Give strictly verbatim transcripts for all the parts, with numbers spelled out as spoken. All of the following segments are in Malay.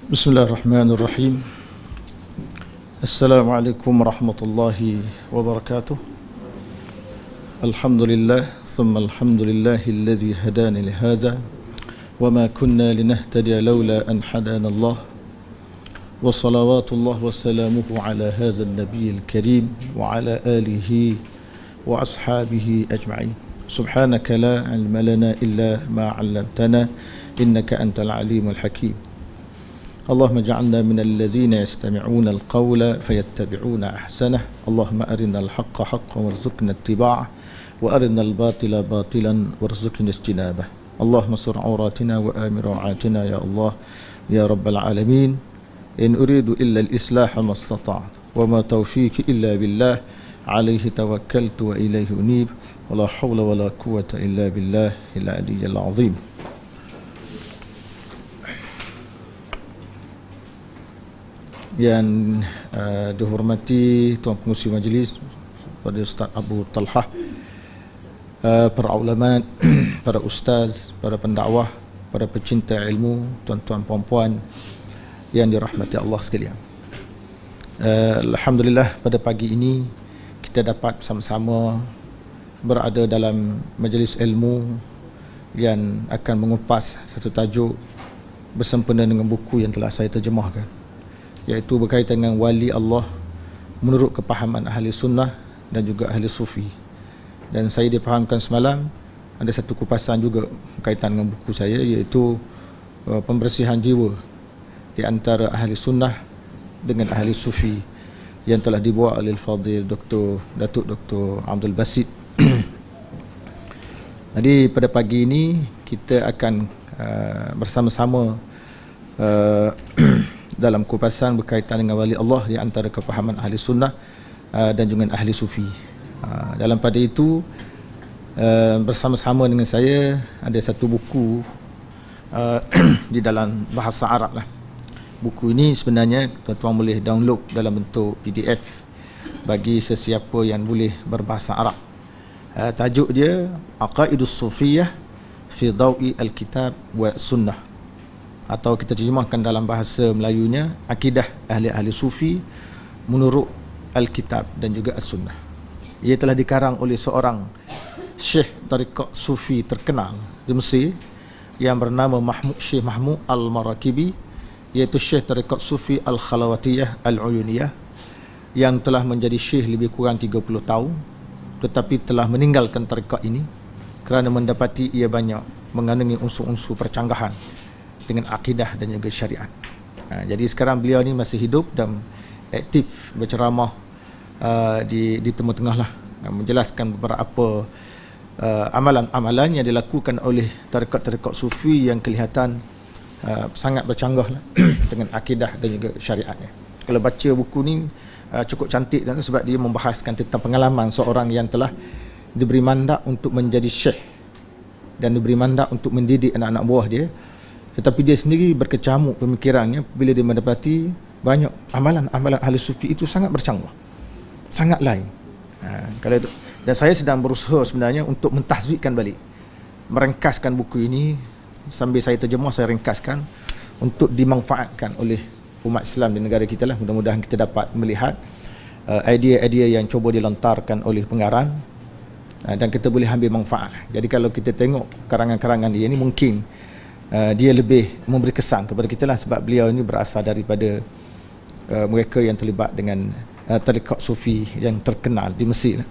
Bismillahirrahmanirrahim. Assalamualaikum warahmatullahi wabarakatuh. Alhamdulillah, thumma alhamdulillahi alladhi hadani lihadha wa ma kunna linahtadiya lawla an hadana Allah. Wa salawatullah wa salamuhu ala hadha an-nabiyil karim wa ala alihi wa ashabihi ajma'in. Subhanaka la ilma lana illa ma 'allamtana innaka antal alimul hakim. اللهم اجعلنا من الذين يستمعون القول فيتبعون أحسنه. اللهم أرنا الحق حقا وارزقنا اتباعه وأرنا الباطل باطلا وارزقنا اجتنابه. اللهم استر عوراتنا وآمن روعاتنا يا الله يا رب العالمين. إن أريد إلا الإصلاح ما استطعت وما توفيقي إلا بالله عليه توكلت وإليه أنيب ولا حول ولا قوة إلا بالله العلي العظيم. Yang uh, dihormati Tuan Pengerusi Majlis, pada Ustaz Abu Talhah, uh, para ulama, para ustaz, para pendakwah, para pecinta ilmu, tuan-tuan puan-puan yang dirahmati Allah sekalian. Uh, Alhamdulillah, pada pagi ini kita dapat sama-sama berada dalam majlis ilmu yang akan mengupas satu tajuk bersempena dengan buku yang telah saya terjemahkan, iaitu berkaitan dengan wali Allah menurut kepahaman ahli sunnah dan juga ahli sufi. Dan saya dipahamkan semalam ada satu kupasan juga berkaitan dengan buku saya, iaitu uh, pembersihan jiwa di antara ahli sunnah dengan ahli sufi yang telah dibuat oleh Fadil Doktor Datuk Doktor Abdul Basit. Jadi pada pagi ini kita akan uh, bersama-sama uh, dalam kupasan berkaitan dengan wali Allah di antara kepahaman ahli sunnah uh, dan juga ahli sufi. Uh, dalam pada itu uh, bersama-sama dengan saya ada satu buku uh, di dalam bahasa Arab lah. Buku ini sebenarnya tuan-tuan boleh download dalam bentuk P D F bagi sesiapa yang boleh berbahasa Arab. Uh, tajuk dia Aqaidus Sufiyah fi Dawi Al-Kitab wa Sunnah, atau kita terjemahkan dalam bahasa Melayunya akidah ahli-ahli sufi menurut Alkitab dan juga As-Sunnah. Ia telah dikarang oleh seorang syekh tariqat sufi terkenal di Mesir yang bernama Mahmud Syekh Mahmud Al-Marakibi, iaitu syekh tariqat sufi Al-Khalawatiyah Al-Uyuniyah, yang telah menjadi syekh lebih kurang tiga puluh tahun tetapi telah meninggalkan tariqat ini kerana mendapati ia banyak mengandungi unsur-unsur percanggahan dengan akidah dan juga syariat. Ha, jadi sekarang beliau ni masih hidup dan aktif berceramah uh, di di tengah-tengah lah, uh, menjelaskan beberapa uh, amalan-amalan yang dilakukan oleh tarekat-tarekat sufi yang kelihatan uh, sangat bercanggah lah dengan akidah dan juga syariatnya. Kalau baca buku ni uh, cukup cantik dan sebab dia membahaskan tentang pengalaman seorang yang telah diberi mandat untuk menjadi syekh dan diberi mandat untuk mendidik anak-anak buah dia. Tetapi dia sendiri berkecamuk pemikirannya bila dia mendapati banyak amalan-amalan ahli sufi itu sangat bercanggah, sangat lain. Ha, kalau itu, dan saya sedang berusaha sebenarnya untuk mentahzibkan balik, merengkaskan buku ini sambil saya terjemah, saya ringkaskan untuk dimanfaatkan oleh umat Islam di negara kita lah. Mudah-mudahan kita dapat melihat uh, idea-idea yang cuba dilontarkan oleh pengarang uh, dan kita boleh ambil manfaat. Jadi kalau kita tengok karangan-karangan dia ni, mungkin Uh, dia lebih memberi kesan kepada kita lah, sebab beliau ini berasal daripada uh, mereka yang terlibat dengan uh, tarikat sufi yang terkenal di Mesir.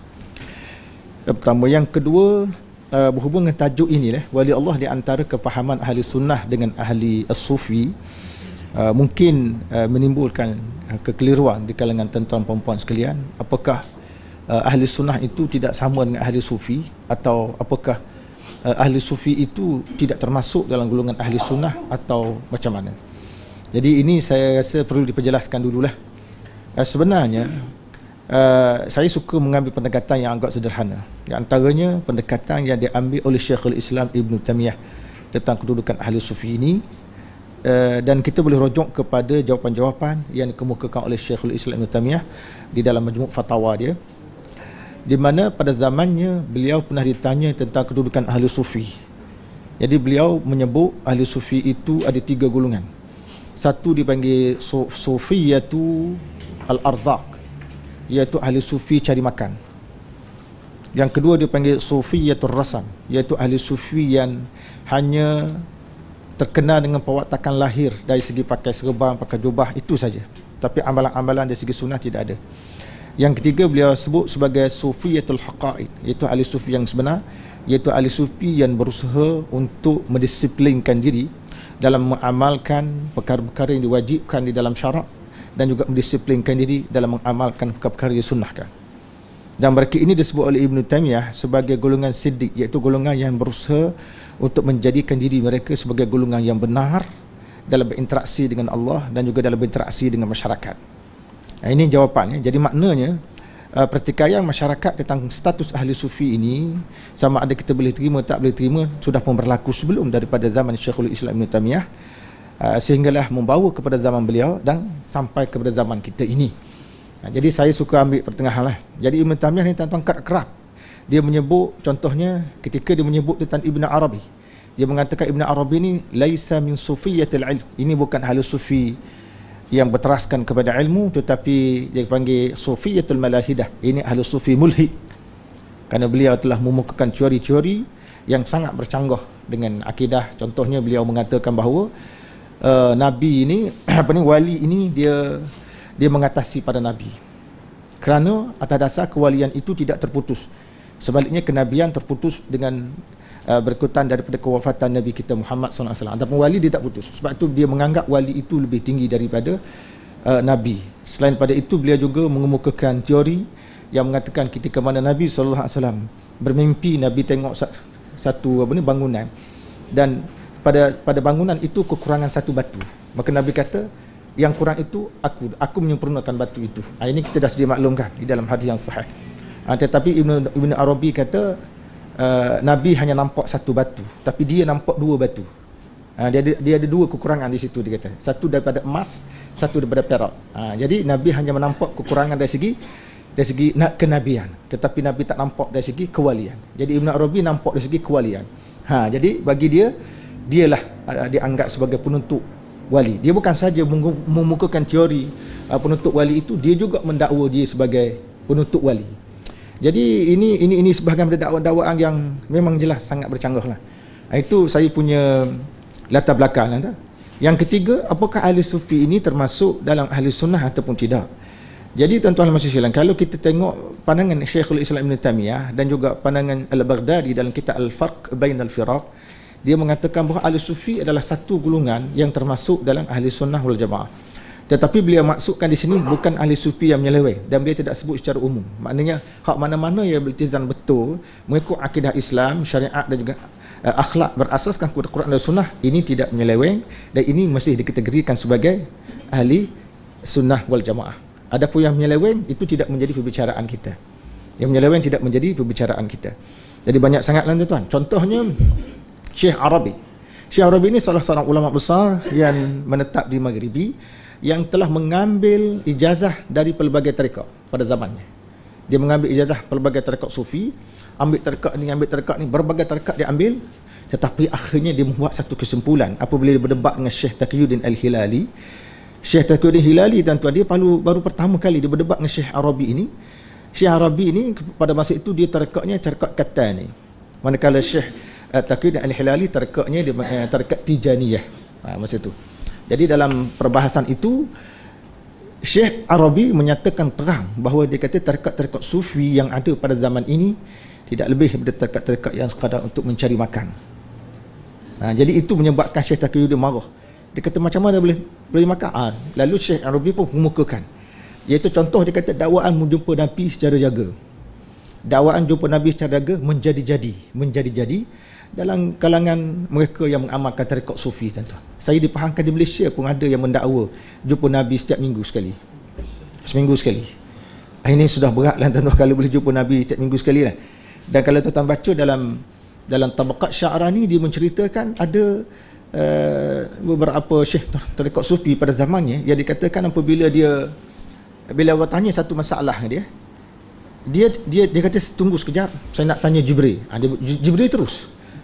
Yang pertama. Yang kedua, uh, berhubung dengan tajuk ini lah, wali Allah di antara kepahaman ahli sunnah dengan ahli sufi, uh, mungkin uh, menimbulkan uh, kekeliruan di kalangan tuan-tuan puan-puan sekalian. Apakah uh, ahli sunnah itu tidak sama dengan ahli sufi, atau apakah Uh, ahli sufi itu tidak termasuk dalam golongan ahli sunnah, atau macam mana? Jadi ini saya rasa perlu diperjelaskan dululah. Uh, sebenarnya uh, saya suka mengambil pendekatan yang agak sederhana. Di antaranya pendekatan yang diambil oleh Syekhul Islam Ibn Taymiyah tentang kedudukan ahli sufi ini, uh, dan kita boleh rujuk kepada jawapan-jawapan yang dikemukakan oleh Syekhul Islam Ibn Taymiyah di dalam majmuk fatwa dia, di mana pada zamannya beliau pernah ditanya tentang kedudukan ahli sufi. Jadi beliau menyebut ahli sufi itu ada tiga golongan. Satu dipanggil Sufiyatu Al-Arzaq, iaitu ahli sufi cari makan. Yang kedua dipanggil Sufiyatul Rasam, iaitu ahli sufi yang hanya terkenal dengan pewaktakan lahir dari segi pakai serban, pakai jubah, itu saja. Tapi amalan-amalan dari segi sunnah tidak ada. Yang ketiga beliau sebut sebagai Sufiyatul Haqa'iq, iaitu ahli sufi yang sebenar, iaitu ahli sufi yang berusaha untuk mendisiplinkan diri dalam mengamalkan perkara-perkara yang diwajibkan di dalam syarak dan juga mendisiplinkan diri dalam mengamalkan perkara-perkara yang sunnahkan. Dan mereka ini disebut oleh Ibn Taymiyah sebagai golongan siddiq, iaitu golongan yang berusaha untuk menjadikan diri mereka sebagai golongan yang benar dalam berinteraksi dengan Allah dan juga dalam berinteraksi dengan masyarakat. Nah, ini jawapannya. Jadi maknanya uh, pertikaian masyarakat tentang status ahli sufi ini, sama ada kita boleh terima tak boleh terima, sudah pun berlaku sebelum daripada zaman Syekhul Islam Ibn Taymiyah, uh, sehinggalah membawa kepada zaman beliau dan sampai kepada zaman kita ini. Nah, jadi saya suka ambil pertengahan lah. Jadi Ibn Taymiyah ni tuan-tuan kerap dia menyebut, contohnya ketika dia menyebut tentang Ibn Arabi, dia mengatakan Ibn Arabi ni laisa min sufiyatil ilm, ini bukan ahli sufi yang berteraskan kepada ilmu, tetapi dia panggil Sufiyatul Malahidah, ini ahli sufi mulhid, kerana beliau telah memukakan teori-teori yang sangat bercanggah dengan akidah. Contohnya beliau mengatakan bahawa uh, Nabi ini apa ni wali ini dia dia mengatasi para Nabi, kerana atas dasar kewalian itu tidak terputus. Sebaliknya kenabian terputus dengan uh, berikutan daripada kewafatan Nabi kita Muhammad sallallahu alaihi wasallam. Adapun wali dia tak putus. Sebab itu dia menganggap wali itu lebih tinggi daripada uh, Nabi. Selain pada itu beliau juga mengemukakan teori yang mengatakan ketika mana Nabi sallallahu alaihi wasallam bermimpi, Nabi tengok satu apa ni bangunan, dan pada pada bangunan itu kekurangan satu batu. Maka Nabi kata, yang kurang itu aku aku menyempurnakan batu itu. Ha, ini kita dah sedia maklumkan di dalam hadis yang sahih. Ha, tetapi Ibn, Ibn Arabi kata uh, Nabi hanya nampak satu batu, tapi dia nampak dua batu. Ha, dia, ada, dia ada dua kekurangan di situ, dia kata. Satu daripada emas, satu daripada perak. Ha, jadi Nabi hanya menampak kekurangan dari segi dari segi nak kenabian, tetapi Nabi tak nampak dari segi kewalian. Jadi Ibn Arabi nampak dari segi kewalian. Ha, jadi bagi dia, dialah uh, dianggap sebagai penuntut wali. Dia bukan saja memukakan teori uh, penuntut wali itu, dia juga mendakwa dia sebagai penuntut wali. Jadi ini ini ini sebahagian dari dakwaan-dakwaan yang memang jelas sangat bercanggah lah. Itu saya punya latar belakang lah. Yang ketiga, apakah ahli sufi ini termasuk dalam ahli sunnah ataupun tidak? Jadi tuan-tuan dan puan-puan, kalau kita tengok pandangan Syekhul Islam Ibn Taymiyah dan juga pandangan Al-Baghdadi dalam kitab Al-Farq Bain Al-Firaq, dia mengatakan bahawa ahli sufi adalah satu golongan yang termasuk dalam ahli sunnah wal jamaah. Tetapi beliau maksudkan di sini bukan ahli sufi yang menyeleweng, dan beliau tidak sebut secara umum. Maknanya hak mana-mana yang bertizan betul mengikut akidah Islam, syariat dan juga uh, akhlak berasaskan kepada Quran dan sunnah, ini tidak menyeleweng dan ini masih dikategorikan sebagai ahli sunnah wal jamaah. Adapun yang menyeleweng itu tidak menjadi perbicaraan kita. Yang menyeleweng tidak menjadi perbicaraan kita. Jadi banyak sangatlah tuan-tuan. Contohnya Syekh Arabi. Syekh Arabi ini salah seorang ulama besar yang menetap di Maghribi, yang telah mengambil ijazah dari pelbagai tarekat pada zamannya. Dia mengambil ijazah pelbagai tarekat sufi, ambil tarekat ni, ambil tarekat ni, berbagai tarekat dia ambil, tetapi akhirnya dia membuat satu kesimpulan apabila dia berdebat dengan Syekh Taqiyuddin Al-Hilali. Syekh Taqiyuddin Hilali tuan-tuan, dia baru, baru pertama kali dia berdebat dengan Syekh Arabi ini. Syekh Arabi ini pada masa itu dia tarekatnya tarekat Katani, manakala Syekh uh, Taqiyuddin Al-Hilali tarekatnya dia uh, tarekat Tijaniyah uh, masa itu. Jadi dalam perbahasan itu Syekh Arabi menyatakan terang bahawa dia kata tarekat-tarekat sufi yang ada pada zaman ini tidak lebih daripada tarekat-tarekat yang sekadar untuk mencari makan. Nah, jadi itu menyebabkan Syekh Taqiyuddin marah. Dia kata macam mana boleh boleh makan? Ah, lalu Syekh Arabi pun mengemukakan, iaitu contoh dia kata dakwaan menjumpa Nabi secara jaga. Dakwaan jumpa Nabi secara jaga menjadi-jadi, menjadi-jadi dalam kalangan mereka yang mengamalkan tarekat sufi tuan-tuan. Saya dipahamkan di Malaysia pun ada yang mendakwa jumpa Nabi setiap minggu sekali, seminggu sekali. Ini sudah beratlah tuan-tuan kalau boleh jumpa Nabi setiap minggu sekali lah. Dan kalau tuan-tuan baca dalam dalam Tabaqat Sya'rani, dia menceritakan ada uh, beberapa syekh tarekat sufi pada zamannya yang dikatakan apabila dia bila orang tanya satu masalah dia dia dia dia kata tunggu sekejap, saya nak tanya Jibril. Ha, dia, Jibril terus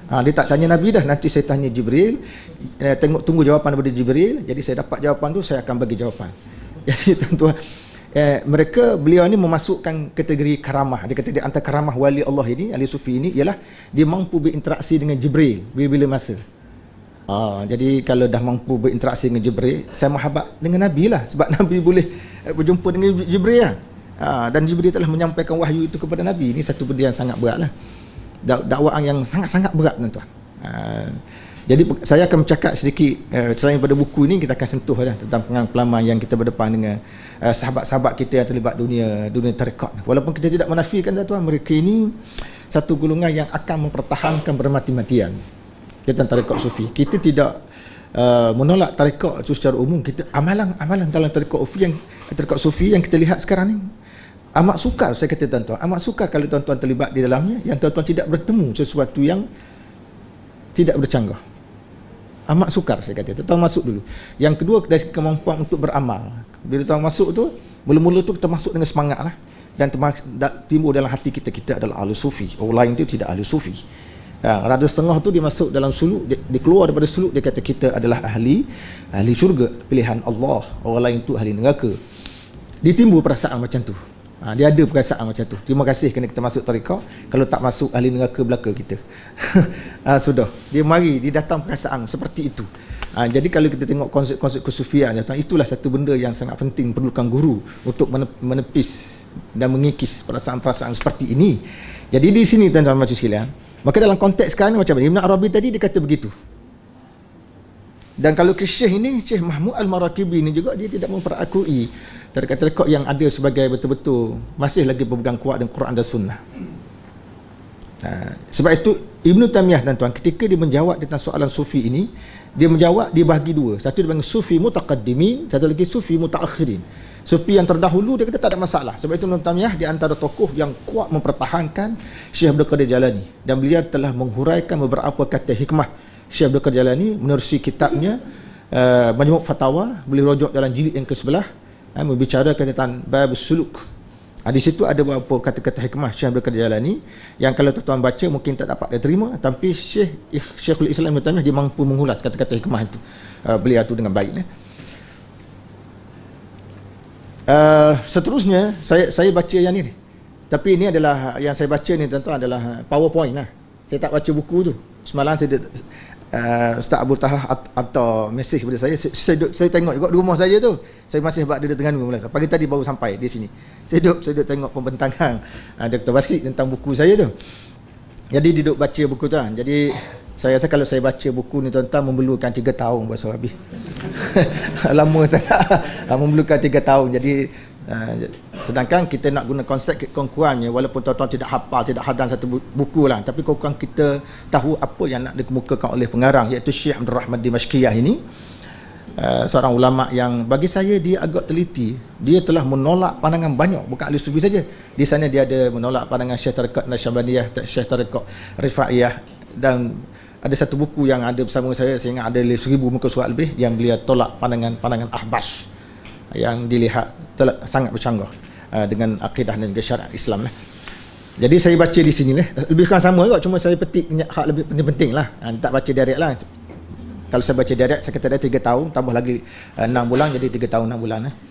Ha, dia tak tanya Nabi dah, nanti saya tanya Jibril, eh, tengok tunggu jawapan daripada Jibril, jadi saya dapat jawapan tu saya akan bagi jawapan. Jadi tuan-tuan, eh, mereka beliau ni memasukkan kategori karamah. Dia kata di antara karamah wali Allah ini, ahli sufi ini ialah dia mampu berinteraksi dengan Jibril bila-bila masa. Ha, jadi kalau dah mampu berinteraksi dengan Jibril, saya mahabat dengan Nabi lah, sebab Nabi boleh eh, berjumpa dengan Jibril lah. Ha, dan Jibril telah menyampaikan wahyu itu kepada Nabi. Ini satu benda yang sangat berat lah, dakwaan yang sangat-sangat berat tuan-tuan. Ha, jadi saya akan bercakap sedikit uh, selain pada buku ini, kita akan sentuh lah tentang pengalaman yang kita berdepan dengan uh, sahabat-sahabat kita yang terlibat dunia dunia tarekat. Walaupun kita tidak menafikan tuan-tuan, mereka ini satu golongan yang akan mempertahankan bermati-matian tentang tarekat sufi. Kita tidak uh, menolak tarekat itu secara umum. Kita amalan-amalan dalam tarekat sufi yang tarekat sufi yang kita lihat sekarang ni amat sukar, saya kata tuan-tuan, amat sukar kalau tuan-tuan terlibat di dalamnya, yang tuan-tuan tidak bertemu sesuatu yang tidak bercanggah. Amat sukar, saya kata. Tuan-tuan masuk dulu. Yang kedua, dari kemampuan untuk beramal. Bila tuan masuk tu, mula-mula tu kita masuk dengan semangat lah, dan timbul dalam hati kita, kita adalah ahli sufi. Orang lain tu tidak ahli sufi. Ha, rada setengah tu dia masuk dalam suluk, dia, dia keluar daripada suluk, dia kata kita adalah ahli ahli syurga, pilihan Allah. Orang lain tu ahli neraka. Dia timbul perasaan macam tu. Ha, dia ada perasaan macam tu. Terima kasih kerana kita masuk tarekat. Kalau tak masuk, ahli neraka belaka kita. ha, sudah. Dia mari, dia datang perasaan seperti itu. Ha, jadi kalau kita tengok konsep-konsep kesufian, itulah satu benda yang sangat penting, perlukan guru untuk menepis dan mengikis perasaan-perasaan seperti ini. Jadi di sini tuan-tuan macam sekalian, maka dalam konteks sekarang macam mana? Ibn Arabi tadi dia kata begitu. Dan kalau ke Syekh ini, Syekh Mahmud Al-Marakibi ini juga, dia tidak memperakui tarekat-tarekat yang ada sebagai betul-betul masih lagi berpegang kuat dengan Quran dan Sunnah. Ha, sebab itu Ibn Taymiyah tuan-tuan, ketika dia menjawab tentang soalan sufi ini, dia menjawab, dia bahagi dua. Satu dia panggil sufi mutaqaddimin, satu lagi sufi mutaakhirin. Sufi yang terdahulu dia kata tak ada masalah. Sebab itu Ibn Taymiyah di antara tokoh yang kuat mempertahankan Syekh Abdul Qadir Jalani, dan beliau telah menghuraikan beberapa kata hikmah Syekh Abdul Qadir Jalani menerusi kitabnya uh, Majmu' Fatawa. Beliau rujuk dalam jilid yang kesebelah, uh, membicarakan tentang bab suluk. Ha, di situ ada beberapa kata-kata hikmah Syekh Abdul Qadir Jalani yang kalau tuan-tuan baca mungkin tak dapat diterima, tapi Syekh Syekhul Islam Ibn Taymiyah dia mampu mengulas kata-kata hikmah itu, uh, beliau itu dengan baik. Eh. Uh, seterusnya saya saya baca yang ni, tapi ini adalah yang saya baca ni tuan-tuan adalah PowerPoint lah. Saya tak baca buku tu. Semalam saya uh, Ustaz Abu Tahah atau mesej kepada saya, saya, saya, duduk, saya tengok juga di rumah saya tu. Saya masih sebab dia Terengganu mula. Pagi tadi baru sampai di sini. Saya duduk, saya duduk tengok pembentangan uh, Doktor Basit tentang buku saya tu. Jadi dia duduk baca buku tu kan. Jadi saya rasa kalau saya baca buku ni tuan-tuan memerlukan tiga tahun bahasa habis. Lama sangat. Memerlukan tiga tahun. Jadi uh, sedangkan kita nak guna konsep kekurang-kurangnya, walaupun tuan-tuan tidak hafal, tidak hadam satu buku lah, tapi kurang kita tahu apa yang nak dikemukakan oleh pengarang, iaitu Syekh Abdul Rahman Dimashqiyah ini. Uh, seorang ulama yang bagi saya dia agak teliti. Dia telah menolak pandangan banyak, bukan ahli sufi saja. Di sana dia ada menolak pandangan Syekh Tarekat Nasyabandiyah, Syekh Tarekat Rifaiyah, dan ada satu buku yang ada bersama saya, saya ingat ada seribu muka surat lebih, yang beliau tolak pandangan-pandangan Ahbash yang dilihat telah sangat bercanggah uh, dengan akidah dan juga syariat Islam lah. Jadi saya baca di sini lah, lebih kurang sama juga, cuma saya petik hak lebih penting-penting lah, uh, tak baca direct lah. Kalau saya baca direct, saya kata dia tiga tahun, tambah lagi uh, enam bulan, jadi tiga tahun enam bulan lah.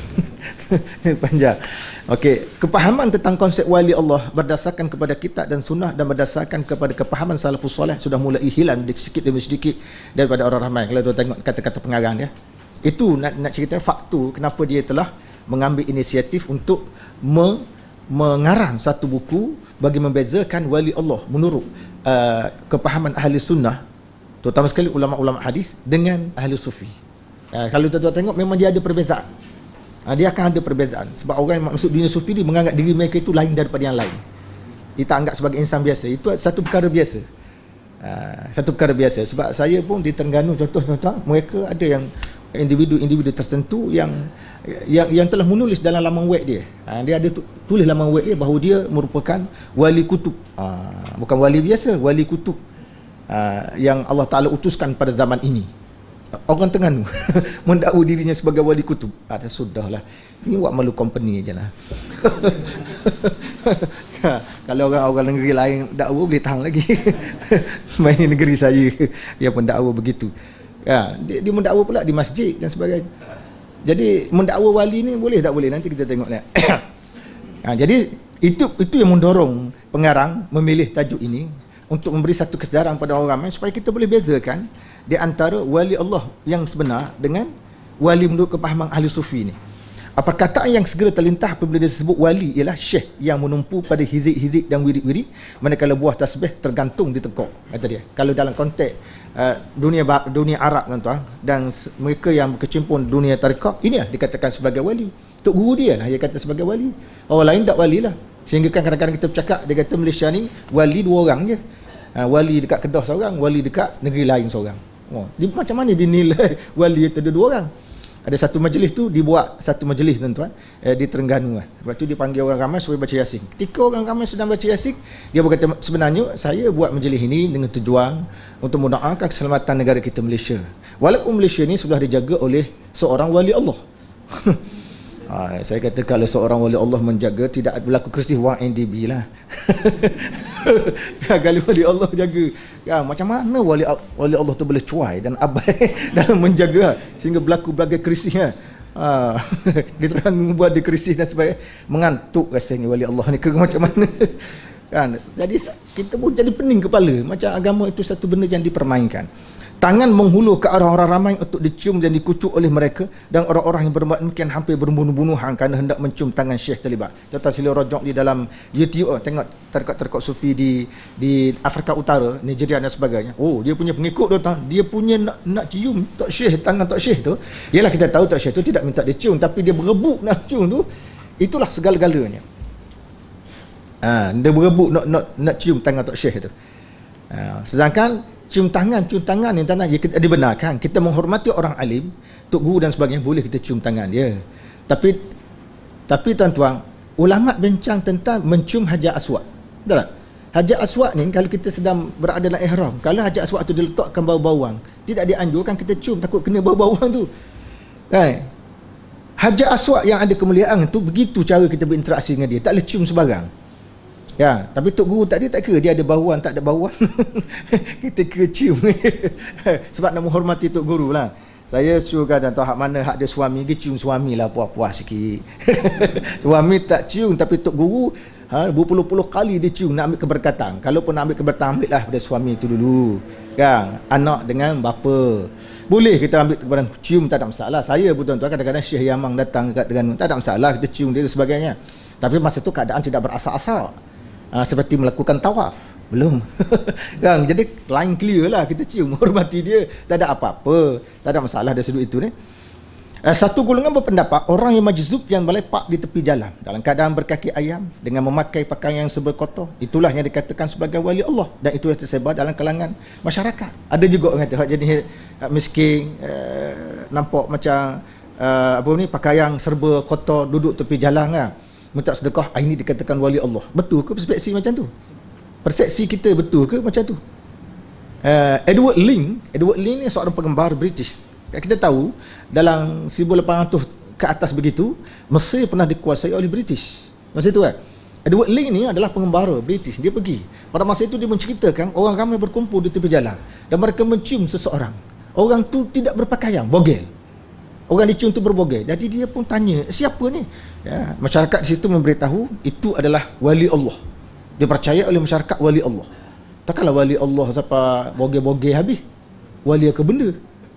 Panjang. Okey, kepahaman tentang konsep wali Allah berdasarkan kepada kitab dan sunnah dan berdasarkan kepada kepahaman salafus soleh sudah mulai hilang sedikit demi sedikit daripada orang ramai. Kalau tuan tengok kata-kata pengarang dia, itu nak, nak cerita faktor kenapa dia telah mengambil inisiatif untuk me, mengarang satu buku bagi membezakan wali Allah menurut uh, kepahaman ahli sunnah, terutama sekali ulama-ulama hadis, dengan ahli sufi. Uh, kalau tuan-tuan tengok memang dia ada perbezaan. Uh, dia akan ada perbezaan sebab orang yang masuk dunia sufi ni menganggap diri mereka itu lain daripada yang lain. Dia tak anggap sebagai insan biasa. Itu satu perkara biasa. Uh, satu perkara biasa. Sebab saya pun di Terengganu contoh tuan-tuan, mereka ada yang individu-individu tertentu yang yang yang telah menulis dalam laman web dia. Ha, dia ada tulis laman web dia bahawa dia merupakan wali kutub. Ha, bukan wali biasa, wali kutub. Ha, yang Allah Taala utuskan pada zaman ini. Orang Terengganu mendakwa dirinya sebagai wali kutub. Ada ha, sudahlah. Ini buat malu company ajalah. Kalau orang-orang negeri lain dakwa boleh tahan lagi. Main negeri saya dia pun dakwa begitu. Ya, dia, dia mendakwa pula di masjid dan sebagainya. Jadi mendakwa wali ni boleh tak boleh, nanti kita tengok lihat. Ha, jadi itu itu yang mendorong pengarang memilih tajuk ini untuk memberi satu kesedaran pada orang ramai supaya kita boleh bezakan di antara wali Allah yang sebenar dengan wali menurut kepahaman ahli sufi ni. Apa perkataan yang segera terlintas apabila disebut wali ialah syekh yang menumpu pada hizib-hizib dan wirid-wirid, manakala buah tasbih tergantung di tekuk, kata dia. Kalau dalam konteks uh, dunia dunia Arab tuan-tuan dan mereka yang berkecimpung dunia tarekat, inilah dikatakan sebagai wali. Tok guru dia lah dia kata sebagai wali. Orang lain tak wali lah. Sehingga kan kadang-kadang kita bercakap dia kata Malaysia ni wali dua orang je. Uh, wali dekat Kedah seorang, wali dekat negeri lain seorang. Oh, dia, macam mana dinilai wali itu ada dua orang? Ada satu majlis tu dibuat satu majlis tuan-tuan eh, di Terengganu lah. Lepas tu dipanggil orang ramai supaya baca Yasin. Ketika orang ramai sedang baca Yasin, dia berkata sebenarnya saya buat majlis ini dengan tujuan untuk mendoakan keselamatan negara kita Malaysia. Walaupun Malaysia ni sudah dijaga oleh seorang wali Allah. Ha, saya kata kalau seorang wali Allah menjaga, tidak berlaku krisis one N D B lah. Kalau wali Allah jaga, ya, macam mana wali wali Allah tu boleh cuai dan abai dalam menjaga sehingga berlaku berbagai krisis ha. Ha. Dia terang membuat dia krisis dan sebagainya, mengantuk rasanya wali Allah ni ke macam mana. Kan? Jadi kita pun jadi pening kepala, macam agama itu satu benda yang dipermainkan. Tangan menghulur ke arah orang ramai untuk dicium dan dikucuk oleh mereka, dan orang-orang yang berbuat demikian hampir berbunuh-bunuhan kerana hendak mencium tangan syekh terlibat. Tuan-tuan sila rojok di dalam YouTube, oh, tengok tarekat-tarekat sufi di di Afrika Utara, Nigeria dan sebagainya. Oh, dia punya pengikut tuan-tuan, dia punya nak nak cium tok syekh, tangan tok syekh tu. Yalah kita tahu tok syekh tu tidak minta dicium, tapi dia berebut nak cium tu. Itulah segala-galanya. Ah, ha, dia berebut nak nak nak cium tangan tok syekh tu. Ha, sedangkan cium tangan, cium tangan yang tanah ya, kita dibenarkan. Kita menghormati orang alim, tok guru dan sebagainya, boleh kita cium tangan dia. Tapi tapi tuan-tuan, ulama bincang tentang mencium hajar aswad. Betul tak? Hajar aswad ni kalau kita sedang berada dalam ihram, kalau hajar aswad tu diletakkan bau-bauan, tidak dianjurkan kita cium, takut kena bau-bauan tu. Kan? Hajar aswad yang ada kemuliaan tu, begitu cara kita berinteraksi dengan dia, tak boleh cium sebarang. Ya, tapi tok guru tadi tak kira dia ada bauan tak ada bauan. Kita kira cium. Sebab nak menghormati tok guru lah. Saya suruhkan dan tahu hak mana hak dia suami, dia cium suami lah puas-puas sikit. Suami tak cium, tapi tok guru ha, berpuluh-puluh kali dia cium nak ambil keberkatan. Kalau pun nak ambil keberkatan, ambil lah pada suami itu dulu. Kan? Anak dengan bapa. Boleh kita ambil keberkatan, cium tak ada masalah. Saya pun tuan-tuan kadang-kadang Syekh Yamang datang kat Terengganu, tak ada masalah kita cium dia dan sebagainya. Tapi masa tu keadaan tidak berasal-asal. Ha, seperti melakukan tawaf belum. Kan, jadi line clear lah, kita cium, hormati dia, tak ada apa-apa, tak ada masalah dari sudut itu ni. Uh, satu golongan berpendapat orang yang majzub yang melepak di tepi jalan dalam keadaan berkaki ayam dengan memakai pakaian yang serba kotor, itulah yang dikatakan sebagai wali Allah, dan itu yang tersebar dalam kalangan masyarakat. Ada juga orang kata jenis uh, miskin, uh, nampak macam uh, apa ni, pakaian serba kotor, duduk tepi jalan kan, minta sedekah, ini dikatakan wali Allah. Betul ke persepsi macam tu? Persepsi kita betul ke macam tu? Uh, Edward Lin, Edward Lin ni seorang penggemar British. Kita tahu dalam seribu lapan ratus ke atas begitu, Mesir pernah dikuasai oleh British. Masa itu kan. Edward Lin ni adalah pengembara British. Dia pergi. Pada masa itu dia menceritakan orang ramai berkumpul di tepi jalan dan mereka mencium seseorang. Orang tu tidak berpakaian, bogel. Orang dicium tu berbogel. Jadi dia pun tanya, siapa ni? Ya, masyarakat di situ memberitahu itu adalah wali Allah. Dia percaya oleh masyarakat wali Allah. Takkanlah wali Allah siapa bogel-bogel habis. Wali ke benda?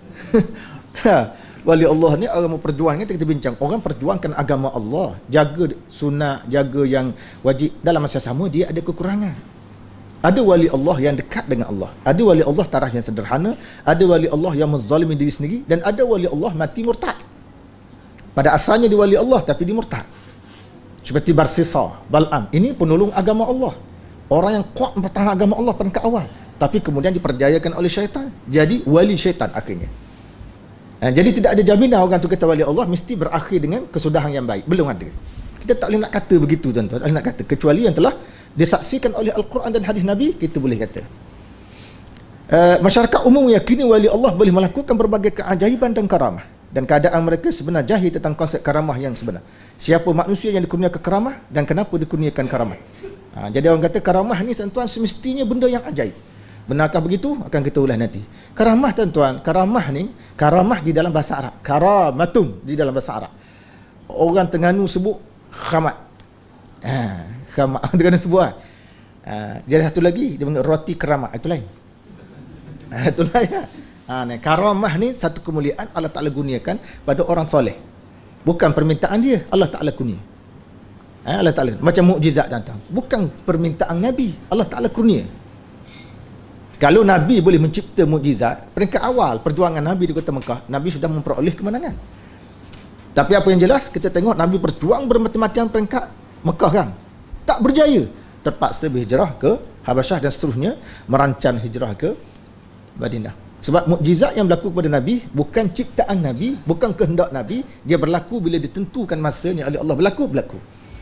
Ha, wali Allah ni orang memperjuangkan, kita bincang. Orang perjuangkan agama Allah, jaga sunat, jaga yang wajib. Dalam masa sama dia ada kekurangan. Ada wali Allah yang dekat dengan Allah, ada wali Allah taraf yang sederhana, ada wali Allah yang menzalimi diri sendiri, dan ada wali Allah mati murtad. Pada asalnya dia wali Allah tapi dia murtad. Seperti Barsisa, Bal'am, ini penolong agama Allah, orang yang kuat mempertahankan agama Allah pada awal, tapi kemudian diperjayakan oleh syaitan, jadi wali syaitan akhirnya. Ha, jadi tidak ada jaminan orang tu kata wali Allah mesti berakhir dengan kesudahan yang baik. Belum ada. Kita tak boleh nak kata begitu tuan-tuan, tak boleh nak kata, kecuali yang telah disaksikan oleh Al-Quran dan hadis Nabi, kita boleh kata. Uh, masyarakat umum meyakini wali Allah boleh melakukan berbagai keajaiban dan karamah. dan keadaan mereka sebenar jahil tentang konsep karamah yang sebenar. Siapa manusia yang dikurniakan karamah dan kenapa dikurniakan karamah. Ha, jadi orang kata karamah ni tuan-tuan semestinya benda yang ajaib. Benarkah begitu? Akan kita ulas nanti. Karamah tuan-tuan, karamah ni, karamah di dalam bahasa Arab. Karamatum di dalam bahasa Arab. Orang Terengganu sebut khamat. Ha, khamat Terengganu sebut ah. Ha, jadi satu lagi dia panggil roti keramat. Itu lain. Ha, itu lain. Ha, ni, karamah ni satu kemuliaan Allah Ta'ala guniakan pada orang soleh. Bukan permintaan dia, Allah Ta'ala kurnia. Ha, Allah Ta'ala macam mukjizat datang. Bukan permintaan Nabi, Allah Ta'ala kurnia. Kalau Nabi boleh mencipta mukjizat, peringkat awal perjuangan Nabi di kota Mekah, Nabi sudah memperoleh kemenangan. Tapi apa yang jelas, kita tengok Nabi berjuang bermacam-macam peringkat Mekah kan, tak berjaya. Terpaksa berhijrah ke Habasyah dan seterusnya, merancang hijrah ke Madinah. Sebab mukjizat yang berlaku kepada Nabi bukan ciptaan Nabi, bukan kehendak Nabi, dia berlaku bila ditentukan masanya oleh Allah berlaku, berlaku.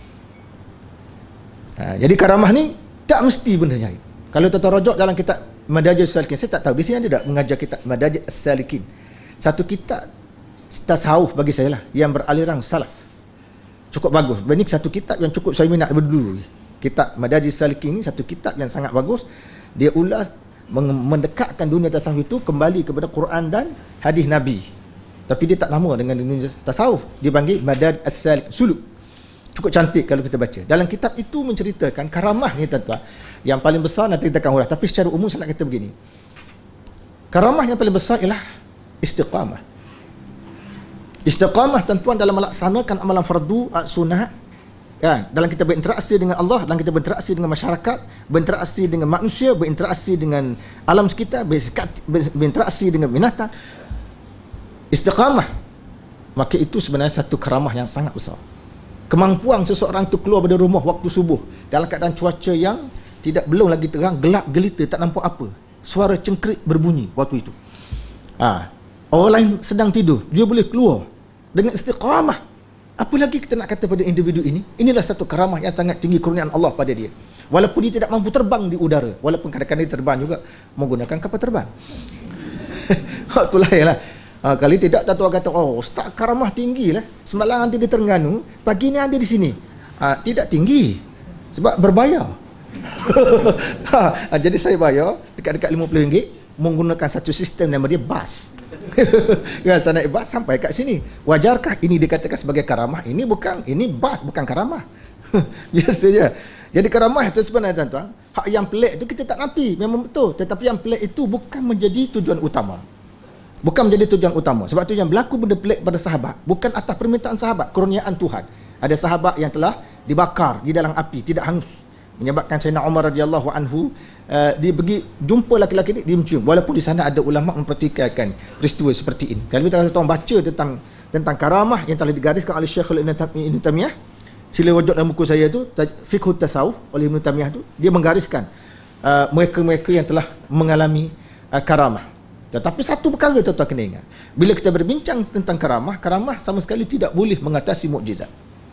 Ha, jadi karamah ni tak mesti benda jahil. Kalau tuan-tuan rojok dalam kitab Madarij As-Salikin, saya tak tahu di sini ada tak mengajar kitab Madarij As-Salikin. Satu kitab tasawuf bagi saya lah, yang beraliran salaf. Cukup bagus. Ini satu kitab yang cukup saya minat dulu. Kitab Madarij As-Salikin ni satu kitab yang sangat bagus. Dia ulas mendekatkan dunia tasawuf itu kembali kepada Quran dan hadis Nabi. Tapi dia tak nama dengan dunia tasawuf. Dia panggil Madarij As-Salikin Suluk. Cukup cantik kalau kita baca. Dalam kitab itu menceritakan karamah ni tuan-tuan. Yang paling besar nanti kita akan ulas. Tapi secara umum saya nak kata begini. Karamah yang paling besar ialah istiqamah. Istiqamah tuan-tuan dalam melaksanakan amalan fardu, sunat, kan? Dalam kita berinteraksi dengan Allah, dalam kita berinteraksi dengan masyarakat, berinteraksi dengan manusia, berinteraksi dengan alam sekitar, berinteraksi dengan binatang. Istiqamah, maka itu sebenarnya satu karamah yang sangat besar. Kemampuan seseorang itu keluar dari rumah waktu subuh dalam keadaan cuaca yang tidak belum lagi terang, gelap gelita, tak nampak apa, suara cengkrik berbunyi waktu itu. Ha. Orang lain sedang tidur, dia boleh keluar dengan istiqamah. Apa lagi kita nak kata pada individu ini? Inilah satu karamah yang sangat tinggi kurniaan Allah pada dia. Walaupun dia tidak mampu terbang di udara, walaupun kadang-kadang dia terbang juga menggunakan kapal terbang. Itulah ialah. Ha, kali tidak tak tahu kata, oh ustaz karamah tinggi lah. Semalam nanti di Terengganu, pagi ni ada di sini. Ha, tidak tinggi. Sebab berbayar. ha, jadi saya bayar dekat-dekat lima puluh ringgit menggunakan satu sistem nama dia bas. Kan saya naik bas sampai kat sini. Wajarkah ini dikatakan sebagai karamah? Ini bukan, ini bas bukan karamah. Biasa je. Jadi karamah itu sebenarnya tuan-tuan, hak yang pelik itu kita tak nafi, memang betul. Tetapi yang pelik itu bukan menjadi tujuan utama. Bukan menjadi tujuan utama. Sebab tu yang berlaku benda pelik pada sahabat bukan atas permintaan sahabat, kurniaan Tuhan. Ada sahabat yang telah dibakar di dalam api, tidak hangus. Menyebabkan Sayyidina Umar radhiyallahu anhu uh, dia pergi jumpa laki-laki ni, dia mencium. Walaupun di sana ada ulama mempertikaikan peristiwa seperti ini. Kalau kita tahu baca tentang tentang karamah yang telah digariskan oleh Syekhul Ibn Taimiyah, sila wujud dalam buku saya tu Fiqhut Tasawuf oleh Ibn Taimiyah tu, dia menggariskan uh, mereka-mereka yang telah mengalami uh, karamah. Tetapi satu perkara tuan-tuan kena ingat, bila kita berbincang tentang karamah, karamah sama sekali tidak boleh mengatasi mukjizat.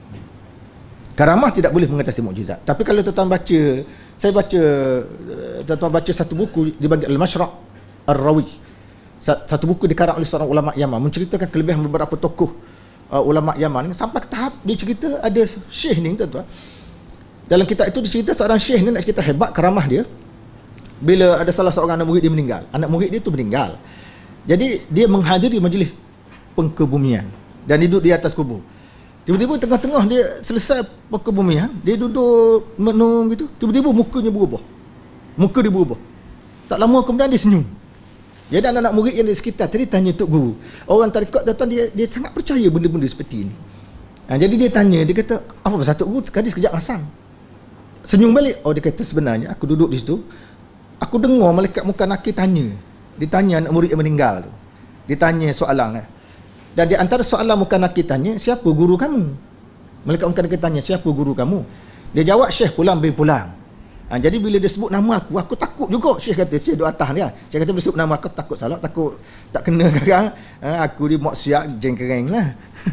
Karamah tidak boleh mengatasi mukjizat. Tapi kalau tuan-tuan baca, saya baca, tuan-tuan baca satu buku dipanggil Al-Mashraq Ar-Rawi. Satu buku dikarang oleh seorang ulama Yaman, menceritakan kelebihan beberapa tokoh uh, ulama Yaman. Sampai ke tahap dia cerita ada syekh ni tuan-tuan. Dalam kitab itu dicerita seorang syekh ni nak cerita hebat karamah dia. Bila ada salah seorang anak murid dia meninggal, anak murid dia tu meninggal. Jadi dia menghadiri majlis pengkebumian dan duduk di atas kubur. Tiba-tiba tengah-tengah dia selesai pengkebumian, dia duduk menung gitu. Tiba-tiba mukanya berubah. Muka dia berubah. Tak lama kemudian dia senyum. Jadi anak-anak murid yang di sekitar tadi tanya Tok Guru. Orang tarekat datang, dia dia sangat percaya benda-benda seperti ini. Ha, jadi dia tanya, dia kata, apa pasal Tok Guru sekali sekejap masam? Senyum balik. Oh, dia kata sebenarnya aku duduk di situ, aku dengar malaikat muka nakir tanya. Dia tanya anak murid yang meninggal tu. Dia tanya soalan. Dan di antara soalan muka nakir tanya, siapa guru kamu? Malaikat muka nakir tanya, siapa guru kamu? Dia jawab, Syekh Pulang bin Pulang. Ha, jadi bila dia sebut nama aku, aku takut juga. Syekh kata, Syekh duduk atas dia. Syekh kata, bila sebut nama aku, takut salah, takut tak kena sekarang. Ha, aku di maksiat jengkereng lah.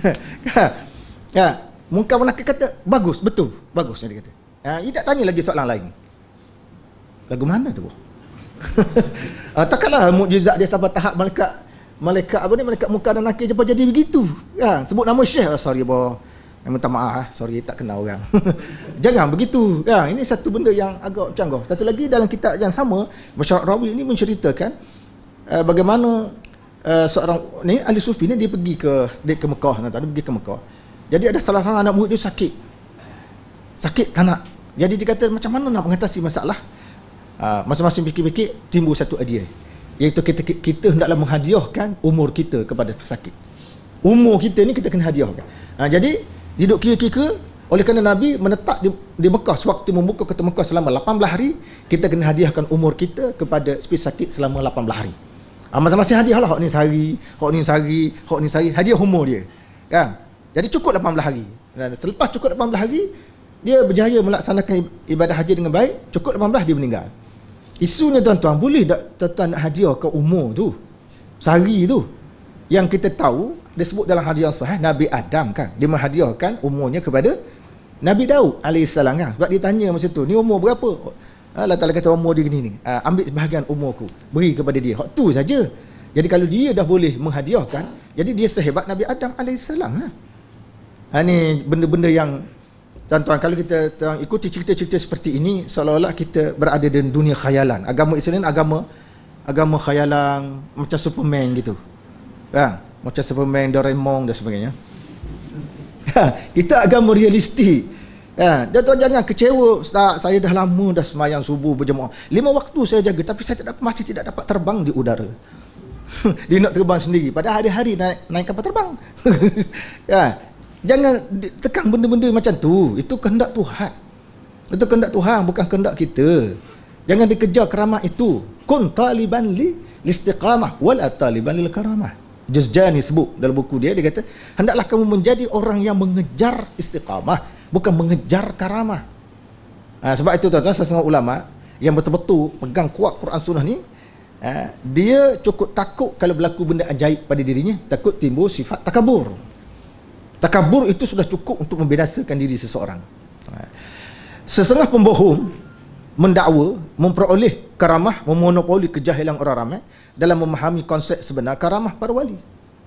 Ha, muka nakir kata, bagus, betul, bagus. Dia kata. Ha, dia tak tanya lagi soalan lain. Lagu mana tu? uh, takkanlah mukjizat dia sampai tahap malaikat malaikat apa ni, malaikat muka dan nakir apa jadi begitu. Kan? Sebut nama Syekh, oh, sorry boh. Minta maaf, sorry tak kenal orang. Jangan begitu. Kan? Ini satu benda yang agak canggih. Satu lagi dalam kitab yang sama, Masyarakat Rawi ini menceritakan uh, bagaimana uh, seorang ni ahli sufi ni dia pergi ke dia ke Mekah, nah, dia pergi ke Mekah. Jadi ada salah seorang anak murid dia sakit. Sakit tak nak. Jadi dia kata macam mana nak mengatasi masalah? Uh, masing-masing fikir-fikir timbul satu idea. Iaitu kita kita hendaklah menghadiahkan umur kita kepada pesakit. Umur kita ni kita kena hadiahkan. Uh, jadi duduk kira-kira, oleh kerana Nabi menetap di, di Mekah sewaktu membuka kota Mekah selama lapan belas hari, kita kena hadiahkan umur kita kepada pesakit selama lapan belas hari. Ha, masing-masing hadiah lah, hak ni sehari, hak ni sehari, hak ni sehari, hadiah umur dia. Kan? Jadi cukup lapan belas hari. Dan selepas cukup lapan belas hari, dia berjaya melaksanakan ibadah haji dengan baik, cukup lapan belas dia meninggal. Isunya tuan-tuan, boleh tak tuan-tuan nak hadiahkan umur tu? Sehari tu. Yang kita tahu, dia sebut dalam hadis yang sahih, Nabi Adam kan, dia menghadiahkan umurnya kepada Nabi Daud alaihissalam kan. Sebab dia tanya masa tu, ni umur berapa? Allah Ta'ala kata umur dia gini ni. Uh, ambil sebahagian umurku, beri kepada dia. Hak tu saja. Jadi kalau dia dah boleh menghadiahkan, jadi dia sehebat Nabi Adam alaihissalam lah. Ha, ni benda-benda yang tuan-tuan, kalau kita tuan, ikuti cerita-cerita seperti ini, seolah-olah kita berada di dunia khayalan. Agama Islam agama agama khayalan, macam Superman gitu. Ha, macam Superman, Doraemon dan sebagainya. Ha, kita agama realistik. Ha, dan tuan jangan kecewa, Ustaz, saya dah lama dah semayang subuh berjemaah. Lima waktu saya jaga, tapi saya tidak, masih tidak dapat terbang di udara. Dia nak terbang sendiri. Pada hari-hari naik, naik kapal terbang. Ha, jangan tekan benda-benda macam tu. Itu kehendak Tuhan. Itu kehendak Tuhan, bukan kehendak kita. Jangan dikejar karamah itu. Kun taliban li listiqamah wal taliban lil karamah. Juzjani sebut dalam buku dia, dia kata hendaklah kamu menjadi orang yang mengejar istiqamah, bukan mengejar karamah. Ha, sebab itu tuan-tuan, setengah ulama yang betul-betul pegang kuat Quran Sunnah ni, ha, dia cukup takut kalau berlaku benda ajaib pada dirinya, takut timbul sifat takabur. Takabur itu sudah cukup untuk membinasakan diri seseorang. Ha. Setengah pembohong mendakwa memperoleh karamah, memonopoli kejahilan orang ramai dalam memahami konsep sebenar karamah para wali.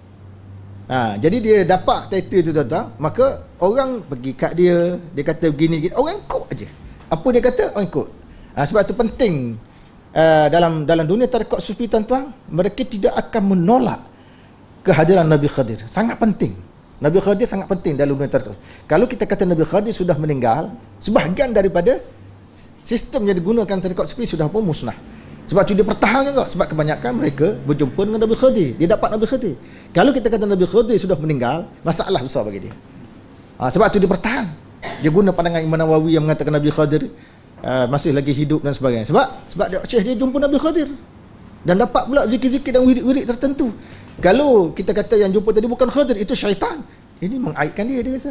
Ha, jadi dia dapat title tu tuan-tuan, maka orang pergi kat dia, dia kata begini, begini, orang ikut aja. Apa dia kata, orang ikut. Ha, sebab itu penting uh, dalam dalam dunia tarekat sufi tuan-tuan, mereka tidak akan menolak kehadiran Nabi Khadir. Sangat penting. Nabi Khadir sangat penting dalam dunia tarekat. Kalau kita kata Nabi Khadir sudah meninggal, sebahagian daripada sistem yang digunakan tarekat sufi sudah pun musnah. Sebab itu dia pertahan juga. Sebab kebanyakan mereka berjumpa dengan Nabi Khadir. Dia dapat Nabi Khadir. Kalau kita kata Nabi Khadir sudah meninggal, masalah besar bagi dia. Ha, sebab itu dia bertahan. Dia guna pandangan Imam Nawawi yang mengatakan Nabi Khadir uh, masih lagi hidup dan sebagainya. Sebab sebab dia, Syekh dia jumpa Nabi Khadir. Dan dapat pula zikir-zikir dan wirid-wirid tertentu. Kalau kita kata yang jumpa tadi bukan Khadir, itu syaitan. Ini mengaitkan dia, dia rasa.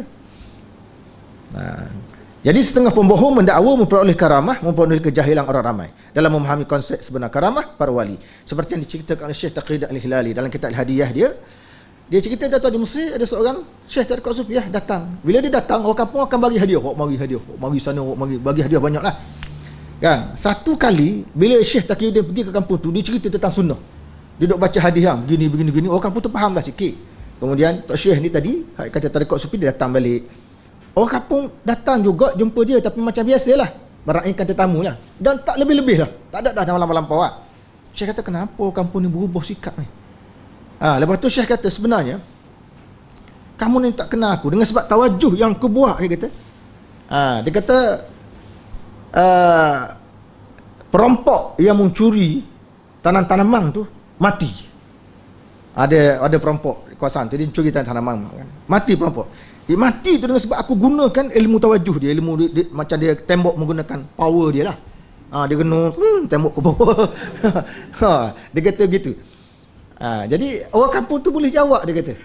Ha. Jadi setengah pembohong mendakwa memperoleh karamah, memperoleh kejahilan orang ramai dalam memahami konsep sebenar karamah para wali. Seperti yang diceritakan oleh Syekh Taqiyuddin Al-Hilali dalam kitab Al-Hadiyah dia. Dia cerita datang di Mesir, ada seorang Syekh tarekat sufiah datang. Bila dia datang, orang kampung akan bagi hadiah. Hok mari hadiah, hok mari sana, hok mari bagi hadiah banyaklah. Kan? Satu kali bila Syekh Taqiyuddin pergi ke kampung tu, dia cerita tentang sunnah. Dia duk baca hadiah begini begini begini. Orang kampung tu fahamlah sikit. Kemudian Tok Syekh ni tadi, kata tarekat sufi, dia datang balik. Orang kampung datang juga jumpa dia, tapi macam biasalah, meraihkan tetamu lah, dan tak lebih-lebih lah, tak ada dah dalam lampau-lampau lah. Syekh kata, kenapa kampung ni berubah sikap ni? Ha, lepas tu Syekh kata, sebenarnya kamu ni tak kenal aku dengan sebab tawajuh yang aku buat. Dia kata, ha, dia kata uh, perampok yang mencuri tanam-tanaman tu mati. Ada ada perampok kawasan tu, dia mencuri tanam-tanaman kan? Mati perampok. Dia mati tu dengan sebab aku gunakan ilmu tawajuh dia, ilmu dia, dia, macam dia tembok menggunakan power dia lah. Ha, dia kena hmm, tembok ke bawah. Ha, dia kata gitu. Ha, jadi orang kampung tu boleh jawab, dia kata.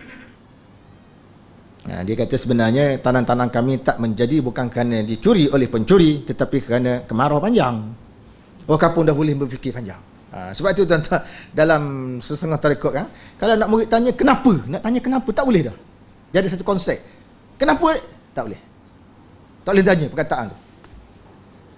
Ha, dia kata sebenarnya tanam-tanam kami tak menjadi bukan kerana dicuri oleh pencuri, tetapi kerana kemarau panjang. Orang kampung dah boleh berfikir panjang. Ha, sebab itu tuan-tuan, dalam setengah tarekat kan, kalau nak murid tanya kenapa, nak tanya kenapa tak boleh dah. Jadi satu konsep. Kenapa? Tak boleh. Tak boleh tanya perkataan tu. Ha,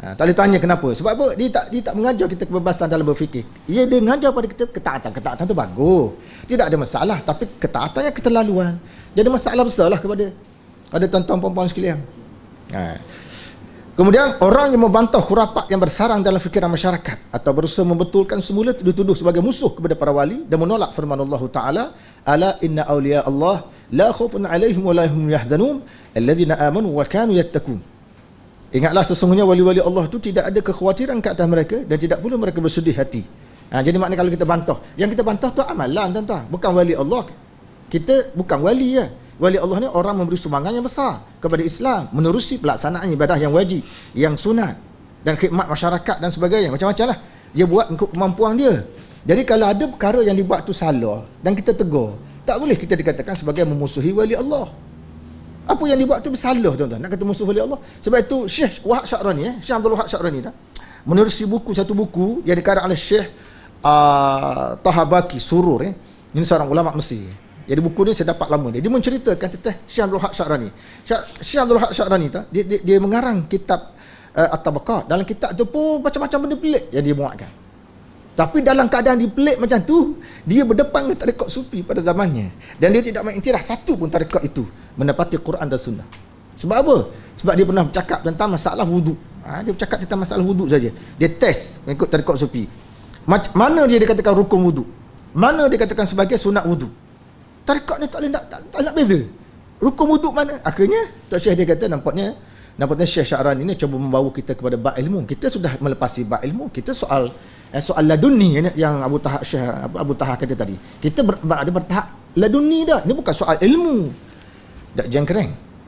Ha, tak boleh tanya kenapa. Sebab apa? Dia tak dia tak mengajar kita kebebasan dalam berfikir. Ia dia mengajar pada kita ketaatan. Ketaatan tu bagus. Tidak ada masalah. Tapi ketaatannya keterlaluan. Jadi masalah besarlah kepada ada tuan-tuan puan-puan sekalian. Ha. Kemudian orang yang membantah khurafat yang bersarang dalam fikiran masyarakat atau berusaha membetulkan semula dituduh sebagai musuh kepada para wali dan menolak firman Allah Taala, ala inna awliya Allah la khaufun alaihim wa la hum yahzanun allazina amanu wa kanu yattaqun. Ingatlah sesungguhnya wali-wali Allah itu tidak ada kekhawatiran ke atas mereka dan tidak pula mereka bersedih hati. Ha, jadi maknanya kalau kita bantah, yang kita bantah tu amalan tuan-tuan, bukan wali Allah. Kita bukan wali ya. Wali Allah ni orang memberi sumbangan yang besar kepada Islam, menerusi pelaksanaan ibadah yang wajib, yang sunat dan khidmat masyarakat dan sebagainya. Macam-macam lah. Dia buat ikut kemampuan dia. Jadi kalau ada perkara yang dibuat tu salah dan kita tegur, tak boleh kita dikatakan sebagai memusuhi wali Allah. Apa yang dibuat tu bersalah tuan-tuan. Nak kata musuh wali Allah. Sebab itu Syekh Wahab Sya'rani, eh? Syekh Abdul Wahab Sya'rani tak? Menerusi buku, satu buku yang dikarang oleh Syekh uh, Tahabaki Surur. Eh? Ini seorang ulama Mesir. Jadi buku ni saya dapat lama dia. Dia menceritakan tentang Syekh Abdul Wahab Sya'rani. Syekh Abdul Wahab Sya'rani tak? Dia, dia, dia mengarang kitab uh, At-Tabaqat. Dalam kitab tu pun macam-macam benda pelik yang dia muatkan. Tapi dalam keadaan dia pelik macam tu, dia berdepan dengan tarekat sufi pada zamannya. Dan dia tidak mengiktiraf satu pun tarekat itu mendapati Quran dan Sunnah. Sebab apa? Sebab dia pernah bercakap tentang masalah wuduk. Ha, dia bercakap tentang masalah wuduk saja. Dia test mengikut tarekat sufi. Mac- mana dia dikatakan rukun wuduk? Mana dia katakan sebagai sunat wuduk? Tarekat ni tak boleh nak, tak, tak nak beza. Rukun wuduk mana? Akhirnya Tok Syekh dia kata nampaknya nampaknya Syekh Sya'rani ni cuba membawa kita kepada bab ilmu. Kita sudah melepasi bab ilmu. Kita soal eh, soal laduni yang Abu Tahak Syekh Abu Tahak kata tadi. Kita ber, ber, ada bertahap laduni dah. Ini bukan soal ilmu. Dak jengkereng.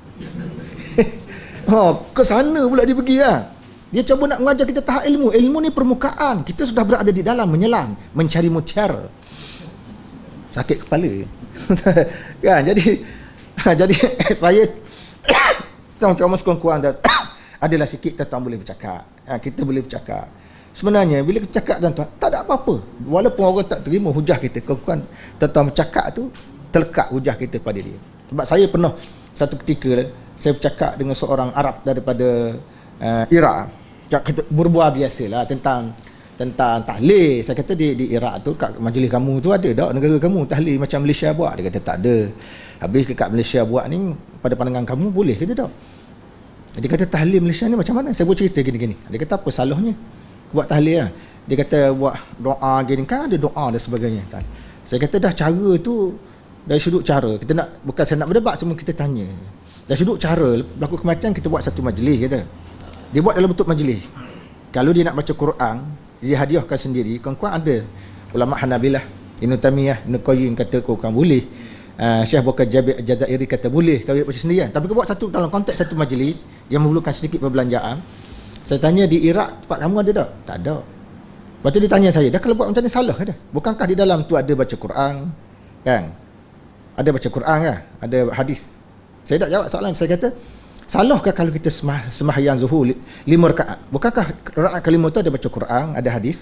Oh, ke sana pula dia pergi lah. Dia cuba nak mengajar kita tahap ilmu. Ilmu ni permukaan. Kita sudah berada di dalam menyelam, mencari mutiara. Sakit kepala. Kan jadi jadi saya macam-macam sekurang-kurang dan adalah sikit tentang boleh bercakap. Ha, kita boleh bercakap. Sebenarnya bila kita cakap tuan-tuan, tak ada apa-apa. Walaupun orang tak terima hujah kita, kurang tentang bercakap tu terlekat hujah kita pada dia. Sebab saya pernah satu ketika saya bercakap dengan seorang Arab daripada uh, Iraq. Kita berbual biasalah tentang tentang tahlil. Saya kata di, di Iraq tu kat majlis kamu tu ada tak negara kamu tahlil macam Malaysia buat? Dia kata tak ada. Habis kat Malaysia buat ni pada pandangan kamu boleh ke tak? Dia kata tahlil Malaysia ni macam mana? Saya buat cerita gini-gini. Dia kata apa salahnya buat tahlil lah? Dia kata buat doa gini kan ada doa dan sebagainya. Saya kata dah cara tu dari sudut cara. Kita nak bukan saya nak berdebat, semua kita tanya. Dari sudut cara berlaku kematian kita buat satu majlis kata. Dia buat dalam bentuk majlis. Kalau dia nak baca Quran, dia hadiahkan sendiri. Kawan-kawan ada ulama Hanabilah, Ibn Taymiyah, Ibn Qayyim kata kau kan boleh. Uh, Syekh Bakar Jabir Jazairi kata boleh kalau dia baca sendirian. Tapi kau buat satu dalam konteks satu majlis yang memerlukan sedikit perbelanjaan. Saya tanya di Iraq tempat kamu ada tak? Tak ada. Lepas tu dia tanya saya, dah kalau buat macam ni salah ke dah? Bukankah di dalam tu ada baca Quran? Kan? Ada baca Quran kan? Ada hadis. Saya tak jawab soalan. Saya kata, salahkah kalau kita semah, semahyang zuhur lima rakaat? Bukankah rakaat kelima tu ada baca Quran, ada hadis?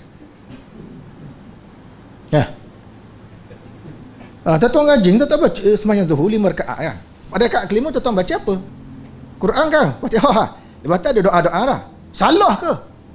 Ya. Ah, tuan-tuan rajin tak baca semahyang zuhur lima rakaat kan? Pada rakaat kelima tuan-tuan baca apa? Quran kan? Fatihah. Lepas tu ada doa-doa lah. Salah ke?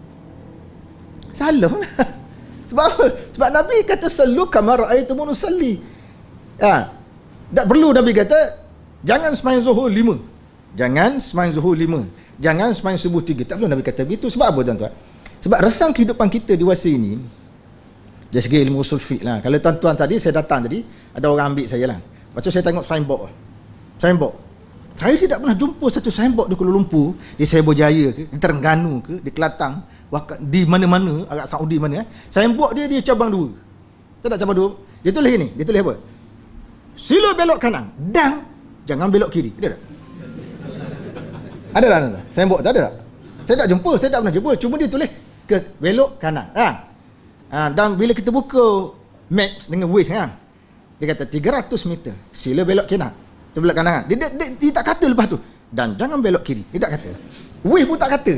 Salah lah. Sebab apa? Sebab Nabi kata sallu kama ra'aitumuni usalli. Ya. Tak perlu Nabi kata jangan sembahyang zuhur lima. Jangan sembahyang zuhur lima. Jangan sembahyang subuh tiga. Tak perlu Nabi kata begitu. Sebab apa tuan-tuan? Sebab resang kehidupan kita di masa ini dari segi ilmu usul fiqh lah. Kalau tuan-tuan tadi saya datang tadi ada orang ambil saya lah. Lepas tu saya tengok signboard. Signboard. Saya tidak pernah jumpa satu signboard di Kuala Lumpur, di Sebo Jaya ke, di Terengganu ke, di Kelantan, di mana-mana, Arab Saudi mana eh. Signboard dia dia cabang dua. Tak ada cabang dua. Dia tulis ni, dia tulis apa? Sila belok kanan dan jangan belok kiri. Ada tak? Ada tak? Signboard tak ada tak? Saya tak jumpa, saya tak pernah jumpa. Cuma dia tulis ke belok kanan. Ha? Ha, dan bila kita buka maps dengan Waze kan, dia kata tiga ratus meter, sila belok kanan. Dia belok kanan. Dia, dia, dia, dia tak kata lepas tu dan jangan belok kiri. Dia tak kata. Waze pun tak kata.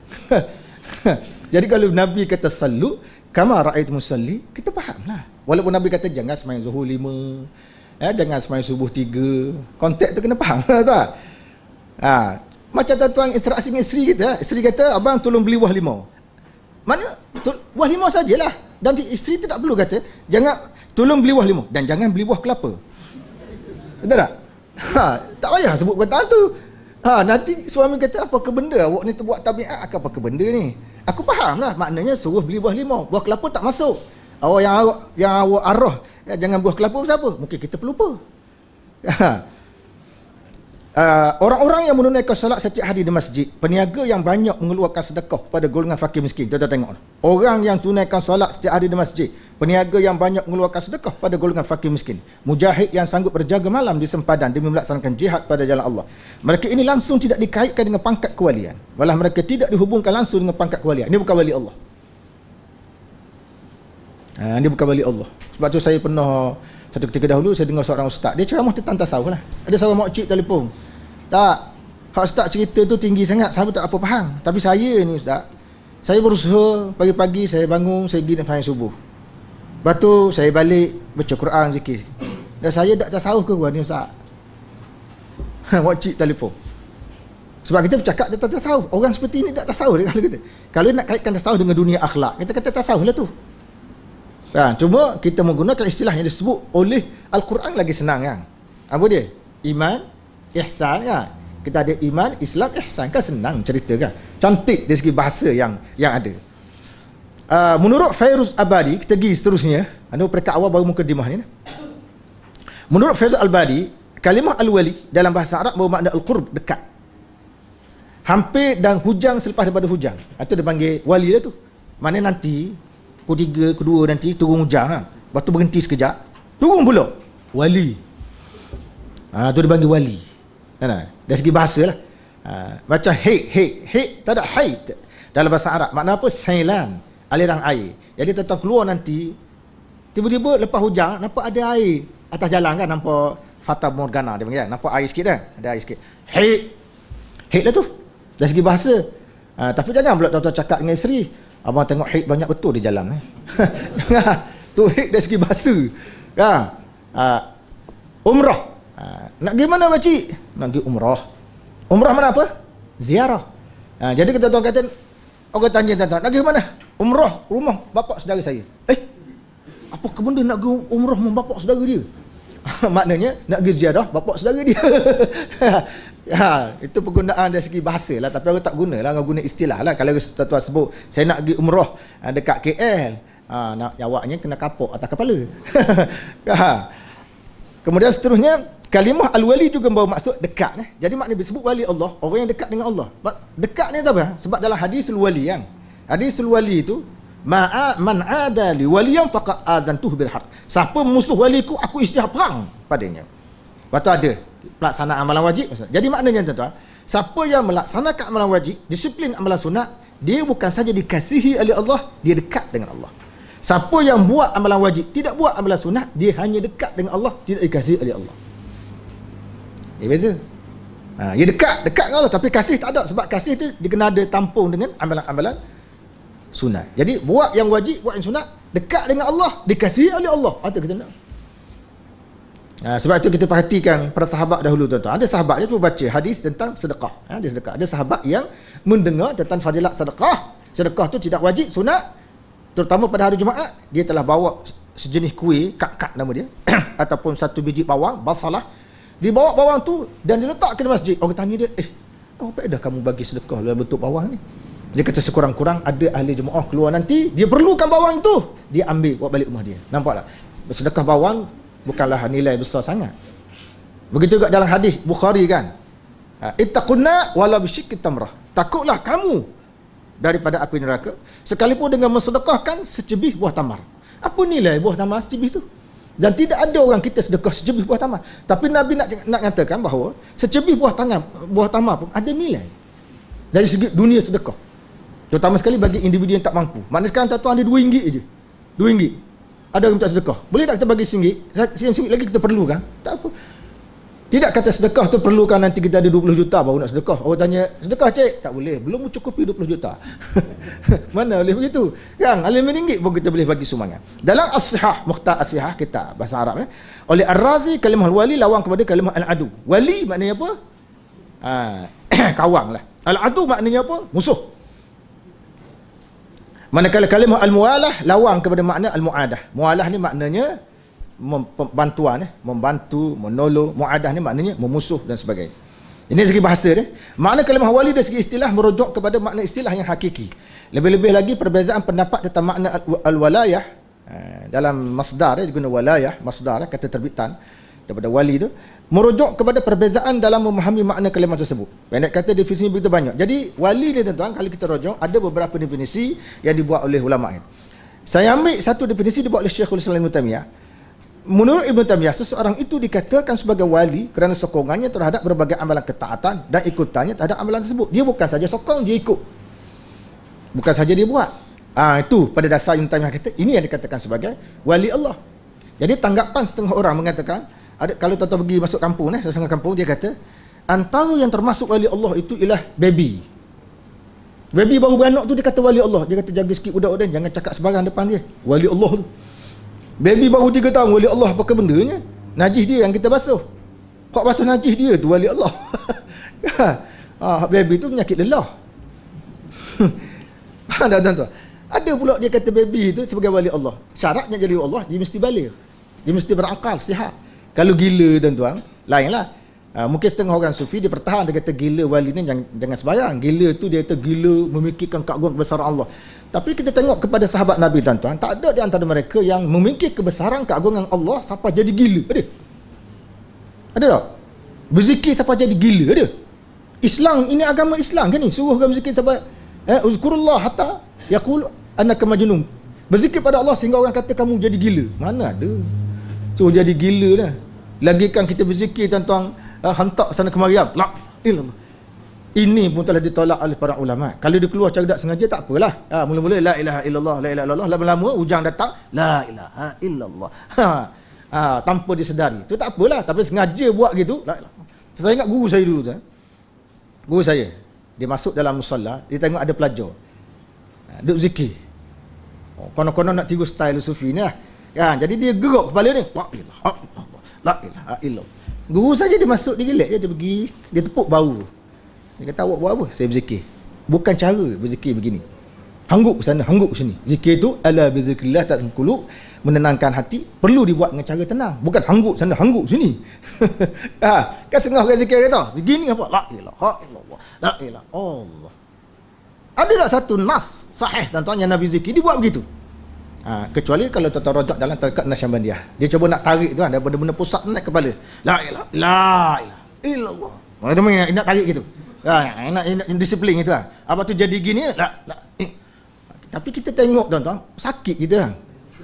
Jadi kalau Nabi kata sallu kama ra'aitum musalli, kita fahamlah. Walaupun Nabi kata jangan sembahyang zuhur lima, ya, jangan sembahyang subuh tiga. Konteks tu kena faham tak? Ha, Macam tuan-tuan interaksi dengan isteri kita, isteri kata, abang tolong beli wah limau. Mana? Wah limau sajalah. Dan isteri tidak perlu kata, jangan tolong beli wah limau. Dan jangan beli buah kelapa. Betul tak? Ha, tak payah sebut perkataan tu. Ha, nanti suami kata, apa ke benda awak ni terbuat tabiat, apa ke benda ni? Aku faham lah, maknanya suruh beli buah limau. Buah kelapa tak masuk. Awak yang awak, yang awak arah, ya, jangan buah kelapa siapa? Mungkin kita pelupa. Ha. Uh, orang-orang yang menunaikan solat setiap hari di masjid, peniaga yang banyak mengeluarkan sedekah pada golongan fakir miskin. Tuan-tuan tengok. Orang yang tunaikan solat setiap hari di masjid, peniaga yang banyak mengeluarkan sedekah pada golongan fakir miskin, mujahid yang sanggup berjaga malam di sempadan demi melaksanakan jihad pada jalan Allah. Mereka ini langsung tidak dikaitkan dengan pangkat kewalian. Malah mereka tidak dihubungkan langsung dengan pangkat kewalian. Ini bukan wali Allah. Ha, ini bukan wali Allah. Sebab tu saya pernah satu ketika dahulu saya dengar seorang ustaz, dia ceramah tentang tasawuf lah. Ada seorang makcik telefon. Tak, hak ustaz cerita tu tinggi sangat, saya tak apa faham. Tapi saya ni ustaz, saya berusaha pagi-pagi saya bangun, saya pergi sembahyang subuh. Lepas tu saya balik baca Quran, zikir. Dan saya tak tasawuf ke gua ni ustaz? Makcik telefon. Sebab kita bercakap tentang tasawuf. Orang seperti ini tak tasawuf dia kalau kata. Kalau nak kaitkan tasawuf dengan dunia akhlak, kita kata tasawuf lah tu. Ha, cuma kita menggunakan istilah yang disebut oleh Al-Quran lagi senang kan. Apa dia? Iman, ihsan kan. Kita ada iman, Islam, ihsan kan senang cerita kan. Cantik dari segi bahasa yang yang ada. Uh, menurut Fairuz Abadi, kita pergi seterusnya. Ada peringkat awal baru mukadimah ni. Menurut Fairuz Abadi, kalimah al-wali dalam bahasa Arab bermakna al-qurb, dekat. Hampir dan hujang selepas daripada hujang. Itu dia panggil wali lah tu. Mana nanti pukul tiga, kedua nanti turun hujang ha. Lepas tu berhenti sekejap, turun pula wali. Ha, tu dia panggil wali. Kan? Dari segi bahasa lah. Ha, macam hei, hei, hei, tak ada haid dalam bahasa Arab. Makna apa? Sailan, aliran air. Jadi tetap keluar nanti, tiba-tiba lepas hujang, nampak ada air atas jalan kan, nampak Fata Morgana dia panggil kan? Nampak air sikit kan? Ada air sikit. Hei, hei lah tu. Dari segi bahasa. Ha, tapi jangan pula tuan-tuan cakap dengan isteri, abang tengok haid banyak betul di jalan eh. Tu haid dari segi bahasa. Kan? Ha, umrah. Ha, nak pergi mana pakcik? Nak pergi umrah. Umrah mana apa? Ziarah. Ha, jadi kita tuan kata, orang tanya tuan-tuan, nak pergi mana? Umrah rumah bapak saudara saya. Eh, apa ke benda nak pergi umrah rumah bapak saudara dia? Maknanya nak pergi ziarah bapak saudara dia. Ha, itu penggunaan dari segi bahasa lah, tapi orang tak guna lah, orang guna istilah lah. Kalau tuan-tuan sebut saya nak pergi umrah dekat K L, ha, nak jawabnya kena kapok atas kepala. Ha. Kemudian seterusnya, kalimah al-wali juga membawa maksud dekat eh. Jadi maknanya disebut wali Allah, orang yang dekat dengan Allah. Dekat ni apa? Sebab dalam hadisul wali kan, hadisul wali itu ma'a man ada li waliyan faqad adzantuhu bil harb. Siapa musuh waliku, aku isytihar perang padanya. Lepas tu ada pelaksanaan amalan wajib. Jadi maknanya tuan-tuan, siapa yang melaksanakan amalan wajib, disiplin amalan sunat, dia bukan saja dikasihi oleh Allah, dia dekat dengan Allah. Siapa yang buat amalan wajib, tidak buat amalan sunat, dia hanya dekat dengan Allah, tidak dikasihi oleh Allah. Dia beza. Ha, dia dekat, dekat dengan Allah, tapi kasih tak ada. Sebab kasih tu dia kena ada tampung dengan amalan-amalan sunat. Jadi buat yang wajib, buat yang sunat, dekat dengan Allah, dikasihi oleh Allah. Itu kita nak. Ha, sebab itu kita perhatikan para sahabat dahulu tuan-tuan. Ada sahabat tu baca hadis tentang sedekah. Ha, dia sedekah. Ada sahabat yang mendengar tentang fadilat sedekah. Sedekah tu tidak wajib, sunat. Terutama pada hari Jumaat, dia telah bawa sejenis kuih, kak-kak nama dia, ataupun satu biji bawang, basalah. Dia bawa bawang tu dan dia letak ke masjid. Orang tanya dia, eh, apa faedah kamu bagi sedekah dalam bentuk bawang ni? Dia kata sekurang-kurang ada ahli jemaah keluar nanti, dia perlukan bawang itu, dia ambil buat balik rumah dia. Nampak tak? Sedekah bawang bukanlah nilai besar sangat. Begitu juga dalam hadis Bukhari kan, ittaqunna wala bisyikki tamrah. Takutlah kamu daripada api neraka sekalipun dengan mensedekahkan secebih buah tamar. Apa nilai buah tamar secebih tu? Dan tidak ada orang kita sedekah secebih buah tamar. Tapi Nabi nak nak nyatakan bahawa secebih buah tangan, buah tamar pun ada nilai dari segi dunia sedekah. Terutama sekali bagi individu yang tak mampu. Maknanya sekarang tuan-tuan ada dua ringgit je. dua ringgit. Ada orang minta sedekah. Boleh tak kita bagi singgit? Singgit lagi kita perlu kan? Tak apa. Tidak kata sedekah tu perlukan nanti kita ada dua puluh juta baru nak sedekah. Orang tanya, sedekah cik? Tak boleh. Belum mencukupi dua puluh juta. Mana boleh begitu? Kan? lima ringgit pun kita boleh bagi sumbangan. Dalam As-Sihah, Mukhtar As-Sihah kita bahasa Arab eh, oleh Ar-Razi, kalimah al-wali lawan kepada kalimah al-adu. Wali maknanya apa? Ha. kawang lah. Al-adu maknanya apa? Musuh. Manakala kalimah al-mualah lawang kepada makna al-muadah. Mualah ni maknanya bantuan, eh? membantu, menolong. Muadah ni maknanya memusuh dan sebagainya. Ini segi bahasa dia. Makna kalimah wali dari segi istilah merujuk kepada makna istilah yang hakiki. Lebih-lebih lagi perbezaan pendapat tentang makna al-walayah dalam masdar, dia guna walayah, masdar, kata terbitan daripada wali tu, merujuk kepada perbezaan dalam memahami makna kalimah tersebut. Pendek kata definisi begitu banyak. Jadi wali ni tuan-tuan, kalau kita rujuk ada beberapa definisi yang dibuat oleh ulama ini. Saya ambil satu definisi dibuat oleh Syekhul Islam Ibn Taimiyah. Menurut Ibn Taimiyah, seseorang itu dikatakan sebagai wali kerana sokongannya terhadap berbagai amalan ketaatan dan ikutannya terhadap amalan tersebut. Dia bukan saja sokong, dia ikut. Bukan saja dia buat. Ah, itu pada dasar Ibn Taimiyah kata, ini yang dikatakan sebagai wali Allah. Jadi tanggapan setengah orang mengatakan, ada, kalau tuan-tuan pergi masuk kampung, eh, setengah kampung, dia kata antara yang termasuk wali Allah itu ialah baby. Baby baru beranak tu dia kata wali Allah. Dia kata jaga sikit budak-budak, jangan cakap sebarang depan dia. Wali Allah tu. Baby baru tiga tahun, wali Allah apa bendanya? Najis dia yang kita basuh. Kok basuh najis dia tu wali Allah. Ah, baby tu penyakit lelah. Ada tuan-tuan. Ada pula dia kata baby itu sebagai wali Allah. Syaratnya jadi wali Allah, dia mesti balik. Dia mesti berakal, sihat. Kalau gila tuan-tuan, lainlah. Uh, mungkin setengah orang sufi dia pertahan, dia kata gila wali ni jangan, jangan sembarang. Gila tu dia kata gila memikirkan keagungan kebesaran Allah. Tapi kita tengok kepada sahabat Nabi tuan-tuan, tak ada di antara mereka yang memikir kebesaran keagungan Allah sampai jadi gila. Ada? Ada tak? Berzikir sampai jadi gila, ada? Islam, ini agama Islam kan ni? Suruh orang berzikir sampai eh uzkurullah hatta yaqul annaka majnun. Berzikir pada Allah sehingga orang kata kamu jadi gila. Mana ada? Suruh jadi gila dah. Lagikan kita berzikir tuan-tuan, uh, hantar sana kemari. La ilallah. Ini pun telah ditolak oleh para ulama. Kalau dia keluar cara tak sengaja tak apalah. Ha, mula-mula la ilaha illallah, la ilaha illallah, lama-lama hujang datang la ilaha illallah. Ha, ha, tanpa disedari. Tu tak apalah, tapi sengaja buat gitu. La ilaha. Saya ingat guru saya dulu tu. Eh. Guru saya, dia masuk dalam musalla, dia tengok ada pelajar. Ha, duduk zikir. Oh, konon-konon nak tiru style sufi ni lah. Ya, jadi dia geruk kepala dia. La ilaha illallah, la ilaha illallah. Guru saja dia masuk, dia gelak je, dia pergi, dia tepuk bau. Dia kata, awak buat apa? Saya berzikir. Bukan cara berzikir begini. Hangguk sana, hangguk sini. Zikir tu, ala bizikrillah tatma'innul qulub, menenangkan hati, perlu dibuat dengan cara tenang. Bukan hangguk sana, hangguk sini. Ha, kan setengah orang zikir dia tahu. Begini apa? La ilaha illallah, la ilaha Allah. Ada tak satu nas sahih tuan-tuan yang Nabi zikir, dia buat begitu? Ha, kecuali kalau tuan-tuan rojak dalam tarikat Nasyabandiyah. Dia cuba nak tarik tu kan, daripada benda pusat naik kepala. La ilaha, la ilaha illallah. Mana dia nak tarik gitu. Ha, nak, nak disiplin itu lah. Apa tu jadi gini lah, lah. Eh. Tapi kita tengok tuan-tuan, sakit kita kan.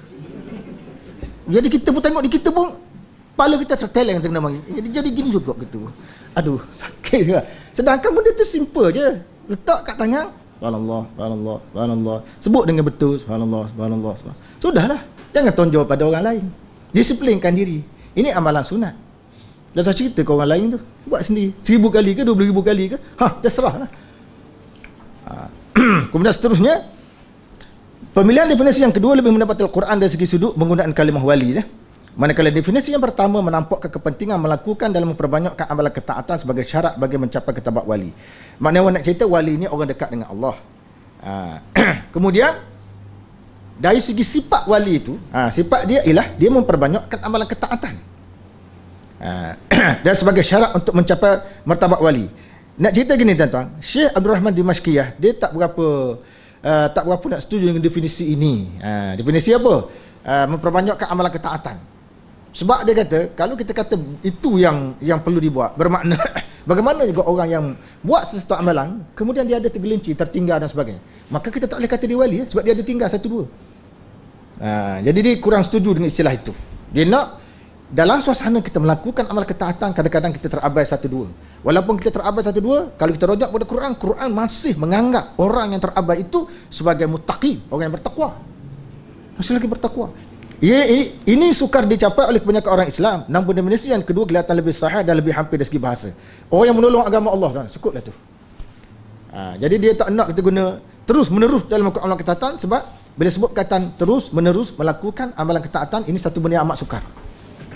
Jadi kita pun tengok di kita pun kepala kita seteleng tengah mari. Jadi jadi gini juga gitu. Aduh, sakit juga. Sedangkan benda tu simple je. Letak kat tangan, subhanallah, subhanallah, subhanallah. Sebut dengan betul, subhanallah, subhanallah, subhanallah. Sudahlah. Jangan tonjol pada orang lain. Disiplinkan diri. Ini amalan sunat. Dah saya cerita ke orang lain tu, buat sendiri. Seribu kali ke, dua puluh ribu kali ke, ha, terserah lah. Ha. Kemudian seterusnya, pemilihan definisi yang kedua lebih mendapat Al-Quran dari segi sudut penggunaan kalimah wali. Eh. Manakala definisi yang pertama menampakkan kepentingan melakukan dalam memperbanyakkan amalan ketaatan sebagai syarat bagi mencapai ketabat wali. Maknanya orang nak cerita wali ini orang dekat dengan Allah. Ha. Kemudian, dari segi sifat wali itu, ha, sifat dia ialah dia memperbanyakkan amalan ketaatan. Uh, dan sebagai syarat untuk mencapai martabat wali. Nak cerita gini tuan-tuan, Syekh Abdul Rahman Dimashqiyah dia tak berapa uh, tak berapa nak setuju dengan definisi ini. Uh, definisi apa? Uh, memperbanyakkan amalan ketaatan. Sebab dia kata kalau kita kata itu yang yang perlu dibuat, bermakna bagaimana juga orang yang buat sesuatu amalan kemudian dia ada tergelincir, tertinggal dan sebagainya. Maka kita tak boleh kata dia wali, eh, sebab dia ada tinggal satu dua. Uh, jadi dia kurang setuju dengan istilah itu. Dia nak dalam suasana kita melakukan amal ketaatan, kadang-kadang kita terabai satu dua. Walaupun kita terabai satu dua, kalau kita rojak pada Quran, Quran masih menganggap orang yang terabai itu sebagai muttaqi, orang yang bertakwa. Masih lagi bertakwa. Ia, ini, ini sukar dicapai oleh kebanyakan orang Islam. Namun definisi yang kedua kelihatan lebih sahih dan lebih hampir dari segi bahasa. Orang yang menolong agama Allah, tuan, sekutlah tu. Ha, jadi dia tak nak kita guna terus menerus dalam melakukan amalan ketaatan, sebab bila sebut perkataan terus menerus melakukan amalan ketaatan, ini satu benda yang amat sukar.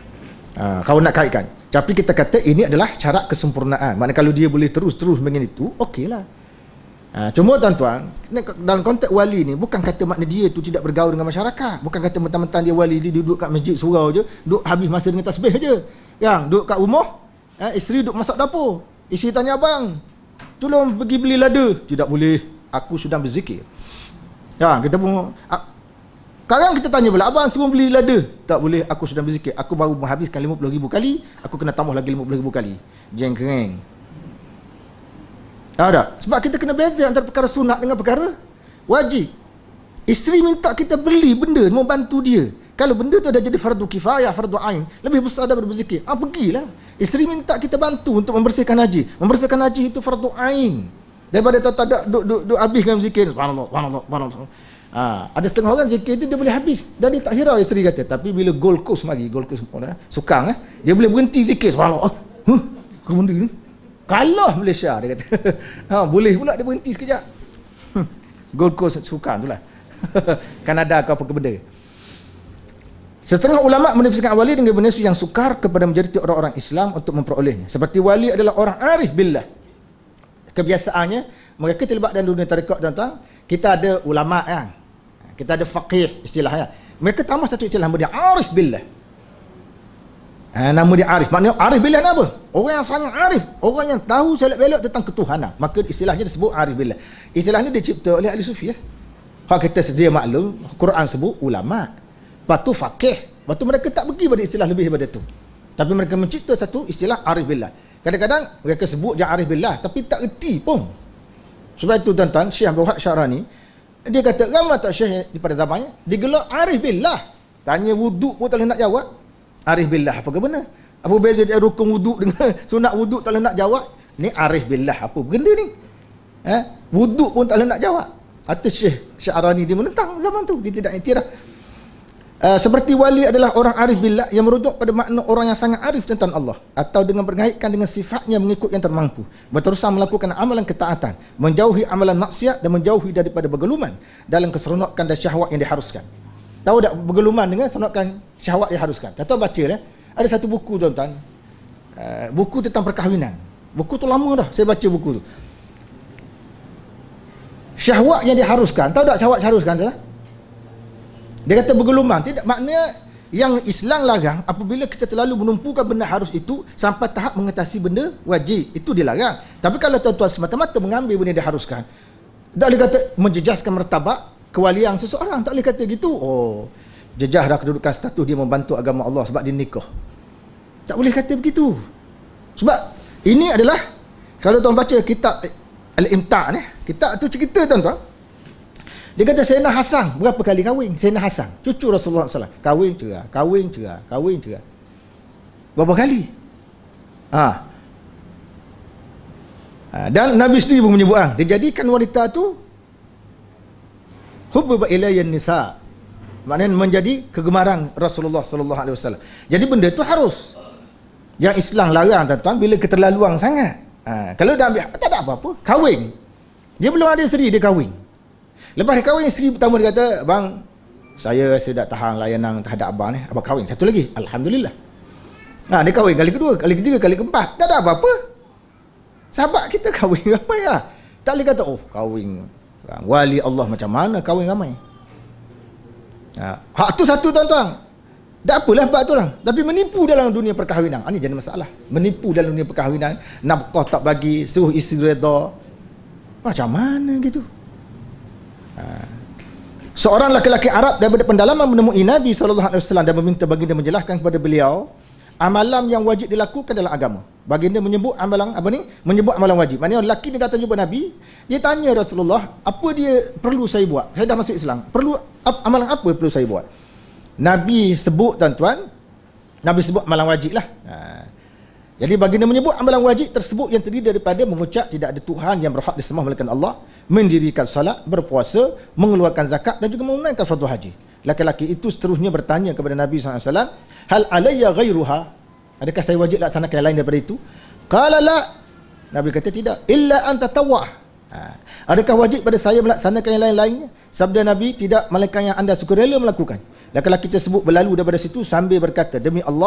Ha, kalau nak kaitkan. Tapi kita kata ini adalah syarat kesempurnaan. Maknanya kalau dia boleh terus-terus begini tu, okeylah. Ha, cuma tuan-tuan, dalam konteks wali ni bukan kata makna dia tu tidak bergaul dengan masyarakat. Bukan kata mentang-mentang dia wali, dia duduk kat masjid surau je, duduk habis masa dengan tasbih je. Yang duduk kat rumah, ha, isteri duduk masak dapur. Isteri tanya, abang, tolong pergi beli lada. Tidak boleh, aku sedang berzikir. Ya, kita pun sekarang kita tanya pula, abang suruh beli lada. Tak boleh, aku sedang berzikir. Aku baru menghabiskan lima puluh ribu kali, aku kena tambah lagi lima puluh ribu kali. Jeng kering. Tahu tak? Sebab kita kena beza antara perkara sunat dengan perkara wajib. Isteri minta kita beli benda, membantu dia. Kalau benda tu dah jadi fardu kifayah, fardu ain, lebih besar daripada berzikir, ah pergilah. Isteri minta kita bantu untuk membersihkan haji. Membersihkan haji itu fardu ain. Daripada tak ada duk duk duk habis dengan zikir, subhanallah, subhanallah, subhanallah. Ha, ada setengah orang zikir itu dia boleh habis dan dia tak hirau, isteri kata. Tapi bila Gold Coast mari, Gold Coast eh, Sukang eh, dia boleh berhenti zikir, subhanallah. Huh, ke benda ni? Kalah Malaysia, dia kata. Ha, boleh pula dia berhenti sekejap. Hmm, Gold Coast Sukang itulah. Kanada ke apa ke benda. Setengah ulama menafsirkan wali dengan benda yang sukar kepada menjadi orang-orang Islam untuk memperolehnya. Seperti wali adalah orang arif billah. Kebiasaannya mereka terlibat dalam dunia tarekat, tuan-tuan. Kita ada ulama kan. Kita ada faqih istilahnya. Mereka tambah satu istilah nama dia arif billah. Ha, nama dia arif. Maknanya arif billah ni apa? Orang yang sangat arif, orang yang tahu selak-belak tentang ketuhanan. Maka istilahnya disebut arif billah. Istilah ni dicipta oleh ahli sufi ya. Kalau kita sedia maklum, Quran sebut ulama. Lepas tu faqih. Lepas tu mereka tak pergi pada istilah lebih daripada tu. Tapi mereka mencipta satu istilah arif billah. Kadang-kadang mereka sebut je arif billah tapi tak erti pun. Sebab itu tuan-tuan, Syekh Abdul Wahab Syarani dia kata ramai tak syekh di pada zamannya digelar arif billah. Tanya wuduk pun tak boleh nak jawab. Arif billah apa ke benar? Apa beza dia rukun wuduk dengan sunat wuduk tak boleh nak jawab? Ni arif billah apa benda ni? Eh, wuduk pun tak boleh nak jawab. Atau Syekh Syarani dia menentang zaman tu, dia tidak iktiraf. Uh, seperti wali adalah orang arif billah yang merujuk pada makna orang yang sangat arif tentang Allah, atau dengan berkaitan dengan sifatnya mengikut yang termampu, berterusan melakukan amalan ketaatan, menjauhi amalan maksiat dan menjauhi daripada bergeluman dalam keseronokan dan syahwat yang diharuskan. Tahu tak bergeluman dengan seronokan syahwat yang diharuskan? Contoh baca lah, ada satu buku tuan-tuan, uh, buku tentang perkahwinan. Buku tu lama dah saya baca buku tu. Syahwat yang diharuskan, tahu tak syahwat diharuskan tu? Dia kata bergeluman, tidak maknanya yang Islam larang apabila kita terlalu menumpukan benda harus itu sampai tahap mengatasi benda wajib, itu dilarang. Tapi kalau tuan-tuan semata-mata mengambil benda yang diharuskan, tak boleh kata menjejaskan martabat kewalian seseorang, tak boleh kata gitu. Oh, jejah dah kedudukan status dia membantu agama Allah sebab dia nikah. Tak boleh kata begitu. Sebab ini adalah, kalau tuan baca kitab Al-Imta' ni, kitab tu cerita tuan-tuan. Dia kata Sayyidina Hasan berapa kali kahwin? Sayyidina Hasan, cucu Rasulullah sallallahu alaihi wasallam, kahwin cerai, kahwin cerai, kahwin cerai. Berapa kali? Ha. ha. Dan Nabi sendiri pun menyebut, ah, dia jadikan wanita tu hubba ilayyan nisa. Maknanya menjadi kegemaran Rasulullah sallallahu alaihi wasallam. Jadi benda tu harus. Yang Islam larang tuan-tuan bila keterlaluan sangat. Ha. Kalau dah ambil, tak ada apa-apa, kahwin. Dia belum ada isteri, dia kahwin. Lepas dia kahwin, isteri pertama dia kata, bang, saya rasa tak tahan layanan terhadap abang ni. Abang kahwin satu lagi, alhamdulillah. Ha, dia kahwin kali kedua, kali ketiga, kali keempat, tak ada apa-apa. Sahabat kita kahwin ramai lah. Tak boleh kata, oh kahwin wali Allah macam mana kahwin ramai. Ha, hak tu satu tuan-tuan. Tak apalah bab tu orang, tapi menipu dalam dunia perkahwinan. Ini jadi masalah. Menipu dalam dunia perkahwinan, nafkah tak bagi, suruh isteri redha. Macam mana gitu? Seorang lelaki Arab daripada pendalaman menemui Nabi sallallahu alaihi wasallam dan meminta baginda menjelaskan kepada beliau amalan yang wajib dilakukan dalam agama. Baginda menyebut amalan apa ni? Menyebut amalan wajib. Maknanya lelaki ni datang jumpa Nabi, dia tanya Rasulullah, apa dia perlu saya buat? Saya dah masuk Islam. Perlu amalan apa perlu saya buat? Nabi sebut tuan-tuan, Nabi sebut amalan wajib lah. Ha. Jadi baginda menyebut amalan wajib tersebut yang terdiri daripada mengucap tidak ada Tuhan yang berhak disembah melainkan Allah, mendirikan salat, berpuasa, mengeluarkan zakat dan juga menunaikan fardu haji. Laki-laki itu seterusnya bertanya kepada Nabi sallallahu alaihi wasallam, hal alayya ghairuha? Adakah saya wajib laksanakan yang lain daripada itu? Qala la. Nabi kata tidak, illa an tatawwa'. Ha. Adakah wajib pada saya melaksanakan yang lain-lainnya? Sabda Nabi, tidak, melainkan yang anda sukarela melakukan. Laki-laki tersebut berlalu daripada situ sambil berkata, demi Allah,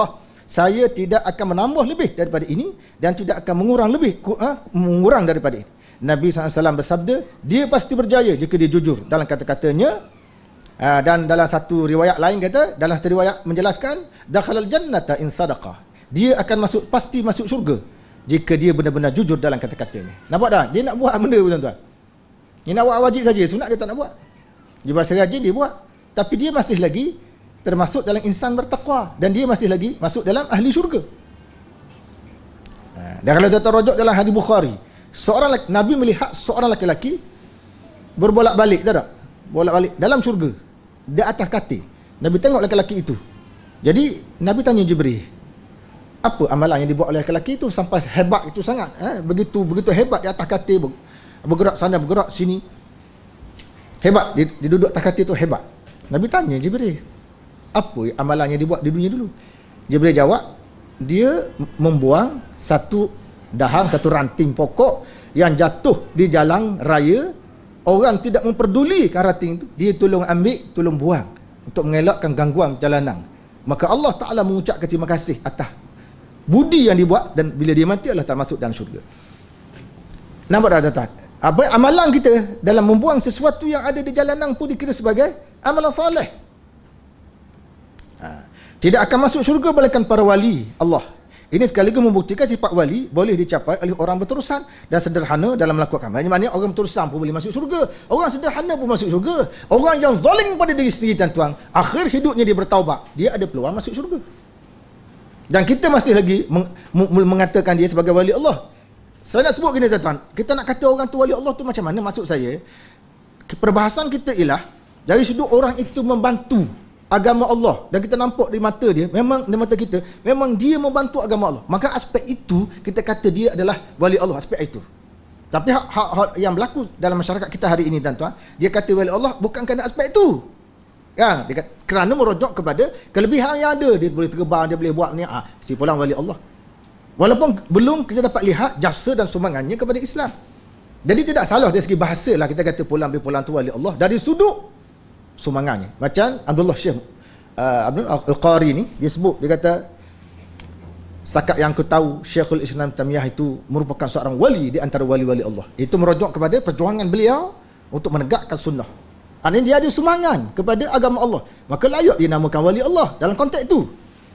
saya tidak akan menambah lebih daripada ini dan tidak akan mengurang lebih uh, mengurang daripada ini. Nabi sallallahu alaihi wasallam bersabda, dia pasti berjaya jika dia jujur dalam kata-katanya. Uh, dan dalam satu riwayat lain kata, dalam satu riwayat menjelaskan, dakhalal jannata in sadaqah. Dia akan masuk, pasti masuk syurga jika dia benar-benar jujur dalam kata-katanya. Nampak tak? Dia nak buat benda tuan-tuan. Dia nak buat wajib saja, sunat dia tak nak buat. Dia berasa rajin, dia buat. Tapi dia masih lagi termasuk dalam insan bertakwa dan dia masih lagi masuk dalam ahli syurga. Ha, dan kalau kita rujuk dalam hadis Bukhari, seorang laki, Nabi melihat seorang laki-laki berbolak-balik, tak tak? Bolak-balik dalam syurga di atas katil. Nabi tengok laki-laki itu. Jadi Nabi tanya Jibril, apa amalan yang dibuat oleh laki-laki itu sampai hebat itu sangat, eh? begitu begitu hebat di atas katil, bergerak sana bergerak sini, hebat, dia, dia duduk atas katil itu hebat. Nabi tanya Jibril, apa amalan yang dibuat di dunia dulu? Jibril jawab, dia membuang satu dahan, satu ranting pokok yang jatuh di jalan raya, orang tidak memperdulikan ranting itu, dia tolong ambil, tolong buang untuk mengelakkan gangguan jalanan. Maka Allah Ta'ala mengucapkan terima kasih atas budi yang dibuat, dan bila dia mati Allah Ta'ala masuk dalam syurga. Nampak tak tuan-tuan? Amalan kita dalam membuang sesuatu yang ada di jalanan pun dikira sebagai amalan soleh. Ha. Tidak akan masuk syurga melainkan para wali Allah. Ini sekaligus membuktikan sifat wali boleh dicapai oleh orang berterusan dan sederhana dalam melakukan amal. Maknanya orang berterusan pun boleh masuk syurga, orang sederhana pun masuk syurga. Orang yang zalim pada diri sendiri tuan-tuan, akhir hidupnya dia bertaubat, dia ada peluang masuk syurga. Dan kita masih lagi meng mengatakan dia sebagai wali Allah. Saya nak sebut gini tuan-tuan, kita nak kata orang tu wali Allah tu macam mana? Maksud saya, perbahasan kita ialah dari sudut orang itu membantu agama Allah, dan kita nampak di mata dia, memang di mata kita, memang dia membantu agama Allah, maka aspek itu kita kata dia adalah wali Allah, aspek itu. Tapi hak, hak, hak yang berlaku dalam masyarakat kita hari ini tuan-tuan, dia kata wali Allah bukan kerana aspek itu, ya, dia kata, kerana merujuk kepada kelebihan yang ada, dia boleh terbang, dia boleh buat ni, ah, si pulang wali Allah, walaupun belum kita dapat lihat jasa dan sumbangannya kepada Islam. Jadi tidak salah dari segi bahasa lah kita kata pulang bin pulang tu wali Allah dari sudut sumbangannya. Macam Abdullah Syekh uh, Abdul Al-Qari ni, dia sebut, dia kata, setakat yang aku tahu Syekhul Islam Taimiyah itu merupakan seorang wali di antara wali-wali Allah. Itu merujuk kepada perjuangan beliau untuk menegakkan sunnah. Artinya dia ada sumbangan kepada agama Allah, maka layak dinamakan wali Allah dalam konteks itu.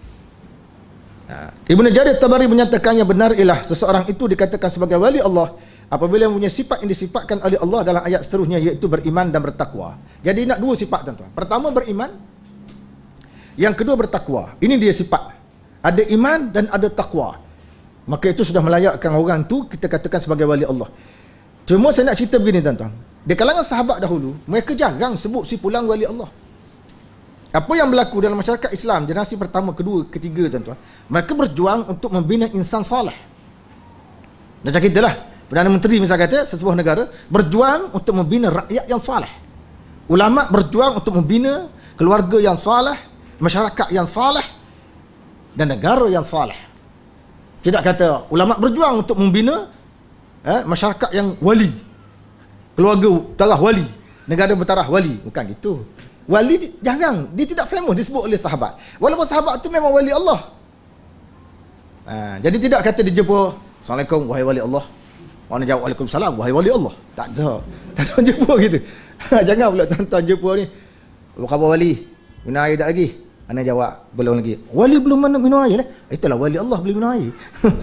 Ibnu Jarir Tabari menyatakannya benar ialah seseorang itu dikatakan sebagai wali Allah apabila mempunyai sifat yang disifatkan oleh Allah dalam ayat seterusnya, iaitu beriman dan bertakwa. Jadi nak dua sifat tuan-tuan. Pertama beriman, yang kedua bertakwa. Ini dia sifat. Ada iman dan ada takwa. Maka itu sudah melayakkan orang tu kita katakan sebagai wali Allah. Cuma saya nak cerita begini tuan-tuan. Di kalangan sahabat dahulu, mereka jarang sebut si pulang wali Allah. Apa yang berlaku dalam masyarakat Islam generasi pertama, kedua, ketiga tuan-tuan, mereka berjuang untuk membina insan saleh. Macam kita lah, Perdana Menteri misalnya kata sesebuah negara berjuang untuk membina rakyat yang saleh. Ulama berjuang untuk membina keluarga yang saleh, masyarakat yang saleh dan negara yang saleh. Tidak kata ulama berjuang untuk membina eh, masyarakat yang wali, keluarga taraf wali, negara bertaraf wali. Bukan gitu. Wali jarang, dia tidak famous disebut oleh sahabat. Walaupun sahabat itu memang wali Allah. Ha, jadi tidak kata dijumpa, Assalamualaikum wahai wali Allah. Orang jawab Waalaikumsalam wahai wali Allah. Tak ada. Tak ada jumpa gitu. Jangan pula tuan-tuan jumpa ni, apa khabar wali? Minum air tak lagi? Ana jawab belum lagi. Wali belum minum air lah. Itulah wali Allah boleh minum air.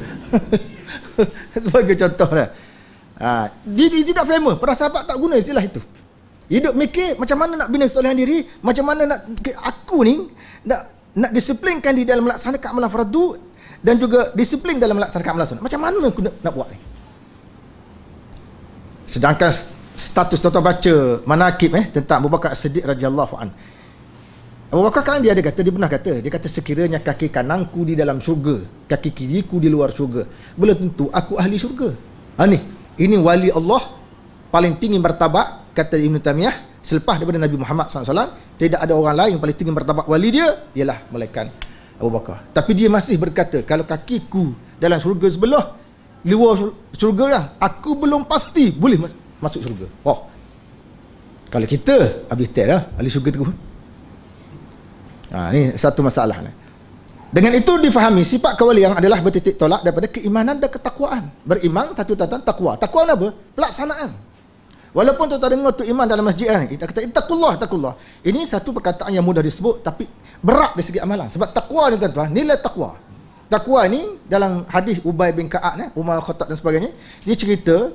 Sebagai contoh dah. Ha, dia, dia tidak famous. Para sahabat tak guna istilah itu. Hidup mikir macam mana nak bina kesolehan diri, macam mana nak aku ni nak nak disiplinkan di dalam melaksanakan amalan fardu dan juga disiplin dalam melaksanakan amalan sunnah. Macam mana aku nak, nak buat ni? Sedangkan status tuan-tuan baca manaqib eh tentang Abu Bakar As-Siddiq radhiyallahu an. Abu Bakar kan dia ada kata, dia pernah kata, dia kata sekiranya kaki kananku di dalam syurga, kaki kiriku di luar syurga, belum tentu aku ahli syurga. Ha ni, ini wali Allah paling tinggi martabat, kata Ibn Taimiyah, selepas daripada Nabi Muhammad sallallahu alaihi wasallam, tidak ada orang lain yang paling tinggi martabat wali dia ialah malaikat Abu Bakar. Tapi dia masih berkata, kalau kakiku dalam syurga sebelah, luar syurga lah, aku belum pasti boleh masuk syurga. Oh, kalau kita habis tek dah ahli syurga tu. Ha, ni satu masalah ni. Dengan itu difahami sifat kewalian adalah bertitik tolak daripada keimanan dan ketakwaan. Beriman satu tatan takwa. Takwa apa? Pelaksanaan. Walaupun tuan-tuan dengar tu iman dalam masjid kan, kita kata ittaqullah, taqullah. Ini satu perkataan yang mudah disebut tapi berat dari segi amalan. Sebab takwa ni tuan-tuan, nilai takwa. Takwa ni dalam hadis Ubay bin Ka'ab ni, Umar Khattab dan sebagainya, dia cerita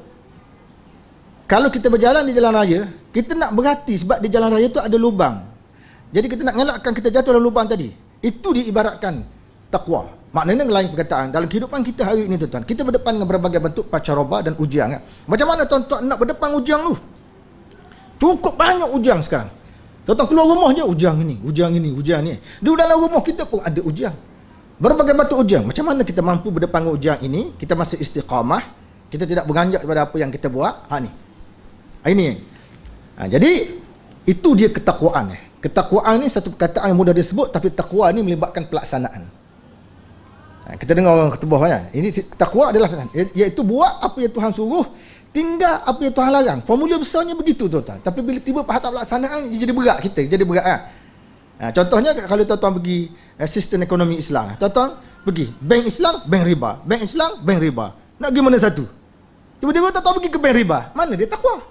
kalau kita berjalan di jalan raya, kita nak berhati sebab di jalan raya tu ada lubang. Jadi kita nak ngelakkan kita jatuh dalam lubang tadi. Itu diibaratkan takwa. Maknanya lain perkataan. Dalam kehidupan kita hari ini tuan-tuan, kita berdepan dengan berbagai bentuk pancaroba dan ujian. Kan? Macam mana tuan-tuan nak berdepan ujian tu? Cukup banyak ujian sekarang. Tuan-tuan keluar rumah je, ujian ini, ujian ini, ujian ni. Di dalam rumah kita pun ada ujian. Berbagai bentuk ujian. Macam mana kita mampu berdepan dengan ujian ini? Kita masih istiqamah. Kita tidak beranjak kepada apa yang kita buat. Ha ni. Ini. Ha, jadi itu dia ketakwaan. Eh. Ketakwaan ni satu perkataan yang mudah disebut, tapi takwa ni melibatkan pelaksanaan. Ha, kita dengar orang ketubah kan. Ini takwa adalah iaitu buat apa yang Tuhan suruh, tinggal apa yang Tuhan larang. Formula besarnya begitu tuan-tuan. Tapi bila tiba pada pelaksanaan, dia jadi berat kita, jadi berat kan. Ha, contohnya kalau tuan-tuan pergi eh, sistem ekonomi Islam. Tuan-tuan pergi bank Islam, bank riba. Bank Islam, bank riba. Nak pergi mana satu? Tiba-tiba tuan-tuan pergi ke bank riba. Mana dia takwa?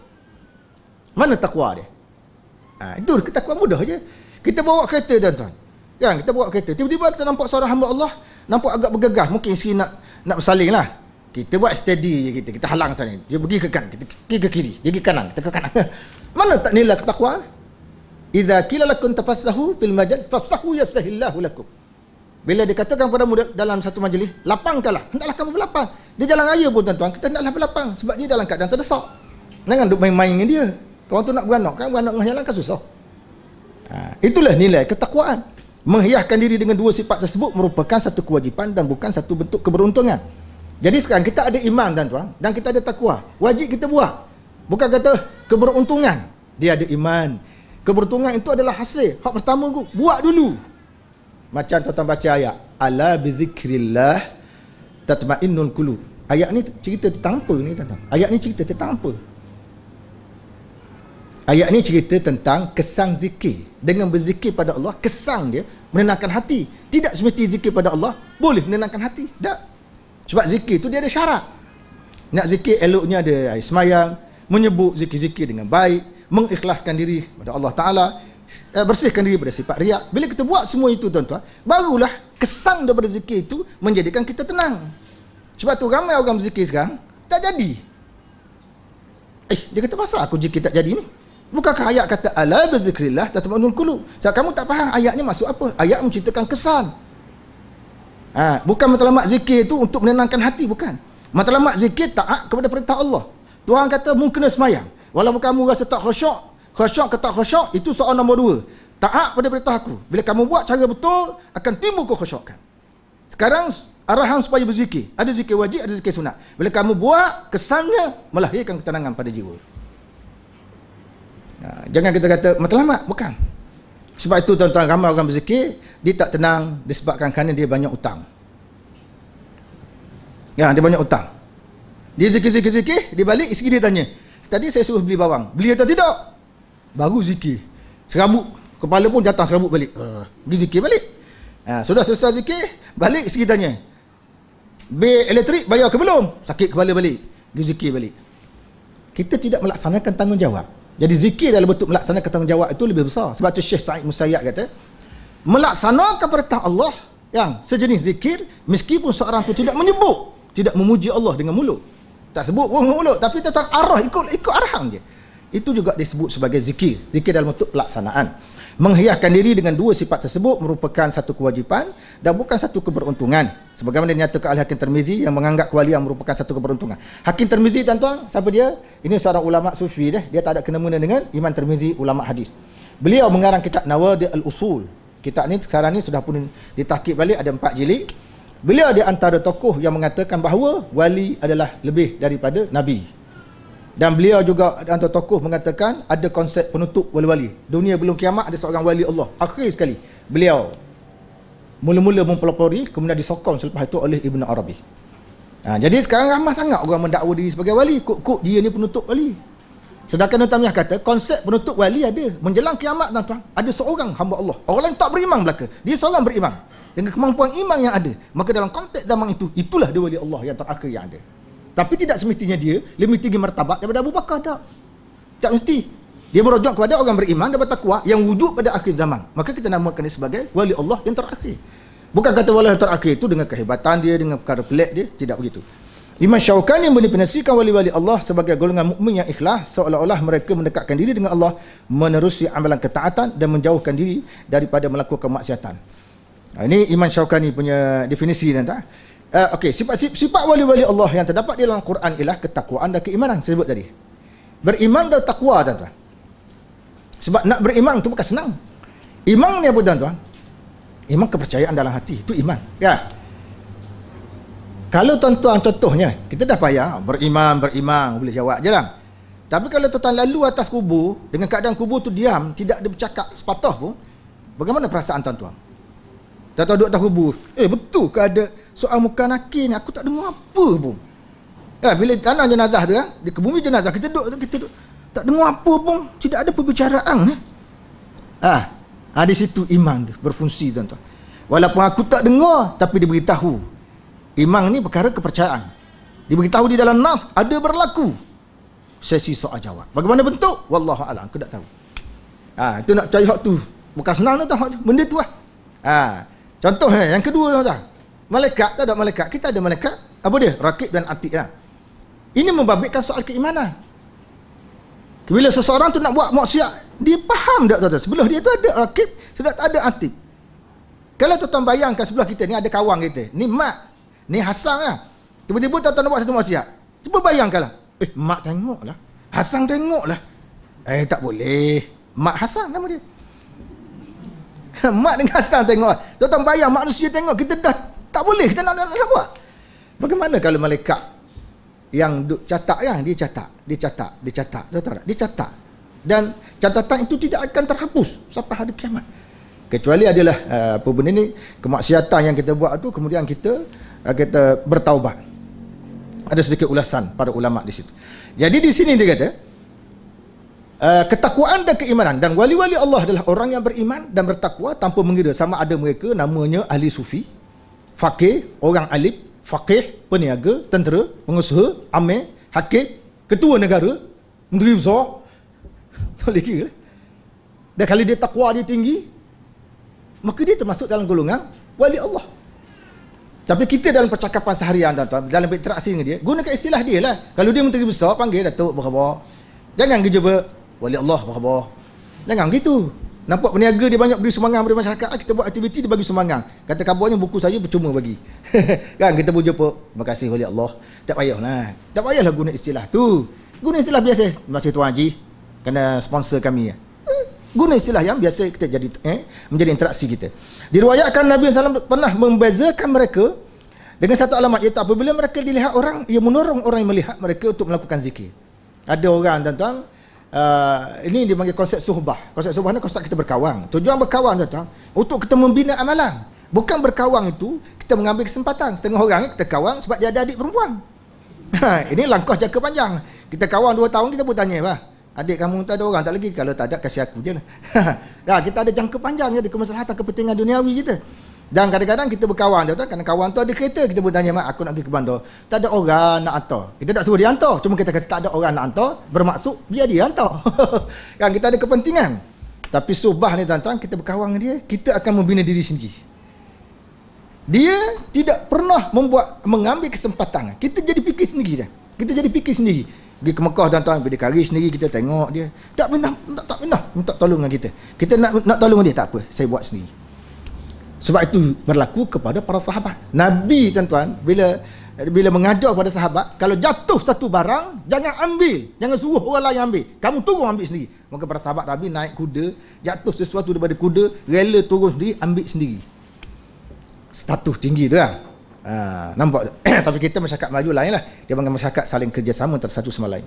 Mana takwa dia? Ha, itu ketakwaan mudah je. Kita bawa kereta tuan-tuan. Kan kita bawa kereta. Tiba-tiba kita nampak seorang hamba Allah nampak agak bergegas, mungkin sikit nak nak bersaling lah. Kita buat steady je kita. Kita halang sana. Dia pergi ke kanan, kita pergi ke kiri. Dia pergi kanan, kita ke kanan. Mana tak nilai ketakwaan? Iza qila lakum tafassahu fil majal fafsahu yafsahillahu lakum. Bila dikatakan padamu dalam satu majlis, lapangkanlah. Hendaklah kamu berlapang. Dia jalan raya pun tuan-tuan, kita hendaklah berlapang sebab dia dalam keadaan terdesak. Jangan duk main-main dengan dia. Kalau tu nak beranak kan, beranak dengan jalan kan susah. Ha, itulah nilai ketakwaan. Menghiaskan diri dengan dua sifat tersebut merupakan satu kewajipan dan bukan satu bentuk keberuntungan. Jadi sekarang kita ada iman tuan-tuan dan kita ada takwa. Wajib kita buat. Bukan kata keberuntungan. Dia ada iman. Keberuntungan itu adalah hasil. Hak pertama tu, buat dulu. Macam tuan-tuan baca ayat. Ala bizikrillah tatma'innul qulub. Ayat ni cerita tentang apa ni tuan-tuan? Ayat ni cerita tentang apa? Ayat ni cerita tentang kesan zikir. Dengan berzikir pada Allah, kesan dia menenangkan hati. Tidak semesti zikir pada Allah boleh menenangkan hati. Tak. Sebab zikir tu dia ada syarat. Nak zikir eloknya ada semayang, menyebut zikir-zikir dengan baik, mengikhlaskan diri kepada Allah Ta'ala, bersihkan diri daripada sifat riak. Bila kita buat semua itu tuan-tuan, barulah kesan daripada zikir itu menjadikan kita tenang. Sebab tu ramai orang berzikir sekarang tak jadi. Eh, dia kata pasal aku zikir tak jadi ni. Bukankah ayat kata ala bizikrillah tatma'innul qulub? Sebab kamu tak faham ayatnya maksud apa? Ayat menceritakan kesan. Ha, bukan matlamat zikir itu untuk menenangkan hati, bukan. Matlamat zikir taat kepada perintah Allah. Tuhan kata mu kena semayang. Walaupun kamu rasa tak khusyuk, khusyuk ke tak khusyuk, itu soal nombor dua. Taat pada perintah aku. Bila kamu buat cara betul, akan timbul kekhusyukan. Sekarang arahan supaya berzikir. Ada zikir wajib, ada zikir sunat. Bila kamu buat, kesannya melahirkan ketenangan pada jiwa. Ha, jangan kita kata matlamat, bukan. Sebab itu tuan-tuan, ramai orang berzikir dia tak tenang disebabkan kerana dia banyak utang. Ya, dia banyak utang. Dia zikir-zikir-zikir, dia balik, isteri dia tanya, tadi saya suruh beli bawang, beli atau tidak? Baru zikir. Serabut kepala pun datang serabut balik. Uh, pergi zikir balik. Ha, sudah selesai zikir, balik isteri tanya, bil elektrik bayar ke belum? Sakit kepala balik. Pergi zikir balik. Kita tidak melaksanakan tanggungjawab. Jadi zikir dalam bentuk melaksanakan tanggungjawab itu lebih besar. Sebab tu Syekh Sa'id Musayyab kata, melaksanakan perintah Allah yang sejenis zikir, meskipun seorang itu tidak menyebut, tidak memuji Allah dengan mulut. Tak sebut pun dengan mulut, tapi tentang arah, ikut ikut arahan je. Itu juga disebut sebagai zikir. Zikir dalam bentuk pelaksanaan. Menghiaskan diri dengan dua sifat tersebut merupakan satu kewajipan dan bukan satu keberuntungan. Sebagaimana dinyatakan oleh Hakim Tirmizi yang menganggap kewalian merupakan satu keberuntungan. Hakim Tirmizi tuan-tuan, siapa dia? Ini seorang ulama sufi dah. Dia tak ada kena-mena dengan Imam Tirmizi ulama hadis. Beliau mengarang kitab Nawadi' al-Usul. Kitab ni sekarang ni sudah pun ditahqiq balik, ada empat jilid. Beliau di antara tokoh yang mengatakan bahawa wali adalah lebih daripada nabi. Dan beliau juga antara tokoh mengatakan ada konsep penutup wali-wali. Dunia belum kiamat ada seorang wali Allah. Akhir sekali beliau mula-mula mempelopori, kemudian disokong selepas itu oleh Ibn Arabi. Ha, jadi sekarang ramai sangat orang mendakwa diri sebagai wali. Kok-kok dia ni penutup wali. Sedangkan Ibn Taymiyah kata konsep penutup wali ada. Menjelang kiamat tuan-tuan, ada seorang hamba Allah. Orang lain tak beriman belaka. Dia seorang beriman. dengan kemampuan iman yang ada, maka dalam konteks zaman itu, itulah dia wali Allah yang terakhir yang ada. Tapi tidak semestinya dia lebih tinggi martabat daripada Abu Bakar, tak. Tak mesti. Dia merujuk kepada orang beriman dan bertakwa yang wujud pada akhir zaman. Maka kita namakan dia sebagai wali Allah yang terakhir. Bukan kata wali yang terakhir itu dengan kehebatan dia, dengan perkara pelik dia, tidak begitu. Imam Syaukani mendefinisikan wali-wali Allah sebagai golongan mukmin yang ikhlas, seolah-olah mereka mendekatkan diri dengan Allah, menerusi amalan ketaatan dan menjauhkan diri daripada melakukan maksiatan. Nah, ini Imam Syaukani punya definisi nanti. Uh, Okey, sifat sifat wali-wali Allah yang terdapat di dalam Quran ialah ketakwaan dan keimanan, saya sebut tadi. Beriman dan takwa, tuan-tuan. Sebab nak beriman itu bukan senang. Iman ni apa, tuan-tuan? Iman kepercayaan dalam hati, itu iman. Ya. Kalau tuan-tuan contohnya, kita dah payah beriman, beriman, boleh jawab je lah. Tapi kalau tuan-tuan lalu atas kubur, dengan keadaan kubur tu diam, tidak ada bercakap sepatah pun, bagaimana perasaan tuan-tuan? Tuan-tuan duduk atas kubur, eh betul ke ada soal muka nakir ni, aku tak dengar apa pun. Ya, bila tanah jenazah tu, kan, di kebumi jenazah, kita duduk, kita duduk, tak dengar apa pun, tidak ada perbicaraan. Eh? Ah, ha, di situ iman tu berfungsi, tuan-tuan. Walaupun aku tak dengar, tapi diberitahu. Iman ni perkara kepercayaan. Diberitahu di dalam nafs, ada berlaku. Sesi soal jawab. Bagaimana bentuk? Wallahu a'lam, aku tak tahu. Ah, ha, itu nak cari hak tu. Bukan senang tu, hak tu. Benda tu lah. Ah, ha, contoh eh, yang kedua, tuan-tuan. Malaikat, tak ada malaikat. Kita ada malaikat. Apa dia? Raqib dan Atid lah. Ini membabitkan soal keimanan. Bila seseorang tu nak buat maksiat, dia faham tak, tuan-tuan? Sebelah dia tu ada Raqib, sebelah tu ada Atid. Kalau tuan-tuan bayangkan sebelah kita ni ada kawan kita. Ni Mak, ni Hasan lah. Tiba-tiba tuan-tuan nak buat satu maksiat. Cuba bayangkanlah. Eh, Mak tengoklah. Hasan tengoklah. Eh, tak boleh. Mak Hasan nama dia. Mak dengan Hasan tengok. Tuan-tuan bayang manusia tengok, kita dah tak boleh, kita nak, nak, nak buat. Bagaimana kalau malaikat yang duk catat, yang dia catat, dia catat, dia catat, tahu tak? Dia catat. Dan catatan itu tidak akan terhapus sampai hari kiamat. Kecuali adalah uh, apa benda ni, kemaksiatan yang kita buat tu, kemudian kita uh, kita bertaubat. Ada sedikit ulasan para ulama di situ. Jadi di sini dia kata uh, ketakwaan dan keimanan, dan wali-wali Allah adalah orang yang beriman dan bertakwa tanpa mengira sama ada mereka namanya ahli sufi, faqih, orang alim, faqih, peniaga, tentera, pengusaha, amir, hakim, ketua negara, menteri besar. Tak boleh kira. Dan kalau dia takwa dia tinggi, maka dia termasuk dalam golongan wali Allah. Tapi kita dalam percakapan seharian, tuan-tuan, dalam berinteraksi dengan dia, gunakan istilah dia lah. Kalau dia menteri besar, panggil Datuk, apa khabar. Jangan kerja ber, wali Allah, apa khabar. Jangan gitu. Nampak peniaga dia banyak beri sumbangan pada masyarakat, kita buat aktiviti dia bagi sumbangan. Kata kabarnya buku saya percuma bagi. Kan kita pun jumpa, terima kasih wali Allah. Tak payahlah. Tak payahlah guna istilah tu. Guna istilah biasa. Terima kasih Tuan Haji kerana sponsor kami. Guna istilah yang biasa kita jadi eh, menjadi interaksi kita. Diriwayatkan Nabi sallallahu alaihi wasallam pernah membezakan mereka dengan satu alamat, iaitu apabila mereka dilihat orang, ia menorong orang yang melihat mereka untuk melakukan zikir. Ada orang, tuan-tuan, Uh, ini dipanggil konsep suhbah. Konsep suhbah ni konsep kita berkawan. Tujuan berkawan, tuan-tuan, untuk kita membina amalan. Bukan berkawan itu kita mengambil kesempatan. Setengah orang kita kawan sebab dia ada adik perempuan. Ha, ini langkah jangka panjang. Kita kawan dua tahun, kita pun tanya, bah, adik kamu tak ada orang tak lagi? Kalau tak ada, kasih aku je lah. Ya, kita ada jangka panjang ya, di kemaslahatan kepentingan duniawi kita. Dan kadang-kadang kita berkawan, tuan-tuan, kerana kawan tu ada kereta, kita pun tanya, mak, aku nak pergi ke bandar. Tak ada orang nak hantar. Kita tak suruh dia hantar. Cuma kita kata tak ada orang nak hantar, bermaksud biar dia hantar. Kan kita ada kepentingan. Tapi subah ni, tuan-tuan, kita berkawan dengan dia, kita akan membina diri sendiri. Dia tidak pernah membuat mengambil kesempatan. Kita jadi fikir sendiri dah. Kita jadi fikir sendiri. Pergi ke Mekah, tuan-tuan, pergi kari sendiri, kita tengok dia. Tak pernah, tak, tak pernah minta tolong dengan kita. Kita nak nak tolong dia, tak apa, saya buat sendiri. Sebab itu berlaku kepada para sahabat. Nabi, tuan-tuan, bila bila mengajar kepada sahabat, kalau jatuh satu barang, jangan ambil, jangan suruh orang lain ambil, kamu turun ambil sendiri. Maka para sahabat Nabi naik kuda, jatuh sesuatu daripada kuda, rela turun sendiri, ambil sendiri. Status tinggi tu kan. Ha, nampak. Tapi kita masyarakat Melayu lain lah. Dia panggil masyarakat saling kerjasama antara satu sama lain.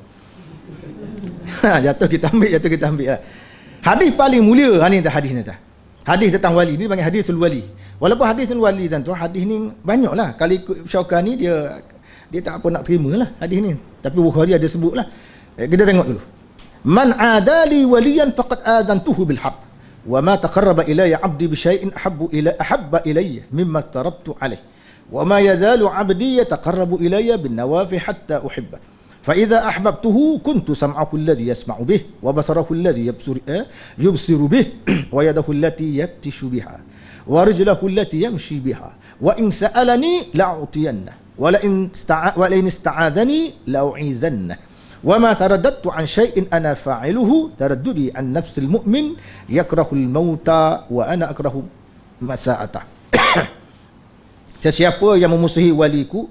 Ha, jatuh kita ambil, jatuh kita ambil lah. Hadis paling mulia, ha, ni hadis ni tak. Hadis tentang wali ni panggil hadisul wali. Walaupun hadisul wali, tuan-tuan, hadis ni banyak lah. Kalau ikut Syaukani, dia dia tak apa nak terima lah hadis ni. Tapi Bukhari ada sebut lah. Eh, kita tengok dulu. Man adali waliyan faqad adantuhu bil haq. wa ma taqarraba ilayya 'abdi bi syai'in ahabbu ila ahabba ilayya mimma taraktu alayh wa ma yazalu 'abdi yataqarrabu ilayya bin nawafi hatta uhibba fa idza ahbabtuhu kuntu sam'ahu alladhi yasma'u bih wa basarahu alladhi yabsuru eh, yubsiru bih wa yadahu allati yabtishu biha wa rijluhu allati yamshi biha wa in sa'alani la'utiyanna wa la in ista'a wa la in ista'adhani la'u'izanna وما ترددت عن شيء أنا فاعله ترددي عن نفس المؤمن يكره الموت وأنا أكره مساءته. Sesiapa yang memusuhi waliku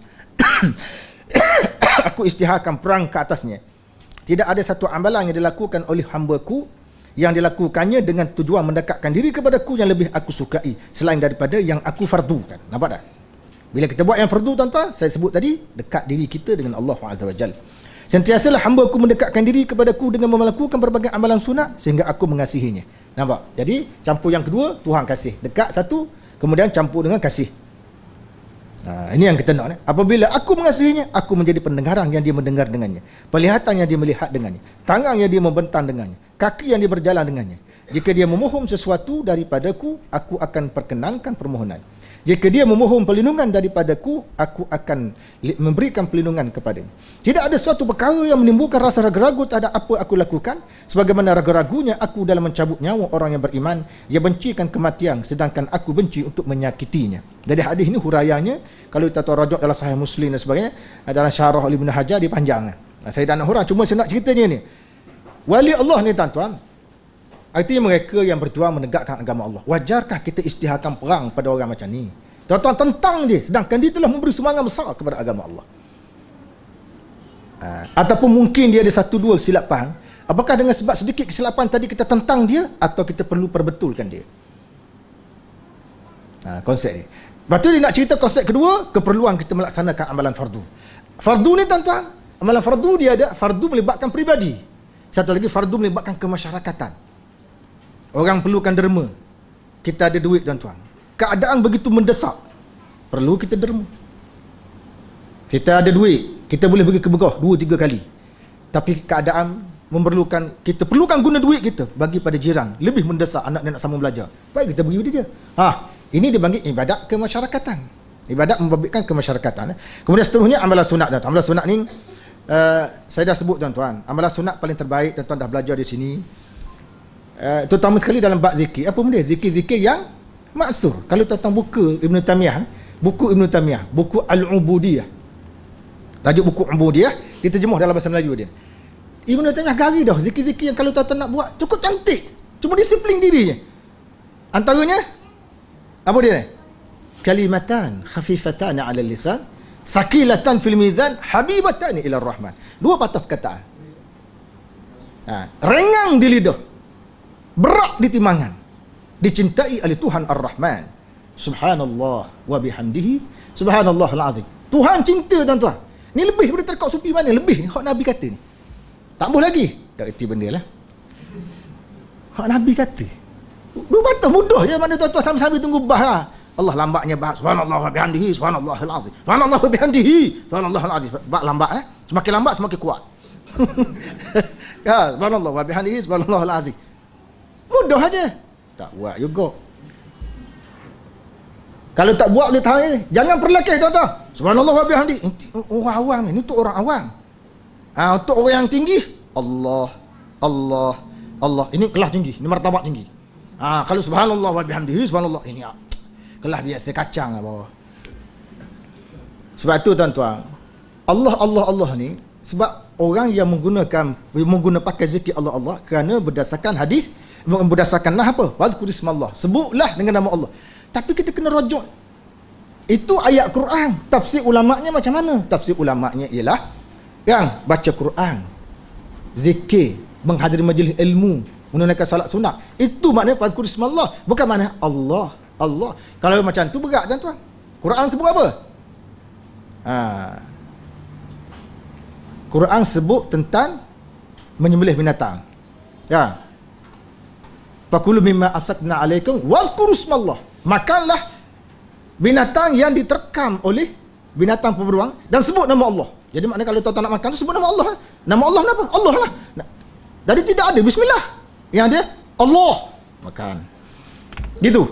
aku isytiharkan perang ke atasnya. Tidak ada satu amalan yang dilakukan oleh hamba-Ku yang dilakukannya dengan tujuan mendekatkan diri kepadaku yang lebih aku sukai selain daripada yang aku fardukan. Nampak tak? Bila kita buat yang fardu, tuan-tuan, saya sebut tadi, dekat diri kita dengan Allah Azza wa Jalla. Sentiasalah hamba-Ku mendekatkan diri kepadaku dengan melakukan berbagai amalan sunat sehingga aku mengasihinya. Nampak? Jadi campur yang kedua, Tuhan kasih. Dekat satu, kemudian campur dengan kasih. Ha, ini yang kita nak. Apabila aku mengasihinya, aku menjadi pendengaran yang dia mendengar dengannya, penglihatan yang dia melihat dengannya, tangan yang dia membentang dengannya, kaki yang dia berjalan dengannya. Jika dia memohon sesuatu daripadaku, aku akan perkenankan permohonan. Jika dia memohon perlindungan daripadaku, aku akan memberikan perlindungan kepadanya. Tidak ada suatu perkara yang menimbulkan rasa ragu-ragu terhadap apa aku lakukan, sebagaimana ragu-ragunya aku dalam mencabut nyawa orang yang beriman. Ia bencikan kematian, sedangkan aku benci untuk menyakitinya. Jadi hadis ini huraiannya, kalau kita tahu rajak dalam Sahih Muslim dan sebagainya, dalam syarah oleh Ibn Hajar, dia panjang. Nah, saya tak nak huraian, cuma saya nak ceritanya ni. Wali Allah ni, tuan-tuan, artinya mereka yang berjuang menegakkan agama Allah. Wajarkah kita isytiharkan perang pada orang macam ni? Tuan-tuan tentang dia, sedangkan dia telah memberi sumbangan besar kepada agama Allah. Ha, ataupun mungkin dia ada satu dua kesilapan. Apakah dengan sebab sedikit kesilapan tadi kita tentang dia, atau kita perlu perbetulkan dia? Ha, konsep ni. Lepas tu dia nak cerita konsep kedua, keperluan kita melaksanakan amalan fardu. Fardu ni, tuan-tuan, amalan fardu dia ada, fardu melibatkan peribadi. Satu lagi, fardu melibatkan kemasyarakatan. Orang perlukan derma. Kita ada duit, tuan-tuan. Keadaan begitu mendesak, perlu kita derma. Kita ada duit, kita boleh pergi ke Begah dua tiga kali. Tapi keadaan memerlukan, kita perlukan guna duit kita bagi pada jiran. Lebih mendesak, anak dia nak sambung belajar. Baik, kita bagi pada dia. Ha, ini dipanggil ibadat kemasyarakatan. Ibadat membabitkan kemasyarakatan. Kemudian seterusnya amalan sunat. Amalan sunat ni, uh, saya dah sebut, tuan-tuan. Amalan sunat paling terbaik, tuan-tuan dah belajar di sini. Uh, terutama sekali dalam bab zikir. Apa benda? Zikir-zikir yang maksur. Kalau tuan-tuan buka Ibn Taymiyah, buku Ibn Taymiyah, buku Al-Ubudiyah, tajuk buku Ubudiyah, diterjemuh dalam bahasa Melayu dia. Ibn Taymiyah gari dah zikir-zikir yang kalau tuan-tuan nak buat cukup cantik, cuma disiplin dirinya. Antaranya apa dia ni? Kalimatan khafifatan 'ala lisan, thaqilatan fil mizan, habibatan ila Rahman. Dua patah perkataan. Ha, ringan di lidah, berat di timbangan, dicintai oleh Tuhan Ar-Rahman. Subhanallah wa bihamdihi subhanallahul azim. Tuhan cinta, tuan-tuan. Ni lebih daripada terkau supi mana? Lebih ni hak Nabi kata ni. Tambah lagi. Tak erti benda lah. Hak Nabi kata. Dua patah mudah je mana tuan-tuan sambil-sambil tunggu bah. Allah lambatnya bah. Subhanallah wa bihamdihi subhanallahul azim. Subhanallah wa bihamdihi subhanallahul azim. Bah lambat eh. Semakin lambat semakin kuat. Ya, subhanallah wa bihamdihi subhanallahul azim. Mudah aja. Tak buat juga. Kalau tak buat boleh tahan ni. Jangan perlekeh, tuan-tuan. Subhanallah wa bihamdi. Orang awam ni, untuk orang awam. Ha, untuk orang yang tinggi, Allah, Allah, Allah. Ini kelas tinggi, ini martabat tinggi. Ha, kalau subhanallah wa bihamdihi subhanallah, ini kelas biasa kacang lah bawah. Sebab tu, tuan-tuan, Allah, Allah, Allah ni, sebab orang yang menggunakan menggunakan pakai zikir Allah, Allah kerana berdasarkan hadis, berdasarkan nah apa? Wazkurismallah. Sebutlah dengan nama Allah. Tapi kita kena rujuk. Itu ayat Quran. Tafsir ulama'nya macam mana? Tafsir ulama'nya ialah yang baca Quran, zikir, menghadiri majlis ilmu, menunaikan salat sunat. Itu maknanya wazkurismallah. Bukan makna Allah, Allah. Kalau macam tu berat, tuan-tuan. Quran sebut apa? Ha. Quran sebut tentang menyembelih binatang. Ya. Fakulu mimma afsakna alaikum wazkurusmallah. Makanlah binatang yang diterkam oleh binatang pemberuang dan sebut nama Allah. Jadi maknanya kalau tuan-tuan nak makan tu sebut nama Allah. Nama Allah kenapa? Allah lah. Jadi tidak ada bismillah. Yang dia Allah. makan. Gitu.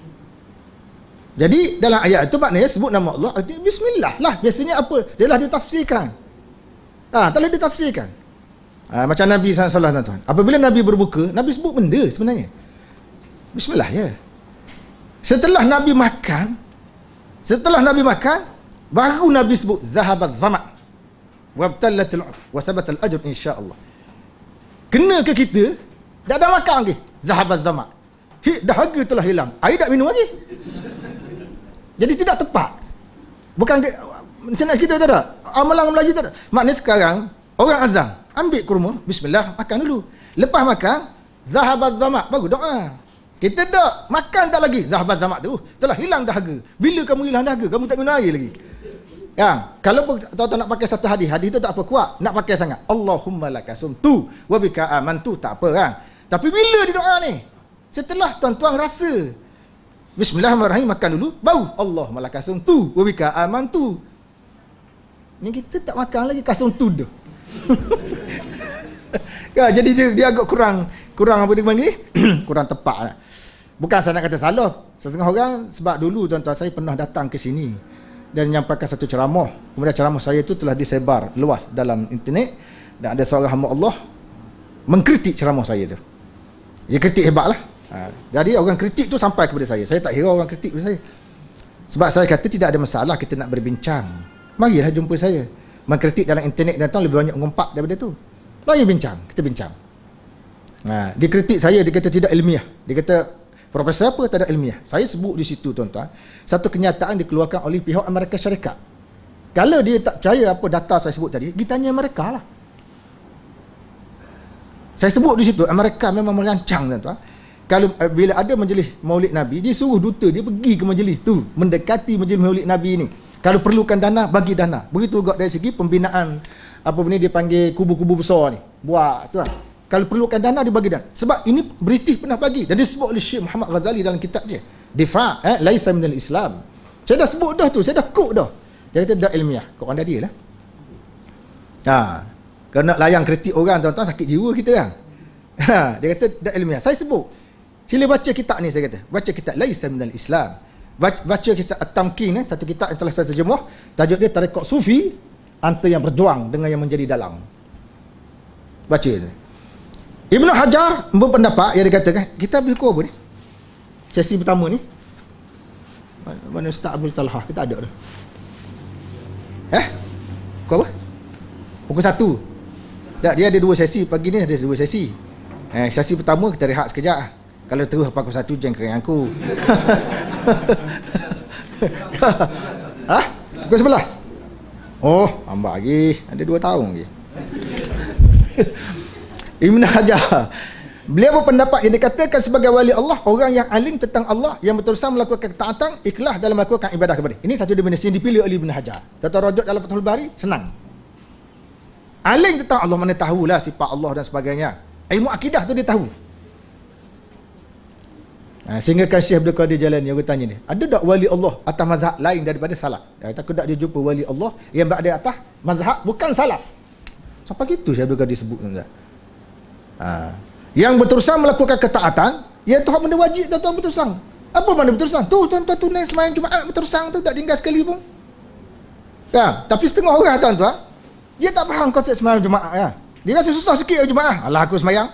Jadi dalam ayat itu maknanya sebut nama Allah, artinya bismillah lah. Biasanya apa? Dia lah ditafsirkan. Ah, ha, telah ditafsirkan. Ha, macam Nabi sallallahu alaihi wasallam tuan. Apabila Nabi berbuka, Nabi sebut benda sebenarnya. Bismillah ya. Setelah Nabi makan, setelah Nabi makan, baru Nabi sebut zahabat zama' wabtallatil wa sabatal ajr insya-Allah. Kena ke kita dah ada makan lagi, zahabat zama'. Hi, dahaga telah hilang. Air tak minum lagi. Jadi tidak tepat. Bukan ke, macam kita tak ada. Amalan Melayu tak ada. Maknanya sekarang orang azan, ambil kurma, bismillah, makan dulu. Lepas makan, zahabat zama', baru doa. Kita tak makan tak lagi, zahabat zama' tu telah hilang dahaga. Bila kamu hilang dahaga, kamu tak minum air lagi. Ya, kalau tuan-tuan nak pakai satu hadis, hadis tu tak apa kuat, nak pakai sangat. Allahumma lakasumtu wa bika amantu, tak apa kan. Tapi bila di doa ni, setelah tuan-tuan rasa bismillahirrahmanirrahim, makan dulu, baru Allahumma lakasumtu wa bika amantu. Ni kita tak makan lagi, kasum tu dah. Ya, jadi dia, dia agak kurang kurang apa dia panggil? Kurang tepat lah. Bukan saya nak kata salah. Setengah orang, sebab dulu tuan-tuan saya pernah datang ke sini dan menyampaikan satu ceramah. Kemudian ceramah saya itu telah disebar luas dalam internet dan ada seorang hamba Allah mengkritik ceramah saya tu. Dia kritik hebat lah. Ha, jadi orang kritik tu sampai kepada saya. Saya tak hirau orang kritik kepada saya. Sebab saya kata tidak ada masalah kita nak berbincang. Marilah jumpa saya. Mengkritik dalam internet dan tuan lebih banyak ngumpak daripada tu. Mari bincang, kita bincang. Ha, dia kritik saya, dia kata tidak ilmiah. Dia kata profesor apa tak ada ilmiah. Saya sebut di situ tuan-tuan, satu kenyataan dikeluarkan oleh pihak Amerika Syarikat. Kalau dia tak percaya apa data saya sebut tadi, dia tanya Amerika lah. Saya sebut di situ, Amerika memang merancang tuan-tuan. Kalau bila ada majlis Maulid Nabi, dia suruh duta dia pergi ke majlis tu, mendekati majlis Maulid Nabi ni. Kalau perlukan dana, bagi dana. Begitu juga dari segi pembinaan apa ni dia panggil kubu-kubu besar ni. Buat tu kan. Kalau perlukan dana, dia bagi dana. Sebab ini British pernah bagi dan disebut oleh Syekh Muhammad Ghazali dalam kitab dia. Difa' eh laisa minal Islam. Saya dah sebut dah tu, saya dah quote dah. Dia kata tak ilmiah. Kau orang dah dia lah. Ha, kalau nak layan kritik orang tuan-tuan sakit jiwa kita kan. Ha, dia kata tak ilmiah. Saya sebut. Sila baca kitab ni saya kata. Baca kitab laisa minal Islam. Baca, baca kisah At-Tamkin, eh, satu kitab yang telah saya terjemuh. Tajuk dia Tarekat Sufi, antara yang berjuang dengan yang menjadi dalang. Baca ni. Ibnu Hajar berpendapat yang dikatakan, kita ambil pukul apa ni? Sesi pertama ni. Mana Ustaz Abdul Talhah? Kita ada dah. Eh? Pukul apa? Pukul satu. Tak, dia ada dua sesi. Pagi ni ada dua sesi. Eh, sesi pertama kita rehat sekejap. Kalau terus pukul satu jangan kering aku. Hah? Pukul sebelah? Oh, lambat lagi. Ada dua tahun lagi. Ibn Hajar, beliau berpendapat yang dikatakan sebagai wali Allah, orang yang alim tentang Allah, yang betul-betul melakukan ketaatan, ikhlas dalam melakukan ibadah kepada. Ini satu definisi yang dipilih oleh Ibn Hajar. Kata rajak dalam Fathul Bari, senang. Alim tentang Allah, mana tahulah sifat Allah dan sebagainya. Ilmu akidah tu dia tahu. Ha, sehingga kan Syekh Abdul Qadir Jalani yang bertanya ni, ada tak wali Allah atas mazhab lain daripada salaf? Dia kata, tak dia jumpa wali Allah yang berada atas mazhab bukan salaf. Sampai gitu Syekh Abdul Qadir sebut. Ha. Yang berterusan melakukan ketaatan, ya Tuhan benda wajib tuan-tuan berterusan. Apa mana berterusan? Tu tuan-tuan tunai sembahyang Jumaat berterusan tu, tak tinggal sekali pun. Ya, tapi setengah orang tuan-tuan, dia tak faham konsep sembahyang Jumaat ya. Dia rasa susah sikit Jumaat. Alah aku sembahyang.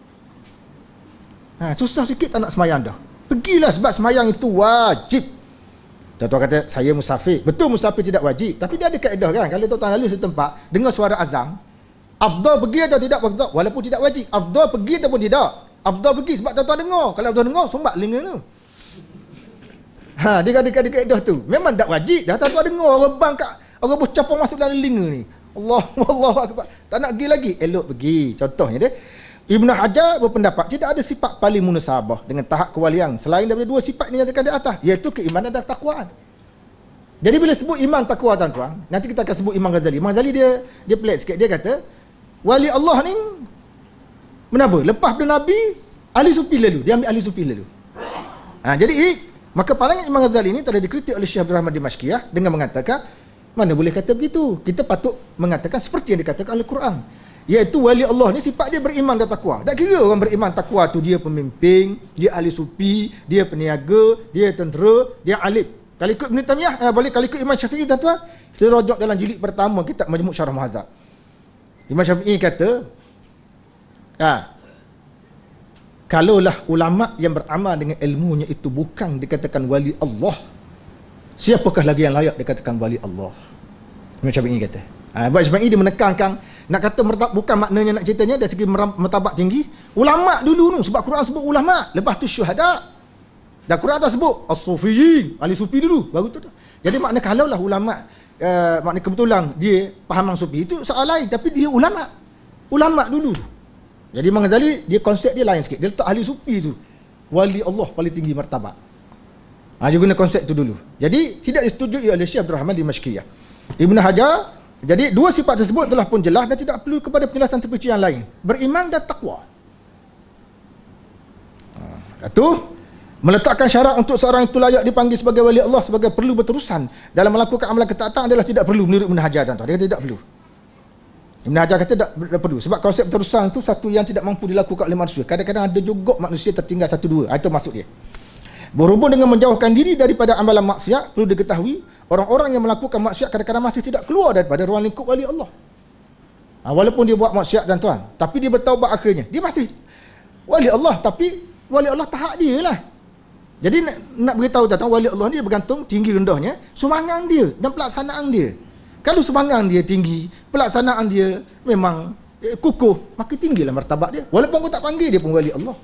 Ha, susah sikit tak nak sembahyang dah. Pergilah sebab sembahyang itu wajib. Tuan-tuan kata saya musafir. Betul musafir tidak wajib, tapi dia ada kaedah kan. Kalau tuan-tuan lalu satu tempat dengar suara azan, afdal pergi atau tidak afdal, walaupun tidak wajib. Afdal pergi ataupun tidak. Afdal pergi sebab tuan-tuan dengar. Kalau tuan dengar sumbat telinga tu. Ha, dia ada kaedah tu. Memang tak wajib. Dah tuan-tuan dengar orang bang kat orang bercapung masuk dalam telinga ni. Allah Allahu akbar. Tak nak pergi lagi, elok pergi. Contohnya dia Ibn Hajar berpendapat tidak ada sifat paling munasabah dengan tahap kewalian selain daripada dua sifat yang dinyatakan di atas, iaitu keimanan dan takwaan. Jadi bila sebut iman takwa tuan-tuan, nanti kita akan sebut Imam Ghazali. Imam Ghazali dia dia pelik sikit. Dia kata wali Allah ni menapa? Lepas pada Nabi, ahli sufi lalu. Dia ambil ahli sufi lalu. Ha, jadi maka pandangan Imam Ghazali ini telah dikritik oleh Syekh Abdul Rahman Dimashqiyah dengan mengatakan mana boleh kata begitu? Kita patut mengatakan seperti yang dikatakan oleh Quran. Iaitu wali Allah ni sifat dia beriman dan takwa. Tak kira orang beriman takwa tu dia pemimpin, dia ahli sufi, dia peniaga, dia tentera, dia alim. Kalau ikut Ibn Taymiyah, eh, balik kalau ikut Imam Syafi'i tuan-tuan, kita rojok dalam jilid pertama kitab Majmu' Syarah Muhadzab. Imam Syafi'i kata, ha, kalaulah ulama yang beramal dengan ilmunya itu bukan dikatakan wali Allah, siapakah lagi yang layak dikatakan wali Allah? Imam Syafi'i kata. Ha, Imam Syafi'i dia menekankan, nak kata mertab, bukan maknanya nak ceritanya dari segi martabat tinggi. Ulama dulu tu, sebab Quran sebut ulama, lepas tu syuhada. Dan Quran tak sebut as-sufiyin, ahli sufi dulu, baru tu. Jadi makna kalaulah ulama, uh, makna kebetulan dia faham sufi itu soal lain, tapi dia ulama. Ulama dulu. Jadi Imam Ghazali dia konsep dia lain sikit. Dia letak ahli sufi tu wali Allah paling tinggi martabat. Ha, dia guna konsep tu dulu. Jadi tidak disetujui oleh Syekh Abdul Rahman Dimashqiyah. Ibn Hajar, jadi dua sifat tersebut telah pun jelas dan tidak perlu kepada penjelasan terperinci yang lain. Beriman dan takwa. Ha, itu meletakkan syarat untuk seorang itu layak dipanggil sebagai wali Allah sebagai perlu berterusan dalam melakukan amalan ketaatan adalah tidak perlu menurut Ibn Hajar, tuan-tuan. Dia kata tidak perlu. Ibn Hajar kata tak, tak perlu. Sebab konsep berterusan itu satu yang tidak mampu dilakukan oleh manusia. Kadang-kadang ada juga manusia tertinggal satu dua. Itu maksud dia. Berhubung dengan menjauhkan diri daripada amalan maksiat, perlu diketahui orang-orang yang melakukan maksiat kadang-kadang masih tidak keluar daripada ruang lingkup wali Allah. Ha, walaupun dia buat maksiat, tuan-tuan, tapi dia bertaubat akhirnya, dia masih wali Allah, tapi wali Allah tahap dia lah. Jadi nak, nak beritahu tuan-tuan, wali Allah ni bergantung tinggi rendahnya sumbangan dia dan pelaksanaan dia. Kalau sumbangan dia tinggi, pelaksanaan dia memang eh, kukuh, maka tinggilah martabat dia. Walaupun kau tak panggil dia pun wali Allah.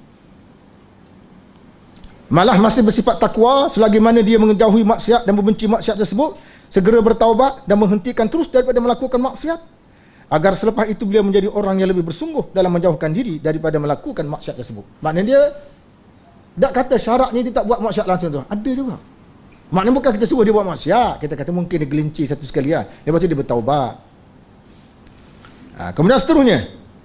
Malah masih bersifat takwa selagi mana dia mengetahui maksiat dan membenci maksiat tersebut, segera bertaubat dan menghentikan terus daripada melakukan maksiat, agar selepas itu beliau menjadi orang yang lebih bersungguh dalam menjauhkan diri daripada melakukan maksiat tersebut. Maknanya dia tak kata syarat ni dia tak buat maksiat langsung tu. Ada juga. Maknanya bukan kita suruh dia buat maksiat, kita kata mungkin dia gelincir satu sekali lah, lepas tu dia bertaubat. Ha, kemudian seterusnya,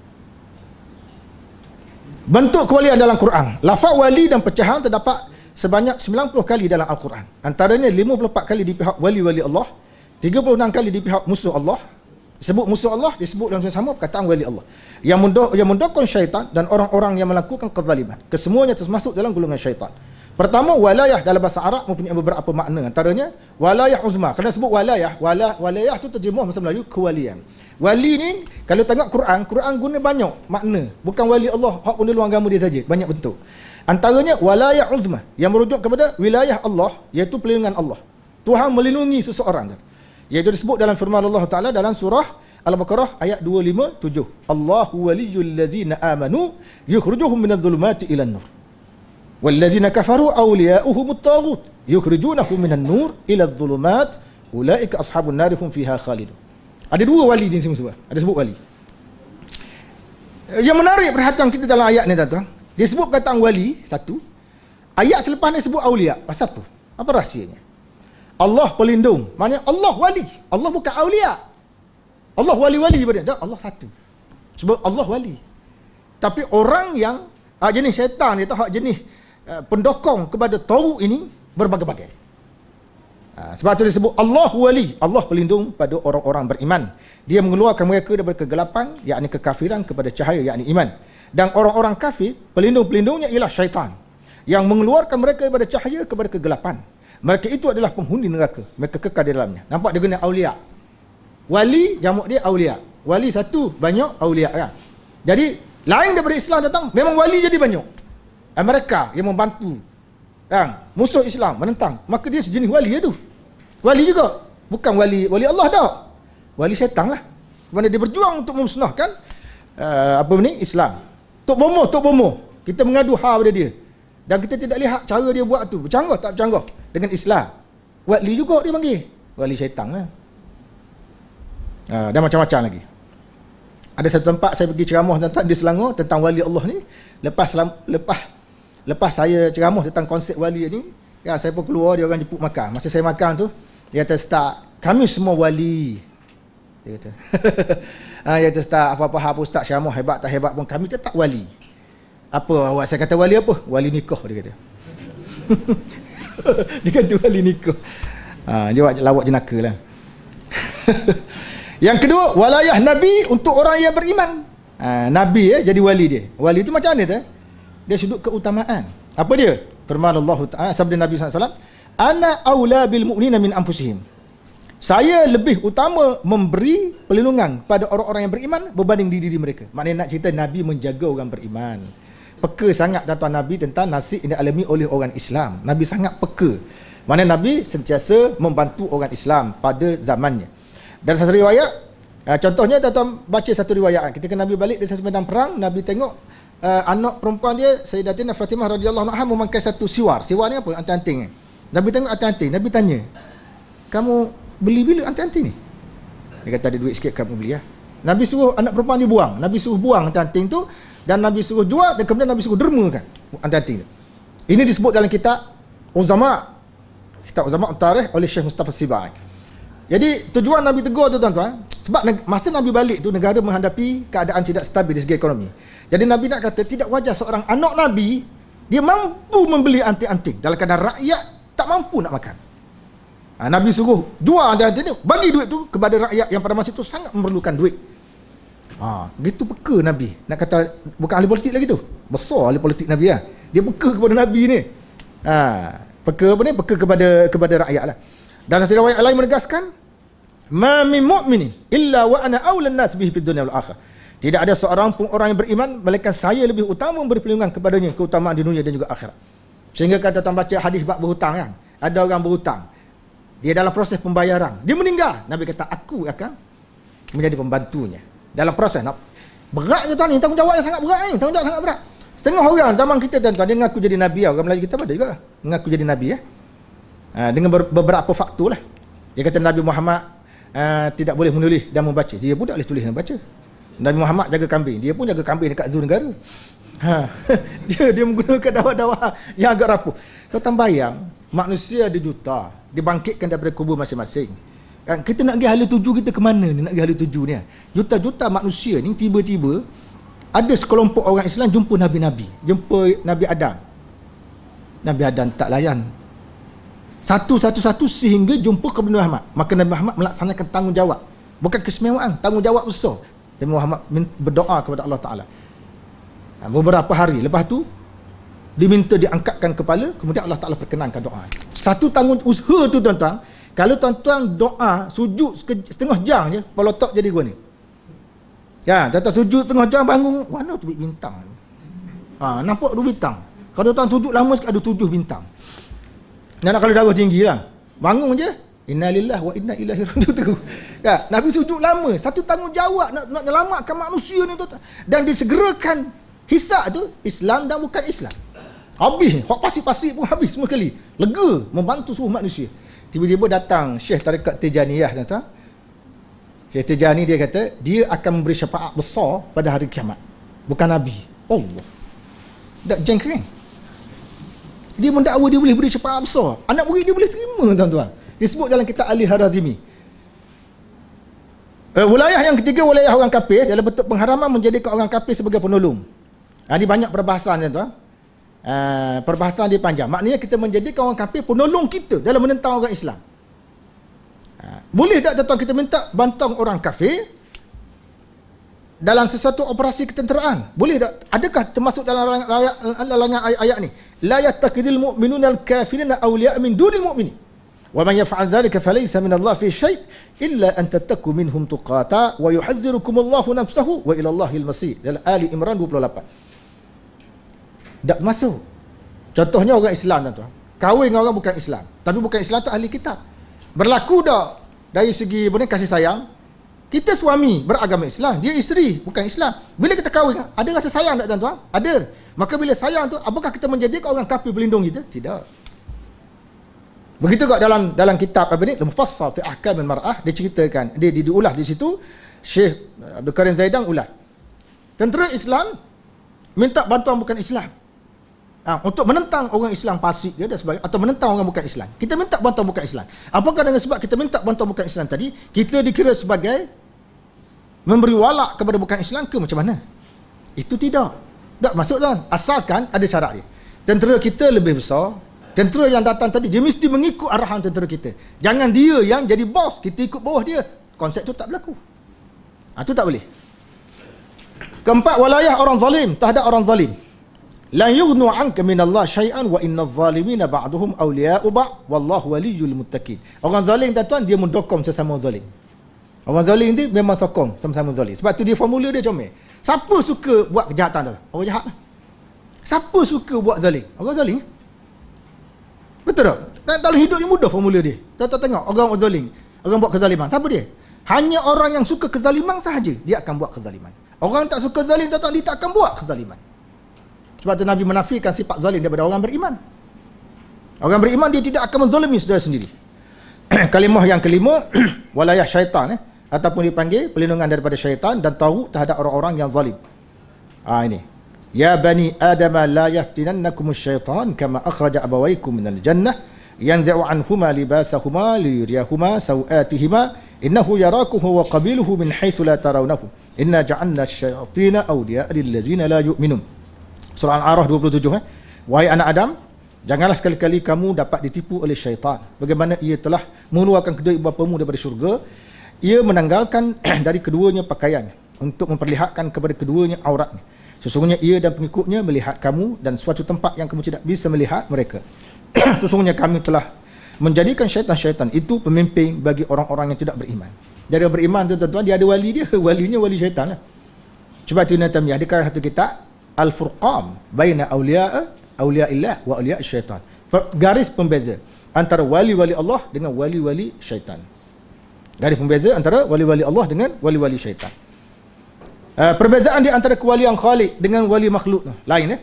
bentuk kewalian dalam Quran. Lafaz wali dan pecahan terdapat sebanyak sembilan puluh kali dalam Al-Quran. Antaranya lima puluh empat kali di pihak wali-wali Allah, tiga puluh enam kali di pihak musuh Allah. Disebut musuh Allah, disebut dalam sama perkataan wali Allah. Yang mendok yang mendokong syaitan dan orang-orang yang melakukan kezaliman. Kesemuanya termasuk dalam golongan syaitan. Pertama, walayah dalam bahasa Arab mempunyai beberapa makna. Antaranya walayah uzma. Kalau sebut walayah, wala, walayah tu terjemah bahasa Melayu kewalian. Wali ni kalau tengok Quran, Quran guna banyak makna. Bukan wali Allah hak guna luar agama dia saja, banyak bentuk. Antaranya walayah uzma yang merujuk kepada wilayah Allah, iaitu perlindungan Allah. Tuhan melindungi seseorang. Iaitu disebut dalam firman Allah Taala dalam surah Al-Baqarah ayat dua ratus lima puluh tujuh. Allahu waliyyul ladzina amanu yukhrijuhum minadh-dhulumati ilan nur. Walladzina kafaru awliya'uhumut taghut yukhrijunahum minan nur ila adh-dhulumat ulaika ashabun nar hum fiha khalidun. Ada dua wali di sini semua. Ada sebut wali. Yang menarik perhatian kita dalam ayat ni, tuan-tuan, dia sebut perkataan wali satu. Ayat selepas ni sebut awliya. Pasal apa? Apa rahsianya? Allah pelindung. Maknanya Allah wali. Allah bukan awliya. Allah wali-wali daripada dia. Allah satu. Sebab Allah wali. Tapi orang yang ah, jenis syaitan dia tak jenis uh, pendokong kepada taghut ini berbagai-bagai. Ha, sebab itu disebut Allah wali. Allah pelindung pada orang-orang beriman. Dia mengeluarkan mereka daripada kegelapan, yakni kekafiran, kepada cahaya, yakni iman. Dan orang-orang kafir, pelindung-pelindungnya ialah syaitan yang mengeluarkan mereka daripada cahaya kepada kegelapan. Mereka itu adalah penghuni neraka. Mereka kekal di dalamnya. Nampak dia guna awliya. Wali jamak dia awliya. Wali satu, banyak awliya kan. Jadi lain daripada Islam datang, memang wali jadi banyak. Mereka yang membantu kan, musuh Islam menentang, maka dia sejenis wali itu. Wali juga, bukan wali wali Allah dah. Wali syaitan lah. Mana dia berjuang untuk memusnahkan uh, apa ni Islam. Tok bomoh, tok bomoh. Kita mengadu hal pada dia. Dan kita tidak lihat cara dia buat tu bercanggah tak bercanggah dengan Islam. Wali juga dia panggil. Wali syaitan lah. Uh, dan macam-macam lagi. Ada satu tempat saya pergi ceramah tentang di Selangor tentang wali Allah ni. Lepas lepas lepas saya ceramah tentang konsep wali ni, ya, saya pun keluar, dia orang jemput makan. Masa saya makan tu, dia kata, "Ustaz, kami semua wali." Dia kata. Ah, dia kata, "Ustaz, apa-apa hal pun Ustaz ceramah hebat tak hebat pun kami tetap wali." Apa awak? Saya kata wali apa? Wali nikah, dia kata. Dia kata wali nikah. Ah, dia lawak jenaka lah. Yang kedua, walayah Nabi untuk orang yang beriman. Ha, Nabi ya, jadi wali dia. Wali itu macam mana tu? Dia sudut keutamaan. Apa dia? Firman Allah Ta'ala, sabda Nabi sallallahu alaihi wasallam, ana aula bil mu'minina min anfusihim. Saya lebih utama memberi perlindungan pada orang-orang yang beriman berbanding diri, diri mereka. Maknanya nak cerita Nabi menjaga orang beriman. Peka sangat tuan-tuan Nabi tentang nasib yang dialami oleh orang Islam. Nabi sangat peka. Maknanya Nabi sentiasa membantu orang Islam pada zamannya. Dan satu riwayat, contohnya tuan-tuan baca satu riwayat. Ketika Nabi balik dari satu medan perang, Nabi tengok uh, anak perempuan dia, Sayyidatina Fatimah radhiyallahu anha memakai satu siwar. Siwar ni apa? Anting-anting. Nabi tengok anting-anting. Nabi tanya, kamu beli bila anting-anting ni? Dia kata ada duit sikit kamu beli ya. Nabi suruh anak perempuan dia buang. Nabi suruh buang anting-anting tu dan Nabi suruh jual dan kemudian Nabi suruh dermakan anting-anting tu. Ini disebut dalam kitab Uzama, kitab Uzama Tarikh oleh Syekh Mustafa Sibai. Jadi tujuan Nabi tegur tu tuan-tuan, sebab masa Nabi balik tu negara menghadapi keadaan tidak stabil dari segi ekonomi. Jadi Nabi nak kata tidak wajar seorang anak Nabi dia mampu membeli anting-anting dalam keadaan rakyat tak mampu nak makan. Ha, Nabi suruh jual anting-anting ni, bagi duit tu kepada rakyat yang pada masa itu sangat memerlukan duit. Ha, gitu peka Nabi. Nak kata bukan ahli politik lagi tu. Besar ahli politik Nabi lah. Dia peka kepada Nabi ni. Ha, peka apa ni? Peka kepada kepada rakyat lah. Dan satu riwayat lain menegaskan, ma min mu'minin illa wa ana awla an-nas bihi fid dunya wal akhirah. Tidak ada seorang pun orang yang beriman melainkan saya lebih utama memberi perlindungan kepadanya, keutamaan di dunia dan juga akhirat. Sehingga kata tuan baca hadis bab berhutang kan. Ada orang berhutang. Dia dalam proses pembayaran, dia meninggal. Nabi kata aku akan menjadi pembantunya dalam proses. Berat je tuan ni, tanggungjawab yang sangat berat ni, tanggungjawab sangat berat. Setengah orang zaman kita tuan-tuan dia mengaku jadi nabi. Orang Melayu kita ada juga mengaku jadi nabi ya. Ha, dengan beberapa faktor lah. Dia kata Nabi Muhammad uh, tidak boleh menulis dan membaca. Dia pun tak boleh tulis dan baca. Nabi Muhammad jaga kambing, dia pun jaga kambing dekat zoo negara. Ha, dia dia menggunakan dawa-dawa yang agak rapuh. Kau tambayang manusia ada juta, dibangkitkan daripada kubur masing-masing. Kan kita nak pergi hala tuju, kita ke mana ni nak pergi hala tuju ni? Juta-juta manusia ni tiba-tiba ada sekelompok orang Islam jumpa Nabi-Nabi, jumpa Nabi Adam. Nabi Adam tak layan. Satu-satu-satu sehingga jumpa kepada Nabi Muhammad. Maka Nabi Muhammad melaksanakan tanggungjawab. Bukan kesemewaan, tanggungjawab besar. Nabi Muhammad berdoa kepada Allah Ta'ala. Beberapa hari lepas tu diminta diangkatkan kepala, kemudian Allah Ta'ala perkenankan doa. Satu tanggung usaha tu tuan-tuan, kalau tuan-tuan doa sujud setengah jam je, kepala otak jadi gua ni. Ya, tuan-tuan sujud setengah jam bangun, mana tu bintang? Ha, nampak dua bintang. Kalau tuan sujud lama sikit ada tujuh bintang. Nak kalau darah tinggi lah, bangun je, innalillah wa inna ilaihi raji'un. Ya, Nabi sujud lama, satu tanggungjawab nak nak menyelamatkan manusia ni tuan-tuan. Dan disegerakan hisab tu Islam dan bukan Islam. Habis, hak pasir-pasir pun habis semua kali. Lega membantu seluruh manusia. Tiba-tiba datang Syekh Tarikat Tijaniyah tuan-tuan. Syekh Tijani dia kata dia akan memberi syafaat besar pada hari kiamat. Bukan Nabi. Allah. Dak jengkring. Dia mendakwa dia boleh beri syafaat besar. Anak murid dia boleh terima tuan-tuan. Disebut dalam kitab Ali Harazimi. Uh, wilayah yang ketiga, wilayah orang kafir dalam bentuk pengharaman menjadikan orang kafir sebagai penolong. Ha, ini banyak perbahasan tuan-tuan. Uh, perbahasan dia panjang. Maknanya kita menjadikan orang kafir penolong kita dalam menentang orang Islam. Uh, boleh tak tuan-tuan kita minta bantuan orang kafir dalam sesuatu operasi ketenteraan? Boleh tak? Adakah termasuk dalam larangan ayat-ayat ni? La yattaqidul mu'minuna al-kafirina awliya min dunil mu'minin. Wa man yaf'al dhalika falaysa min Allah fi syai' illa an tattaqu minhum tuqata wa yuhadhdhirukumullahu nafsahu wa ila Allahil masir. Dalam Ali Imran dua puluh lapan. Tak masuk. Contohnya orang Islam tuan-tuan. Kahwin dengan orang bukan Islam. Tapi bukan Islam tu ahli kitab. Berlaku tak dari segi apa ni kasih sayang? Kita suami beragama Islam, dia isteri bukan Islam. Bila kita kahwin, ada rasa sayang tak tuan-tuan? Ada. Maka bila sayang tu, apakah kita menjadikan orang kafir pelindung kita? Tidak. Begitu juga dalam dalam kitab apa ni? Al-Mufassal fi Ahkamil Mar'ah, dia ceritakan, dia, dia diulah di situ, Syekh Abdul Karim Zaidan ulah. Tentera Islam minta bantuan bukan Islam. Ha, untuk menentang orang Islam fasik ya, dan sebagainya, atau menentang orang bukan Islam. Kita minta bantuan bukan Islam. Apakah dengan sebab kita minta bantuan bukan Islam tadi, kita dikira sebagai memberi walak kepada bukan Islam ke macam mana? Itu tidak. Tak masuk tuan. Asalkan ada syarat dia. Tentera kita lebih besar. Tentera yang datang tadi, dia mesti mengikut arahan tentera kita. Jangan dia yang jadi bos, kita ikut bawah dia. konsep tu tak berlaku. Ha, tu tak boleh. Keempat, walayah orang zalim terhadap orang zalim. La yughnu 'anka minallah syai'an wa innadh zalimina ba'duhum awliya'u ba'd wallahu waliyyul muttaqin. Orang zalim tuan-tuan, dia mendokong sesama zalim. Orang zalim ni memang sokong sama-sama zalim. Sebab tu dia formula dia comel. Siapa suka buat kejahatan tu? Orang jahat lah. Siapa suka buat zalim? Orang zalim. Betul tak? Dalam hidup ni mudah formula dia. Tuan-tuan tengok orang zalim, orang buat kezaliman. Siapa dia? Hanya orang yang suka kezaliman sahaja dia akan buat kezaliman. Orang tak suka zalim, tuan-tuan, dia tak akan buat kezaliman. Sebab tu Nabi menafikan sifat zalim daripada orang beriman. Orang beriman dia tidak akan menzalimi saudara sendiri. Kalimah yang kelima, walayah syaitan eh, ataupun dipanggil perlindungan daripada syaitan dan tahu terhadap orang-orang yang zalim. Ah ini. Ya bani Adam la yaftinannakum asy-syaitan kama akhraja abawaykum minal jannah yanzi'u anhuma libasahuma liyuriyahuma sawatihima innahu yarakum huwa qabiluhu min haitsu la tarawnahu inna ja'alna asy-syayatina awliya'a lil ladzina la yu'minun. Surah Al-A'raf dua puluh tujuh eh. Wahai anak Adam, janganlah sekali-kali kamu dapat ditipu oleh syaitan. Bagaimana ia telah mengeluarkan kedua ibu bapamu daripada syurga, ia menanggalkan dari keduanya pakaian untuk memperlihatkan kepada keduanya auratnya. Sesungguhnya ia dan pengikutnya melihat kamu dan suatu tempat yang kamu tidak bisa melihat mereka. Sesungguhnya kami telah menjadikan syaitan-syaitan itu pemimpin bagi orang-orang yang tidak beriman. Jadi orang beriman tu tuan-tuan, dia ada wali dia, walinya wali syaitan lah. Sebab tu Nabi ada satu kitab Al-Furqan baina awliya awliya'illah wa awliya' syaitan. Garis pembeza antara wali-wali Allah dengan wali-wali syaitan. Garis pembeza antara wali-wali Allah dengan wali-wali syaitan. Uh, perbezaan di antara kewalian Khaliq dengan wali makhluk lain eh.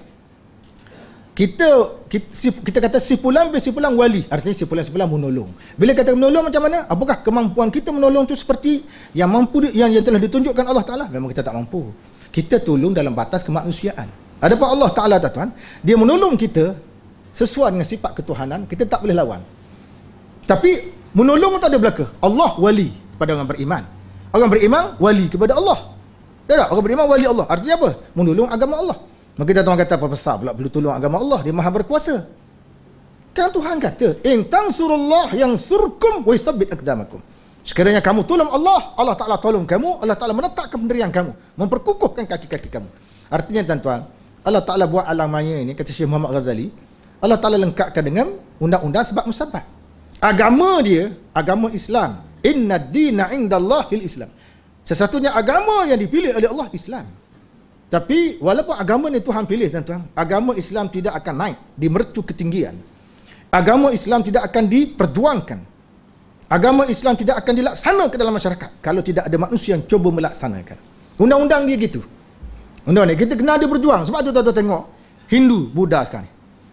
Kita, kita kita kata si fulan bin si fulan wali, artinya si fulan si fulan menolong. Bila kata menolong macam mana? Apakah kemampuan kita menolong tu seperti yang mampu yang, yang telah ditunjukkan Allah Taala? Memang kita tak mampu. Kita tolong dalam batas kemanusiaan. Adapun Allah Taala tuan, dia menolong kita sesuai dengan sifat ketuhanan, kita tak boleh lawan. Tapi menolong tak ada belaka. Allah wali kepada orang beriman. Orang beriman wali kepada Allah. Ya tak? Orang beriman wali Allah. Artinya apa? Menolong agama Allah. Maka kita tuan kata apa besar pula perlu tolong agama Allah, dia Maha berkuasa. Kan Tuhan kata, "In tansurullah yansurkum wa yusabbit aqdamakum." Sekiranya kamu tolong Allah, Allah Ta'ala tolong kamu, Allah Ta'ala menetapkan pendirian kamu, memperkukuhkan kaki-kaki kamu. Artinya tuan-tuan, Allah Ta'ala buat alam maya ini, kata Syekh Muhammad Ghazali, Allah Ta'ala lengkapkan dengan undang-undang sebab musabab. Agama dia, agama Islam. Inna dina indallahil Islam. Sesatunya agama yang dipilih oleh Allah, Islam. Tapi walaupun agama ni Tuhan pilih tuan-tuan, agama Islam tidak akan naik di mercu ketinggian. Agama Islam tidak akan diperjuangkan. Agama Islam tidak akan dilaksanakan dalam masyarakat kalau tidak ada manusia yang cuba melaksanakan. Undang-undang dia gitu. Undang-undang kita kena ada berjuang. Sebab tu tuan-tuan tengok Hindu, Buddha sekarang.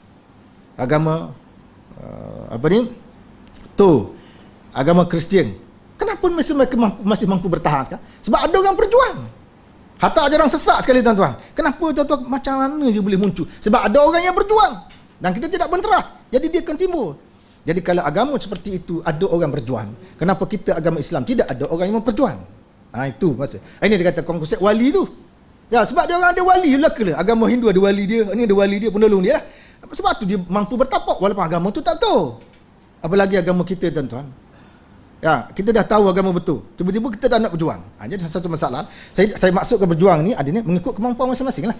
Agama uh, apa ni? Tu. Agama Kristian. Kenapa masih mereka mampu, masih mampu bertahan sekarang? Sebab ada orang berjuang. Hatta ajaran sesat sekali tuan-tuan. Kenapa tuan-tuan macam mana dia boleh muncul? Sebab ada orang yang berjuang. Dan kita tidak benteras. Jadi dia akan timbul. Jadi kalau agama seperti itu ada orang berjuang, kenapa kita agama Islam tidak ada orang yang berjuang? Ha, itu maksud. Ini dia kata konsep wali tu. Ya, sebab dia orang ada wali lah ke. Agama Hindu ada wali dia, ini ada wali dia, penolong dia lah. Sebab tu dia mampu bertapak walaupun agama tu tak tahu. Apalagi agama kita tuan-tuan. Ya, kita dah tahu agama betul. Tiba-tiba kita dah nak berjuang. Ha, jadi satu masalah. Saya saya maksudkan berjuang ni adanya mengikut kemampuan masing-masing lah.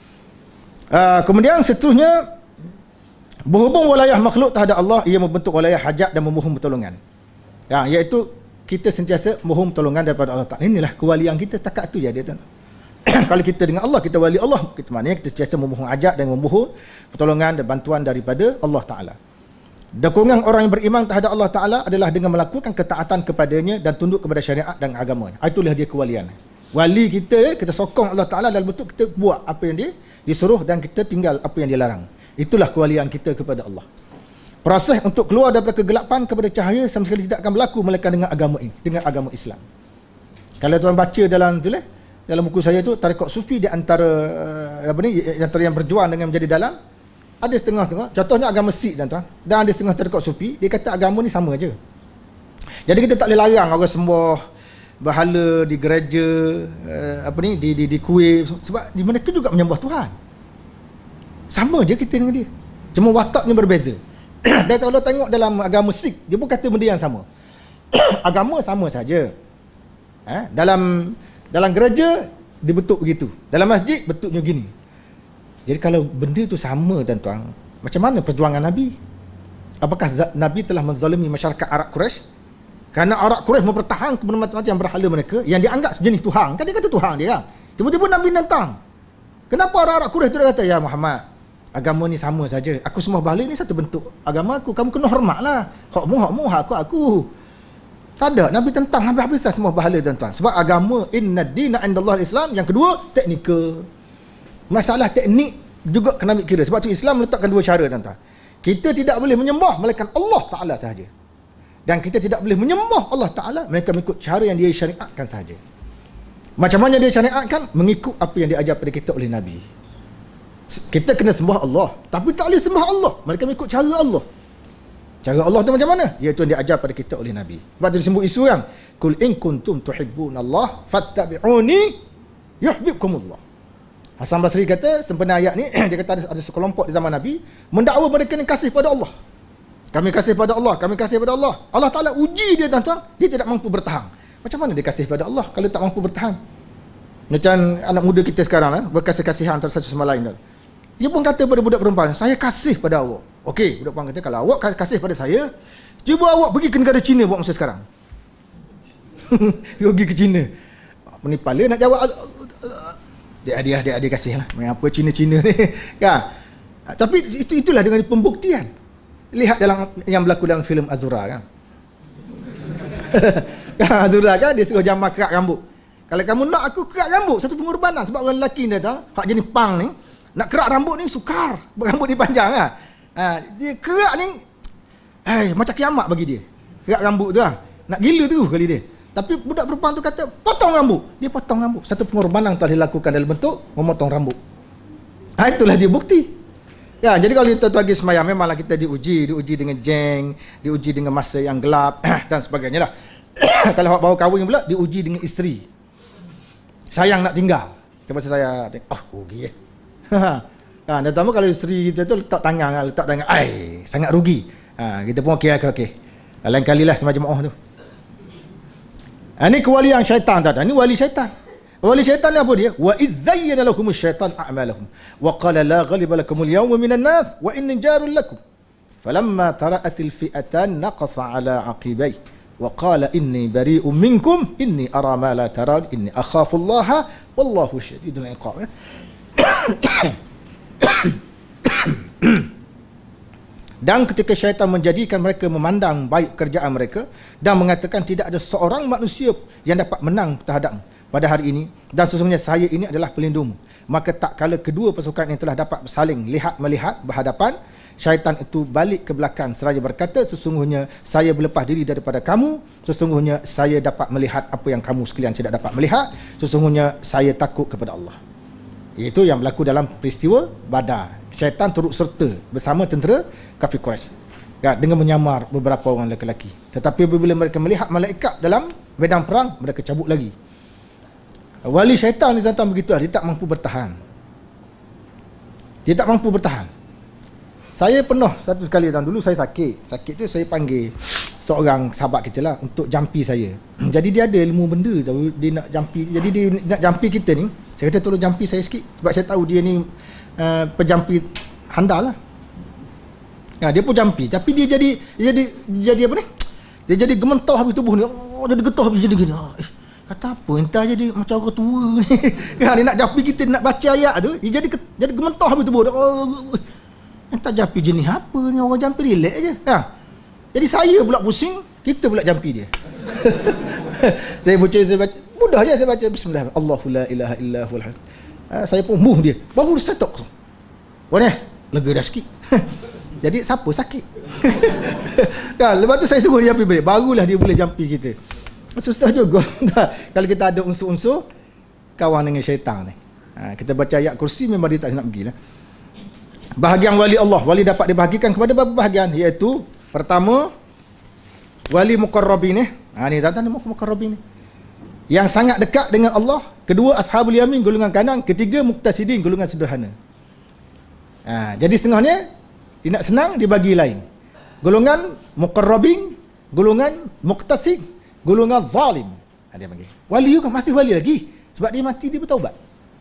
Uh, kemudian seterusnya, berhubung walayah makhluk terhadap Allah, ia membentuk walayah hajat dan memohon pertolongan. Ya, iaitu kita sentiasa mohon pertolongan daripada Allah Taala. Inilah kewalian kita, takat tu je dia tuan. Kalau kita dengan Allah, kita wali Allah, kita maknanya kita sentiasa memohon hajat dan memohon pertolongan dan bantuan daripada Allah Taala. Dukungan orang yang beriman terhadap Allah Taala adalah dengan melakukan ketaatan kepadanya dan tunduk kepada syariat dan agama. Itulah dia kewalian. Wali kita, kita sokong Allah Taala dalam bentuk kita buat apa yang dia disuruh dan kita tinggal apa yang dia larang. Itulah kewalian kita kepada Allah. Proses untuk keluar daripada kegelapan kepada cahaya sama sekali tidak akan berlaku melainkan dengan agama ini, dengan agama Islam. Kalau tuan baca dalam tu lah, dalam buku saya tu, tarekat sufi di antara uh, apa ni, antara yang berjuang dengan menjadi dalam, ada setengah-setengah. Contohnya agama Sikh tuan-tuan, dan ada setengah tarekat sufi, dia kata agama ni sama aja. Jadi kita tak boleh larang orang sembah berhala di gereja, uh, apa ni, di di, di kuil, sebab di mereka juga menyembah Tuhan. Sama je kita dengan dia. Cuma wataknya berbeza. Dan kalau tengok dalam agama Sikh, dia pun kata benda yang sama. Agama sama saja. Ha? Dalam dalam gereja dibentuk begitu. Dalam masjid bentuknya gini. Jadi kalau benda tu sama tuan-tuan, macam mana perjuangan Nabi? Apakah Nabi telah menzalimi masyarakat Arab Quraisy? Kerana Arab Quraisy mempertahankan macam-macam berhala mereka yang dianggap sejenis Tuhan. Kan dia kata Tuhan dia kan. Tiba-tiba Nabi nentang. Kenapa orang Arab Quraisy tu dia kata, ya Muhammad, agama ni sama saja. Aku sembah berhala ni satu bentuk agama aku. Kamu kena hormatlah. Hakmu, hakmu, hak aku, aku. Tak ada. Nabi tentang habis-habis lah sembah berhala tuan-tuan. Sebab agama inna dina indallah Islam. Yang kedua, teknikal. Masalah teknik juga kena ambil kira. Sebab tu Islam letakkan dua cara tuan-tuan. Kita tidak boleh menyembah melainkan Allah Ta'ala sahaja. Dan kita tidak boleh menyembah Allah Ta'ala mereka mengikut cara yang dia syariatkan sahaja. Macam mana dia syariatkan? Mengikut apa yang diajar pada kita oleh Nabi. Kita kena sembah Allah, tapi tak boleh sembah Allah mereka mengikut cara Allah. Cara Allah tu macam mana? Iaitu yang diajar pada kita oleh Nabi. Sebab tu disebut isu yang kul in kuntum tuhibbunallah fattabi'uni yuhibbukumullah. Hasan Basri kata sempena ayat ni dia kata ada, ada sekelompok di zaman Nabi mendakwa mereka ni kasih pada Allah. Kami kasih pada Allah, kami kasih pada Allah. Allah Ta'ala uji dia tuan-tuan, dia tidak mampu bertahan. Macam mana dia kasih pada Allah kalau tak mampu bertahan? Macam anak muda kita sekarang eh, berkasih-kasihan antara satu sama lain. Dia pun kata pada budak perempuan, saya kasih pada awak. Okey, budak perempuan kata, kalau awak kasih pada saya, cuba awak pergi ke negara China buat masa sekarang. Dia pergi ke China. Menipal dia nak jawab, dia dia dia dia kasih lah. Apa Cina-Cina ni kan. Tapi itu itulah dengan pembuktian. Lihat dalam yang berlaku dalam filem Azura kan. Azura kan dia suruh Jamal kerak rambut. Kalau kamu nak aku kerak rambut, satu pengorbanan sebab orang lelaki ni datang, hak jenis pang ni, nak kerak rambut ni sukar, rambut dia panjang ah. Ha, dia kerak ni eh macam kiamat bagi dia. Kerak rambut tu ah. Nak gila tu kali dia. Tapi budak perempuan tu kata potong rambut. Dia potong rambut. Satu pengorbanan telah dilakukan dalam bentuk memotong rambut. Ha, itulah dia bukti. Ya, jadi kalau kita lagi semayang memanglah kita diuji, diuji dengan jeng, diuji dengan masa yang gelap dan sebagainya lah. Kalau bawa kahwin pula diuji dengan isteri. Sayang nak tinggal. Lepas saya tengok, oh rugi eh. Ha, dan terutama kalau isteri kita tu letak tangan, letak tangan, ai, sangat rugi. Ha, kita pun okey okey okey. Lain kalilah sama jemaah tu. Ha, ini kewalian syaitan tadi. Ini wali syaitan. Wali syaitan ni apa dia? Wa izzayyana lakumus syaitan a'malahum wa qala la ghaliba lakumul yawma minan nas wa inni jarul lakum. Falamma tara'atil fi'atan naqasa ala aqibai wa qala inni bari'un minkum inni ara ma la taran inni akhafu Allah wallahu syadidul iqab. Dan ketika syaitan menjadikan mereka memandang baik kerjaan mereka dan mengatakan tidak ada seorang manusia yang dapat menang terhadapmu pada hari ini dan sesungguhnya saya ini adalah pelindung, maka tak kala kedua pasukan yang telah dapat saling lihat melihat berhadapan, syaitan itu balik ke belakang seraya berkata, sesungguhnya saya berlepas diri daripada kamu, sesungguhnya saya dapat melihat apa yang kamu sekalian tidak dapat melihat, sesungguhnya saya takut kepada Allah. Itu yang berlaku dalam peristiwa Badar. Syaitan turut serta bersama tentera kafir Quraisy ya, dengan menyamar beberapa orang lelaki. Tetapi apabila mereka melihat malaikat dalam medan perang, mereka cabut lagi. Wali syaitan ni zantan begitu, dia tak mampu bertahan. Dia tak mampu bertahan. Saya pernah satu sekali tahun dulu saya sakit. Sakit tu saya panggil seorang sahabat kita lah untuk jampi saya. Jadi dia ada ilmu benda tahu, dia nak jampi. Jadi dia nak jampi kita ni. Saya kata tolong jampi saya sikit sebab saya tahu dia ni uh, penjampi handal lah. Ya, dia pun jampi tapi dia jadi dia jadi jadi apa ni? Dia jadi gementar habis tubuh ni. Oh, dia getah habis jadi gitu. Eh, kata apa entah jadi macam orang tua ni. Kan dia nak jampi kita, dia nak baca ayat tu, dia jadi jadi gementar habis tubuh dia. Oh, entah jampi jenis apa ni, orang jampi relax je. Ha. Jadi saya pula pusing, kita pula jampi dia. Saya baca saya baca mudah je saya baca bismillah Allahu la ilaha illa huwal hayy. Ha, saya pun buh dia. Baru dia setok. Wah ni lega dah sikit. Jadi siapa sakit? Kan lepas tu saya suruh dia jampi balik. Barulah dia boleh jampi kita. Susah juga kalau kita ada unsur-unsur kawan dengan syaitan ni. Ha, kita baca ayat kursi memang dia tak nak pergi lah. Bahagian wali Allah, wali dapat dibahagikan kepada beberapa bahagian, iaitu pertama wali muqarrabin ni. Ha ni tuan-tuan muqarrabin ni. Yang sangat dekat dengan Allah, kedua ashabul yamin golongan kanan, ketiga muqtasidin golongan sederhana. Ha, jadi setengahnya dia nak senang dia bagi lain. Golongan muqarrabin, golongan muqtasid, golongan zalim. Ha, dia panggil. Wali juga masih wali lagi. Sebab dia mati dia bertaubat.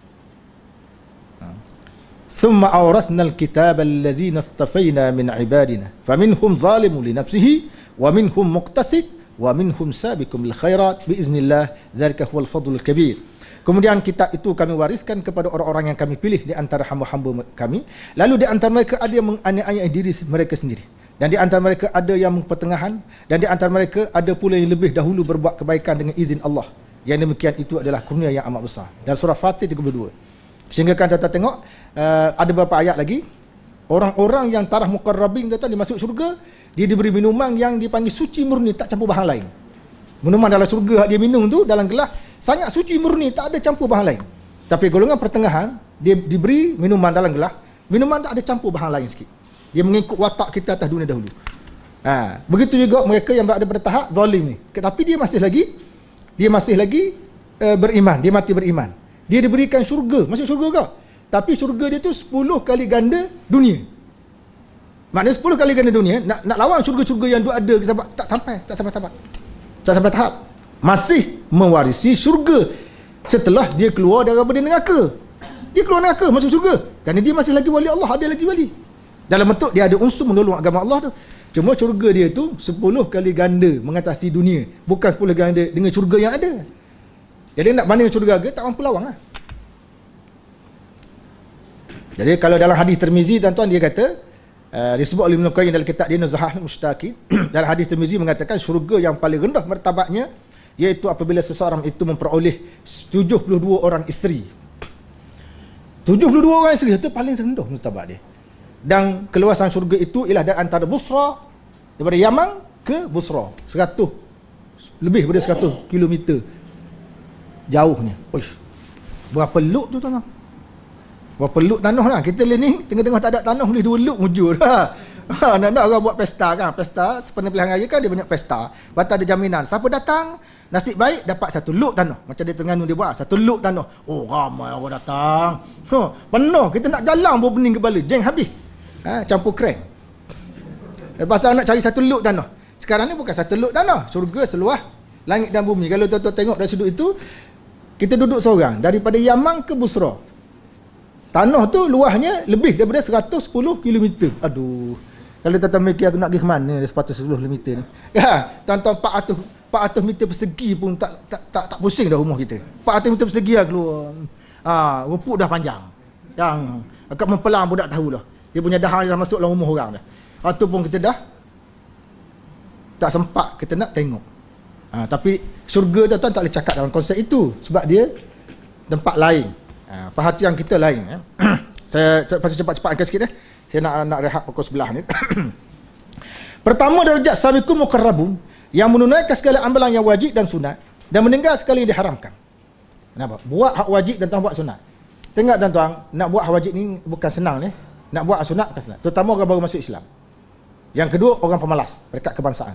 ثم أورثنا الكتاب الذين اصطفينا من عبادنا فمنهم ظالم لنفسه ومنهم مقتصد ومنهم سابق بالخيرات بإذن الله ذلك هو الفضل الكبير. Kemudian kitab itu kami wariskan kepada orang-orang yang kami pilih di antara hamba-hamba kami. Lalu di antara mereka ada yang menganiaya diri mereka sendiri. Dan di antara mereka ada yang pertengahan. Dan di antara mereka ada pula yang lebih dahulu berbuat kebaikan dengan izin Allah. Yang demikian itu adalah kurnia yang amat besar. Dan surah Fatih tiga puluh dua. Sehingga kan tuan-tuan tengok, uh, ada beberapa ayat lagi. Orang-orang yang tarah muqarrabin tuan-tuan, dia masuk syurga, dia diberi minuman yang dipanggil suci murni, tak campur bahan lain. Minuman dalam syurga dia minum tu dalam gelas sangat suci murni, tak ada campur bahan lain. Tapi golongan pertengahan, dia diberi minuman dalam gelas, minuman tak ada campur bahan lain sikit. Dia mengikut watak kita atas dunia dahulu. Ha, begitu juga mereka yang berada pada tahap zalim ni. Tapi dia masih lagi dia masih lagi uh, beriman, dia mati beriman. Dia diberikan syurga, masuk syurga ke? Tapi syurga dia tu sepuluh kali ganda dunia. Maknanya sepuluh kali ganda dunia, nak nak lawan syurga-syurga yang duk ada sebab tak sampai, tak sampai-sampai. Tak sampai tahap. Masih mewarisi syurga setelah dia keluar daripada neraka. Dia keluar neraka, masuk syurga. Kerana dia masih lagi wali Allah, ada lagi wali. Dalam bentuk dia ada unsur menolong agama Allah tu. Cuma syurga dia tu sepuluh kali ganda mengatasi dunia, bukan sepuluh ganda dengan syurga yang ada. Jadi nak banding syurga ke, tak mampu lawang lah. Jadi kalau dalam hadis Tirmizi tuan-tuan, dia kata, uh, disebut oleh Ibnu Qayyim dalam kitab dia Nuzhah Mushtaqin, dalam hadis Tirmizi mengatakan syurga yang paling rendah martabatnya iaitu apabila seseorang itu memperoleh tujuh puluh dua orang isteri. tujuh puluh dua orang isteri itu paling rendah martabat dia. Dan keluasan syurga itu ialah dari antara Busra, daripada Yaman ke Busra, seratus lebih daripada seratus kilometer jauhnya. Uish, berapa luk tu tanah? Berapa luk tanah lah. Kita ni tengah-tengah tak ada tanah, boleh dua luk mujur. Ha. Ha, nak-nak orang buat pesta kan. Pesta, sepanjang pilihan raya kan dia banyak pesta. Lepas tu ada jaminan. Siapa datang, nasib baik dapat satu luk tanah. Macam dia Terengganu dia buat, satu luk tanah. Oh, ramai orang datang. Ha, penuh. Kita nak jalan bawa pening kepala. Jeng habis. Ha, campur kreng. Lepas tu nak cari satu luk tanah. Sekarang ni bukan satu luk tanah. Syurga seluas langit dan bumi. Kalau tuan-tuan tengok dari sudut itu, kita duduk seorang daripada Yaman ke Busra. Tanah tu luasnya lebih daripada seratus sepuluh kilometer. Aduh. Kalau tuan-tuan mikir aku nak pergi ke mana dari seratus sepuluh kilometer ni. Ya, tuan-tuan empat ratus meter persegi pun tak tak tak, tak pusing dah rumah kita. empat ratus meter persegi lah keluar. Ha, rumput dah panjang. Yang agak mempelang budak tahu dah. Dia punya dahan dah masuk dalam rumah orang dah. Atau pun kita dah tak sempat kita nak tengok. Ha, tapi syurga tuan-tuan tak boleh cakap dalam konsep itu sebab dia tempat lain. Ha, perhatian kita lain. Ya. Saya pasal cepat-cepatkan sikit eh. Saya nak nak rehat pukul sebelah ni. Pertama darjat sabiqun muqarrabun, yang menunaikan segala amalan yang wajib dan sunat dan meninggal segala yang diharamkan. Kenapa? Buat hak wajib dan buat sunat. Tengok tuan-tuan, nak buat hak wajib ni bukan senang ni. Nak buat hak sunat bukan senang. Terutama orang baru masuk Islam. Yang kedua, orang pemalas, perekat kebangsaan.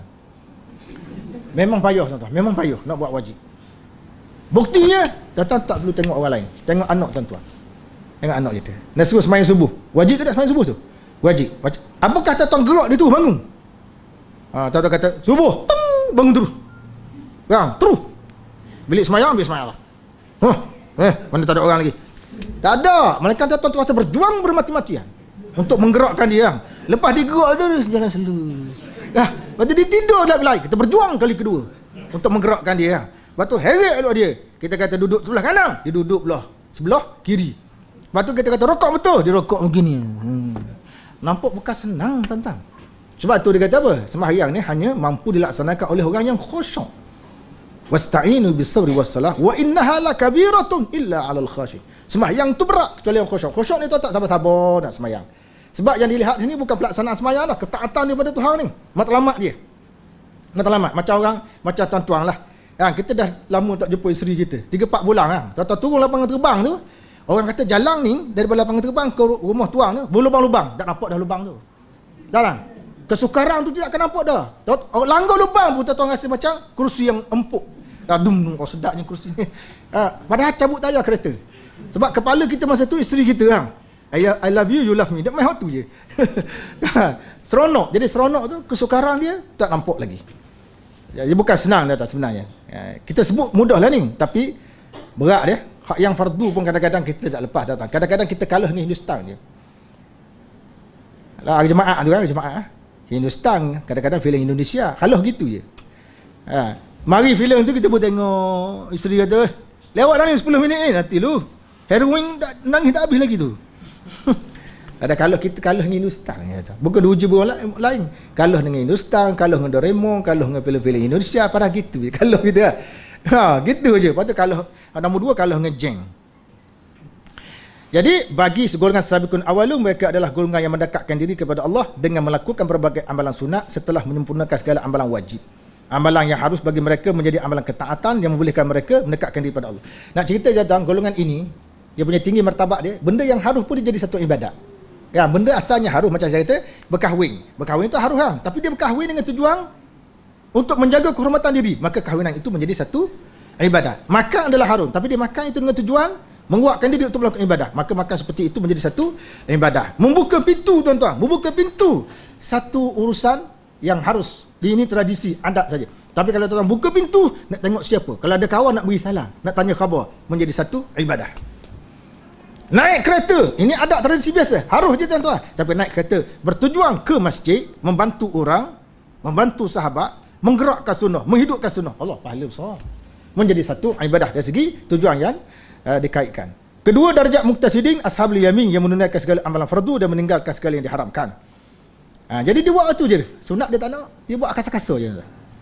Memang payah tuan-tuan, memang payah nak buat wajib. Buktinya, tuan-tuan tak perlu tengok orang lain. Tengok anak tuan-tuan. Tengok anak kita. Nak suruh semayang subuh. Wajib ke tak semayang subuh tu? Wajib. Wajib. Apakah tuan-tuan gerak dia tu bangun? Ha, tuan-tuan kata, subuh. Teng, bangun terus. Bang, terus. Bilik semayang, ambil semayang lah. Huh, eh, mana tak ada orang lagi? Tak ada. Mereka tuan-tuan terpaksa berjuang bermati-matian untuk menggerakkan dia. Lepas dia gerak tu, jalan selalu. Dah, lepas tu dia tidur tak belai. Kita berjuang kali kedua untuk menggerakkan dia. Lepas tu heret elok dia. Kita kata duduk sebelah kanan, dia duduk belah sebelah kiri. Lepas tu kita kata rokok betul, dia rokok begini. Hmm. Nampak bukan senang tuan-tuan. Sebab tu dia kata apa? Sembahyang ni hanya mampu dilaksanakan oleh orang yang khusyuk. Wasta'inu bis-sabri was-salah wa innaha lakabiratun illa 'alal khashy. Sembahyang tu berat kecuali yang khusyuk. Khusyuk ni tu tak sabar-sabar nak sembahyang. Sebab yang dilihat sini bukan pelaksanaan sembahyang dah, ketaatan daripada Tuhan ni. Matlamat dia. Matlamat macam orang macam tuan-tuan lah. Kan kita dah lama tak jumpa isteri kita. tiga empat bulan kan. Tuan-tuan turun lapangan terbang tu, orang kata jalan ni daripada lapangan terbang ke rumah tuang tu berlubang-lubang. Tak nampak dah lubang tu. Jalan. Kesukaran tu tidak akan nampak dah. Orang langgar lubang pun tuan-tuan rasa macam kerusi yang empuk. Dah dum, oh sedapnya kerusi ni. Ha, padahal cabut tayar kereta. Sebab kepala kita masa tu isteri kita kan. I, I love you, you love me. Dia main hot tu je. Seronok. Jadi seronok tu kesukaran dia tak nampak lagi. Jadi bukan senang dah tak sebenarnya. Kita sebut mudahlah ni, tapi berat dia. Hak yang fardu pun kadang-kadang kita tak lepas datang. Kadang-kadang kita kalah ni Hindustan je. Lah jemaah tu kan, jemaah. Hindustan kadang-kadang filem Indonesia, kalah gitu je. Ha, mari filem tu kita pun tengok, isteri kata, lewat dah ni sepuluh minit ni, nanti lu. Heroin tak nangis tak habis lagi tu. Ada kalau kita kalah dengan Hindustan ya, bukan uji bola lain. Kalah dengan Hindustan, kalah dengan Doraemon, kalah dengan filem-filem Indonesia, pada gitu je. Kalah kita. Ha, gitu je. Lepas tu kalah nombor dua kalah dengan Jeng. Jadi bagi golongan sabiqun awalun, mereka adalah golongan yang mendekatkan diri kepada Allah dengan melakukan berbagai amalan sunat setelah menyempurnakan segala amalan wajib. Amalan yang harus bagi mereka menjadi amalan ketaatan yang membolehkan mereka mendekatkan diri kepada Allah. Nak cerita tentang golongan ini, dia punya tinggi martabat dia, benda yang harus pun dia jadi satu ibadat. Ya, benda asalnya harus, macam saya kata, berkahwin. Berkahwin itu harus kan, tapi dia berkahwin dengan tujuan untuk menjaga kehormatan diri, maka kahwinan itu menjadi satu ibadat. Makan adalah harus, tapi dia makan itu dengan tujuan menguatkan diri untuk melakukan ibadah, maka makan seperti itu menjadi satu ibadah. Membuka pintu, tuan-tuan, membuka pintu satu urusan yang harus. Ini tradisi, adat saja. Tapi kalau tuan-tuan buka pintu, nak tengok siapa, kalau ada kawan nak beri salam, nak tanya khabar, menjadi satu ibadah. Naik kereta, ini adat tradisi biasa, harus je tuan-tuan. Tapi naik kereta bertujuan ke masjid, membantu orang, membantu sahabat, menggerakkan sunnah, menghidupkan sunnah, Allah pahala besar. Menjadi satu ibadah dari segi tujuan yang uh, dikaitkan. Kedua, darjat muqtasidin, ashabul yamin, yang menunaikan segala amalan fardu dan meninggalkan segala yang diharamkan. Ha, jadi dia buat itu je, sunat dia tak nak, dia buat kasar-kasar je.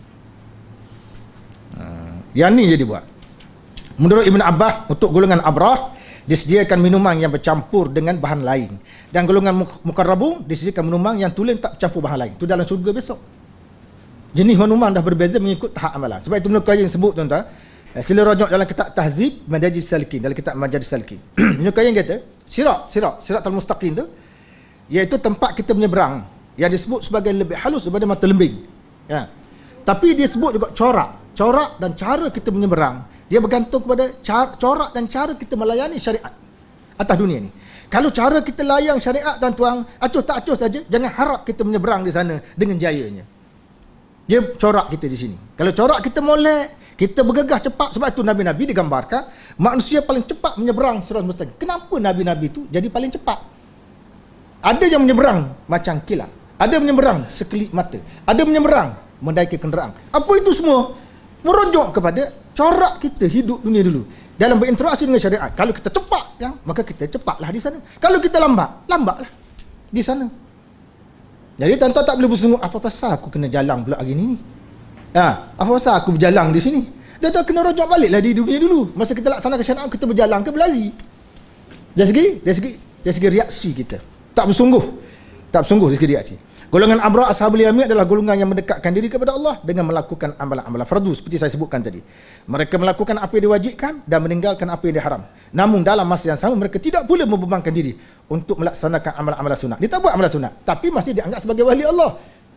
Ha, yang ni je dia buat. Menurut Ibn Abbas, untuk golongan abrah disediakan minuman yang bercampur dengan bahan lain, dan golongan muqarrabun disediakan minuman yang tulen tak bercampur bahan lain. Itu dalam syurga besok. Jenis minuman dah berbeza mengikut tahap amalan. Sebab itu Ibnu Qayyim sebut tuan-tuan, sila rujuk dalam kitab Tahzib Madarij Salikin, dalam kitab Madarij Salikin. Ibnu Qayyim kata, sirat, sirat, siratal mustaqim tu iaitu tempat kita menyeberang, yang disebut sebagai lebih halus daripada mata lembing. Ya. Tapi dia sebut juga corak. Corak dan cara kita menyeberang, dia bergantung kepada cara, corak dan cara kita melayani syariat atas dunia ni. Kalau cara kita layang syariat, tuan-tuan, acuh tak acuh saja, jangan harap kita menyeberang di sana dengan jayanya. Dia corak kita di sini. Kalau corak kita molek, kita bergegas cepat. Sebab itu Nabi-Nabi digambarkan manusia paling cepat menyeberang sirat mustaqim. Kenapa Nabi-Nabi itu jadi paling cepat? Ada yang menyeberang macam kilat, ada menyeberang sekelip mata, ada menyeberang mendaiki kenderaan. Apa itu semua? Merujuk kepada corak kita hidup dunia dulu. Dalam berinteraksi dengan syariat, kalau kita cepat, ya, maka kita cepatlah di sana. Kalau kita lambat, lambatlah di sana. Jadi tuan-tuan tak boleh bersungguh, apa pasal aku kena jalan pula hari ni? Ha, apa pasal aku berjalan di sini? Tuan-tuan kena rujuk baliklah di dunia dulu. Masa kita laksanakan syariat, kita berjalan ke berlari? Dari segi, dari segi, dari segi reaksi kita. Tak bersungguh. Tak bersungguh dari segi reaksi. Golongan abra ashabul yamin adalah golongan yang mendekatkan diri kepada Allah dengan melakukan amalan-amalan fardu seperti saya sebutkan tadi. Mereka melakukan apa yang diwajibkan dan meninggalkan apa yang diharam. Namun dalam masa yang sama mereka tidak pula membebankan diri untuk melaksanakan amalan-amalan sunat. Dia tak buat amalan sunat, tapi masih dianggap sebagai wali Allah.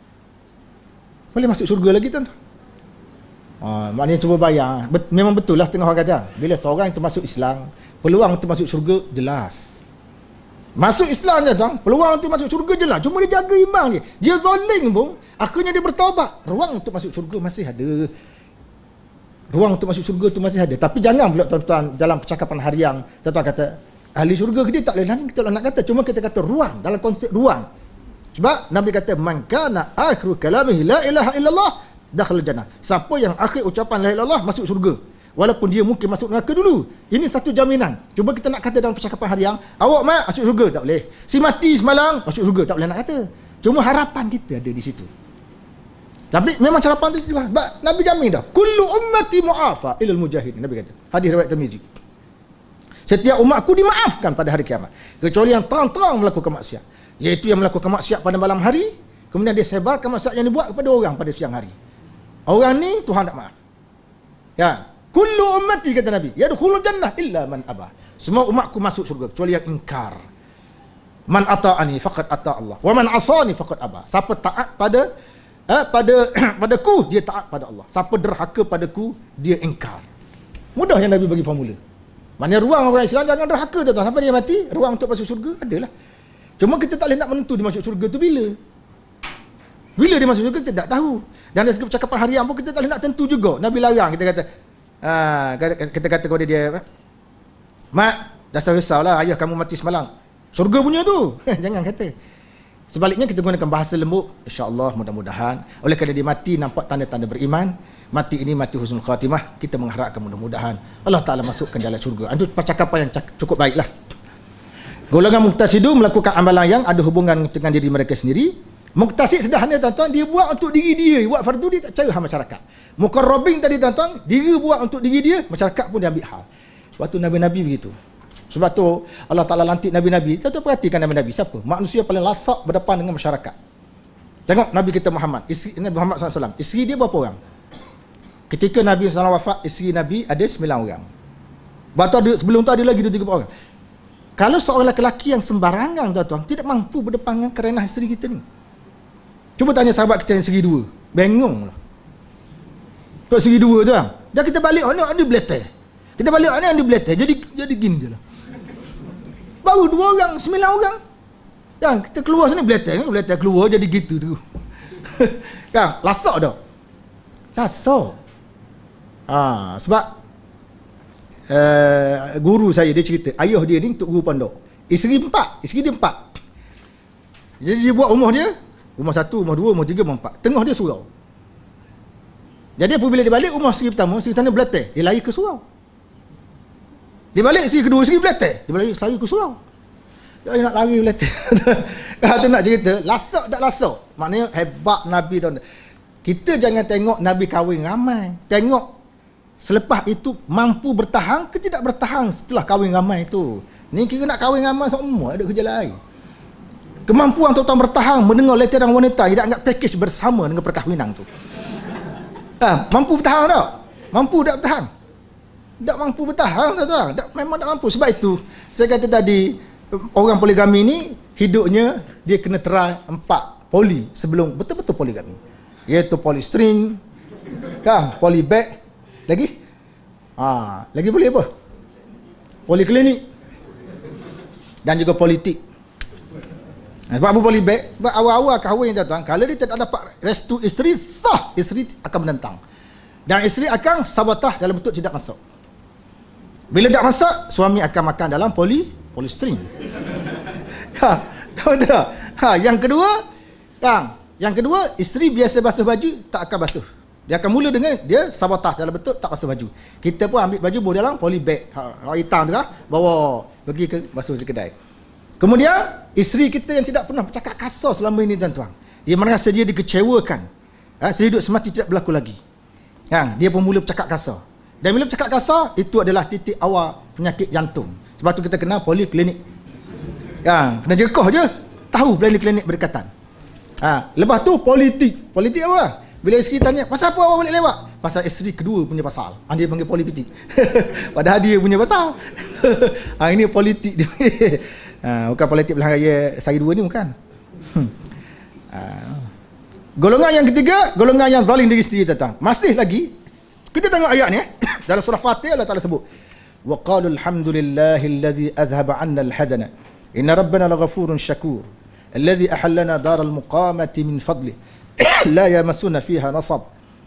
Boleh masuk syurga lagi tuan-tuan. Ha, maknanya cuba bayang. Bet, memang betul lah setengah orang kata. Bila seorang itu masuk Islam, peluang untuk masuk syurga jelas. Masuk Islam je tuan, peluang untuk masuk syurga je lah. Cuma dia jaga imbang je. Dia zalim pun, akhirnya dia bertaubat. Ruang untuk masuk syurga masih ada. Ruang untuk masuk syurga tu masih ada. Tapi jangan pula tuan-tuan dalam percakapan harian, tuan-tuan kata, ahli syurga ke dia tak boleh lah ni, kita nak kata. Cuma kita kata ruang, dalam konsep ruang. Sebab Nabi kata, man kana akhiru kalamihi la ilaha illallah dakhala jannah. Siapa yang akhir ucapan la ilaha illallah masuk syurga. Walaupun dia mungkin masuk neraka dulu. Ini satu jaminan. Cuba kita nak kata dalam percakapan harian, awak mat masuk syurga, tak boleh. Si mati semalam masuk syurga, tak boleh nak kata. Cuma harapan kita ada di situ. Tapi memang harapan tu jelas. Nabi jamin dah. Kullu ummati mu'afa ilal mujahidin. Nabi kata. Hadis riwayat Tirmizi. Setiap umatku dimaafkan pada hari kiamat, kecuali yang terang-terang melakukan maksiat. Iaitu yang melakukan maksiat pada malam hari, kemudian dia sebarkan maksiat yang dibuat kepada orang pada siang hari. Orang ni Tuhan tak maaf. Ya. Kullu ummati kata Nabi, yadkhulul jannah illa man aba. Semua umatku masuk syurga kecuali yang ingkar. Man ata'ani faqad ata Allah, wa man asani faqad aba. Siapa taat pada eh, pada padaku, dia taat pada Allah. Siapa derhaka padaku, dia ingkar. Mudah yang Nabi bagi formula. Maknanya ruang orang Islam jangan derhaka tuan-tuan. Sampai dia mati, ruang untuk masuk syurga adalah. Cuma kita tak boleh nak menentu dia masuk syurga tu bila. Bila dia masuk syurga kita tak tahu. Dan dari segi percakapan harian pun kita tak boleh nak tentu juga. Nabi larang kita kata. Ha, kita kata kepada dia, "Mak, dah risaulah ayah kamu mati semalam. Syurga punya tu." Jangan kata. Sebaliknya kita gunakan bahasa lembut, insya-Allah mudah-mudahan. Oleh kerana dia mati nampak tanda-tanda beriman, mati ini mati husnul khatimah, kita mengharapkan mudah-mudahan Allah Taala masukkan dalam syurga. Itu percakapan yang cukup baiklah. Golongan muqtasidun melakukan amalan yang ada hubungan dengan diri mereka sendiri. Muqtasid sederhana tuan-tuan, dia buat untuk diri dia, buat fardu dia tak percaya hal masyarakat. Muqarrabin tadi tuan-tuan, dia buat untuk diri dia, masyarakat pun dia ambil hal. Waktu nabi-nabi begitu. Sebab tu Allah Ta'ala lantik Nabi-Nabi. Tuan-tuan perhatikan Nabi-Nabi siapa? Manusia paling lasak berdepan dengan masyarakat. Tengok Nabi kita Muhammad, isteri Nabi Muhammad sallallahu alaihi wasallam. Isteri dia berapa orang? Ketika Nabi sallallahu alaihi wasallam wafat, isteri Nabi ada sembilan orang. Waktu ada, sebelum tu ada lagi dua tiga orang. Kalau seorang lelaki yang sembarangan tuan-tuan, tidak mampu berdepan dengan kerenah isteri kita ni. Cuba tanya sahabat kita yang isteri dua. Bengong lah. Kau isteri dua tu kan? Dah kita balik, mana ada beletai. Kita balik, mana ada beletai. Jadi jadi gini je lah. Baru dua orang, sembilan orang. Kan, kita keluar sini beletai, kan? Beletai keluar jadi gitu tu. Kan, lasak dah. Lasak. Ha, sebab uh, guru saya dia cerita, ayah dia ni untuk guru pondok. Isteri empat, isteri dia empat. Jadi dia buat rumah dia, rumah satu, rumah dua, rumah tiga, rumah empat. Tengah dia surau. Jadi apabila dia balik rumah isteri pertama, isteri sana beletai, dia lari ke surau. Dia balik isteri kedua, isteri beletai, dia balik lari ke surau. Dia nak lari beletai. Kalau tu nak cerita, lasak tak lasak. Maknanya hebat Nabi tuan. Kita jangan tengok Nabi kahwin ramai. Tengok selepas itu mampu bertahan ke tidak bertahan setelah kahwin ramai itu. Ni kira nak kahwin ramai semua ada kerja lain. Kemampuan tuan-tuan bertahan mendengar letiran wanita, tidak anggap package bersama dengan perkahwinan tu. Ha, mampu bertahan tak? Mampu tak bertahan? Tak mampu bertahan tuan-tuan. Tak, memang tak mampu. Sebab itu saya kata tadi, orang poligami ni hidupnya dia kena try empat poli sebelum betul-betul poligami. Iaitu polystring, kan, polybag, lagi? Ha, lagi boleh apa? Poliklinik dan juga politik. Sebab apa polybag? Sebab awal-awal kahwin tuan-tuan, kalau dia tidak dapat restu isteri, sah isteri akan menentang. Dan isteri akan sabatah dalam bentuk tidak masak. Bila tak masak, suami akan makan dalam poli polystring. Ha, tahu tak? Ha, yang kedua, kan, yang kedua, isteri biasa basuh baju tak akan basuh. Dia akan mula dengan dia sabatah dalam bentuk tak basuh baju. Kita pun ambil baju bawa dalam polybag. Ha, hitam tu kan, bawa pergi ke basuh di kedai. Kemudian, isteri kita yang tidak pernah bercakap kasar selama ini tuan-tuan, dia merasa dia dikecewakan. Ha, sehidup semati tidak berlaku lagi. Ha, dia pun mula bercakap kasar. Dan bila bercakap kasar, itu adalah titik awal penyakit jantung. Sebab tu kita kenal poliklinik. Ha, kena jekah je, tahu poliklinik berdekatan. Ha, lepas tu politik. Politik apa? Bila isteri tanya, pasal apa awak balik lewat? Pasal isteri kedua punya pasal. Ha, dia panggil politik. Padahal dia punya pasal. Ha, ini politik dia. Ha, bukan politik belah raya sari dua ni, bukan. Ha. Golongan yang ketiga, golongan yang zalim diri sendiri tuan-tuan. Masih lagi, kita tengok ayat ni eh. Dalam surah Fatih Allah Taala sebut, wa qalu alhamdulillahillazi azhaba 'anna al-hadana inna rabbana laghafurun syakur alladzi ahallana daral muqamati min fadli la yamassuna fiha nasab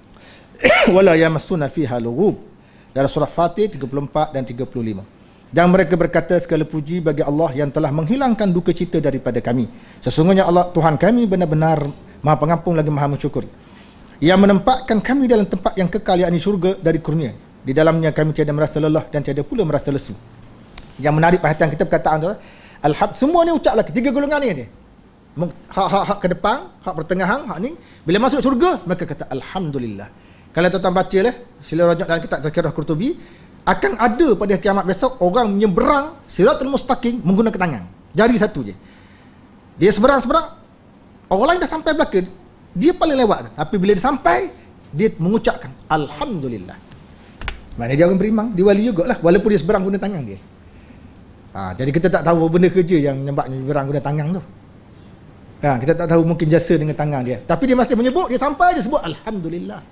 wa la yamassuna fiha lughub. Dalam surah Fatih tiga puluh empat dan tiga puluh lima. Dan mereka berkata, segala puji bagi Allah yang telah menghilangkan duka cita daripada kami. Sesungguhnya Allah Tuhan kami benar-benar Maha Pengampun lagi Maha Mensyukuri, yang menempatkan kami dalam tempat yang kekal, yakni syurga dari kurnia. Di dalamnya kami tiada merasa lelah dan tiada pula merasa lesu. Yang menarik perhatian kita perkataan tu, alham, semua ni ucap lagi tiga golongan ni dia. Hak-hak ke depan, hak pertengahan, hak ni. Bila masuk syurga, mereka kata alhamdulillah. Kalau tuan-tuan baca lah, sila rajak dalam kitab Tazkirah Qurtubi, akan ada pada kiamat besok orang menyeberang Siratul Mustaqim menggunakan tangan. Jari satu je. Dia seberang-seberang, orang lain dah sampai belakang, dia paling lewat. Tapi bila dia sampai, dia mengucapkan alhamdulillah. Maknanya dia orang beriman, dia wali juga lah, walaupun dia seberang guna tangan dia. Ha, jadi kita tak tahu benda kerja yang menyebabkan seberang guna tangan tu. Ha, kita tak tahu, mungkin jasa dengan tangan dia. Tapi dia masih menyebut, dia sampai, dia sebut alhamdulillah.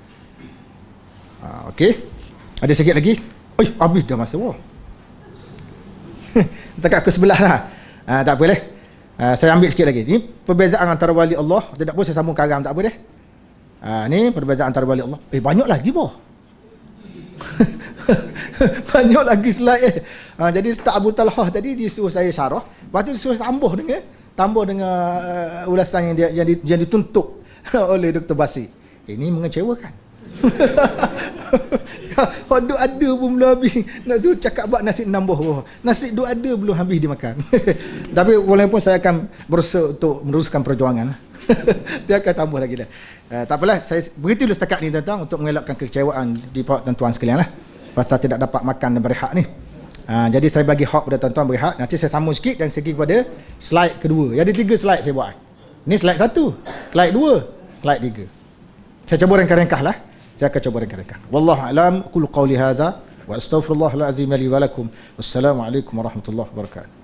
Ha, okey. Ada sikit lagi. Oi, habis dah masa. Wah. Dekat ke sebelah lah. Ha, tak boleh. Uh, saya ambil sikit lagi. Ni perbezaan antara wali Allah. Tidak boleh saya sambung karam, tak apa deh. Uh, ni perbezaan antara wali Allah. Eh, banyak lagi boh. Banyak lagi slide eh. Uh, jadi Ustaz Abu Talhah tadi disuruh saya syarah. Lepas tu disuruh tambah dengan tambah dengan uh, ulasan yang dia, yang, di, yang dituntut oleh Doktor Basir. Ini mengecewakan. Duk ada pun belum habis. Nak suruh cakap bab nasi nambah bawah. Nasi duk ada belum habis dimakan. Tapi walaupun saya akan berusaha untuk meneruskan perjuangan. Saya akan tambah lagi dah. Uh, tak apalah, saya beritahu setakat ni tuan-tuan untuk mengelakkan kekecewaan di pihak tuan-tuan sekalian lah. Pasal tidak dapat makan dan berehat ni. Uh, jadi saya bagi hak pada tuan-tuan berehat. Nanti saya sambung sikit dan segi kepada slide kedua. Jadi tiga slide saya buat. Ini slide satu, slide dua, slide tiga. Saya cuba ringkas-ringkas lah. Saya akan cuba ringkas-ringkas. Wallahu a'lam. Qul qawli hadza wa astaghfirullahal azim li wa lakum. Wassalamualaikum warahmatullahi wabarakatuh.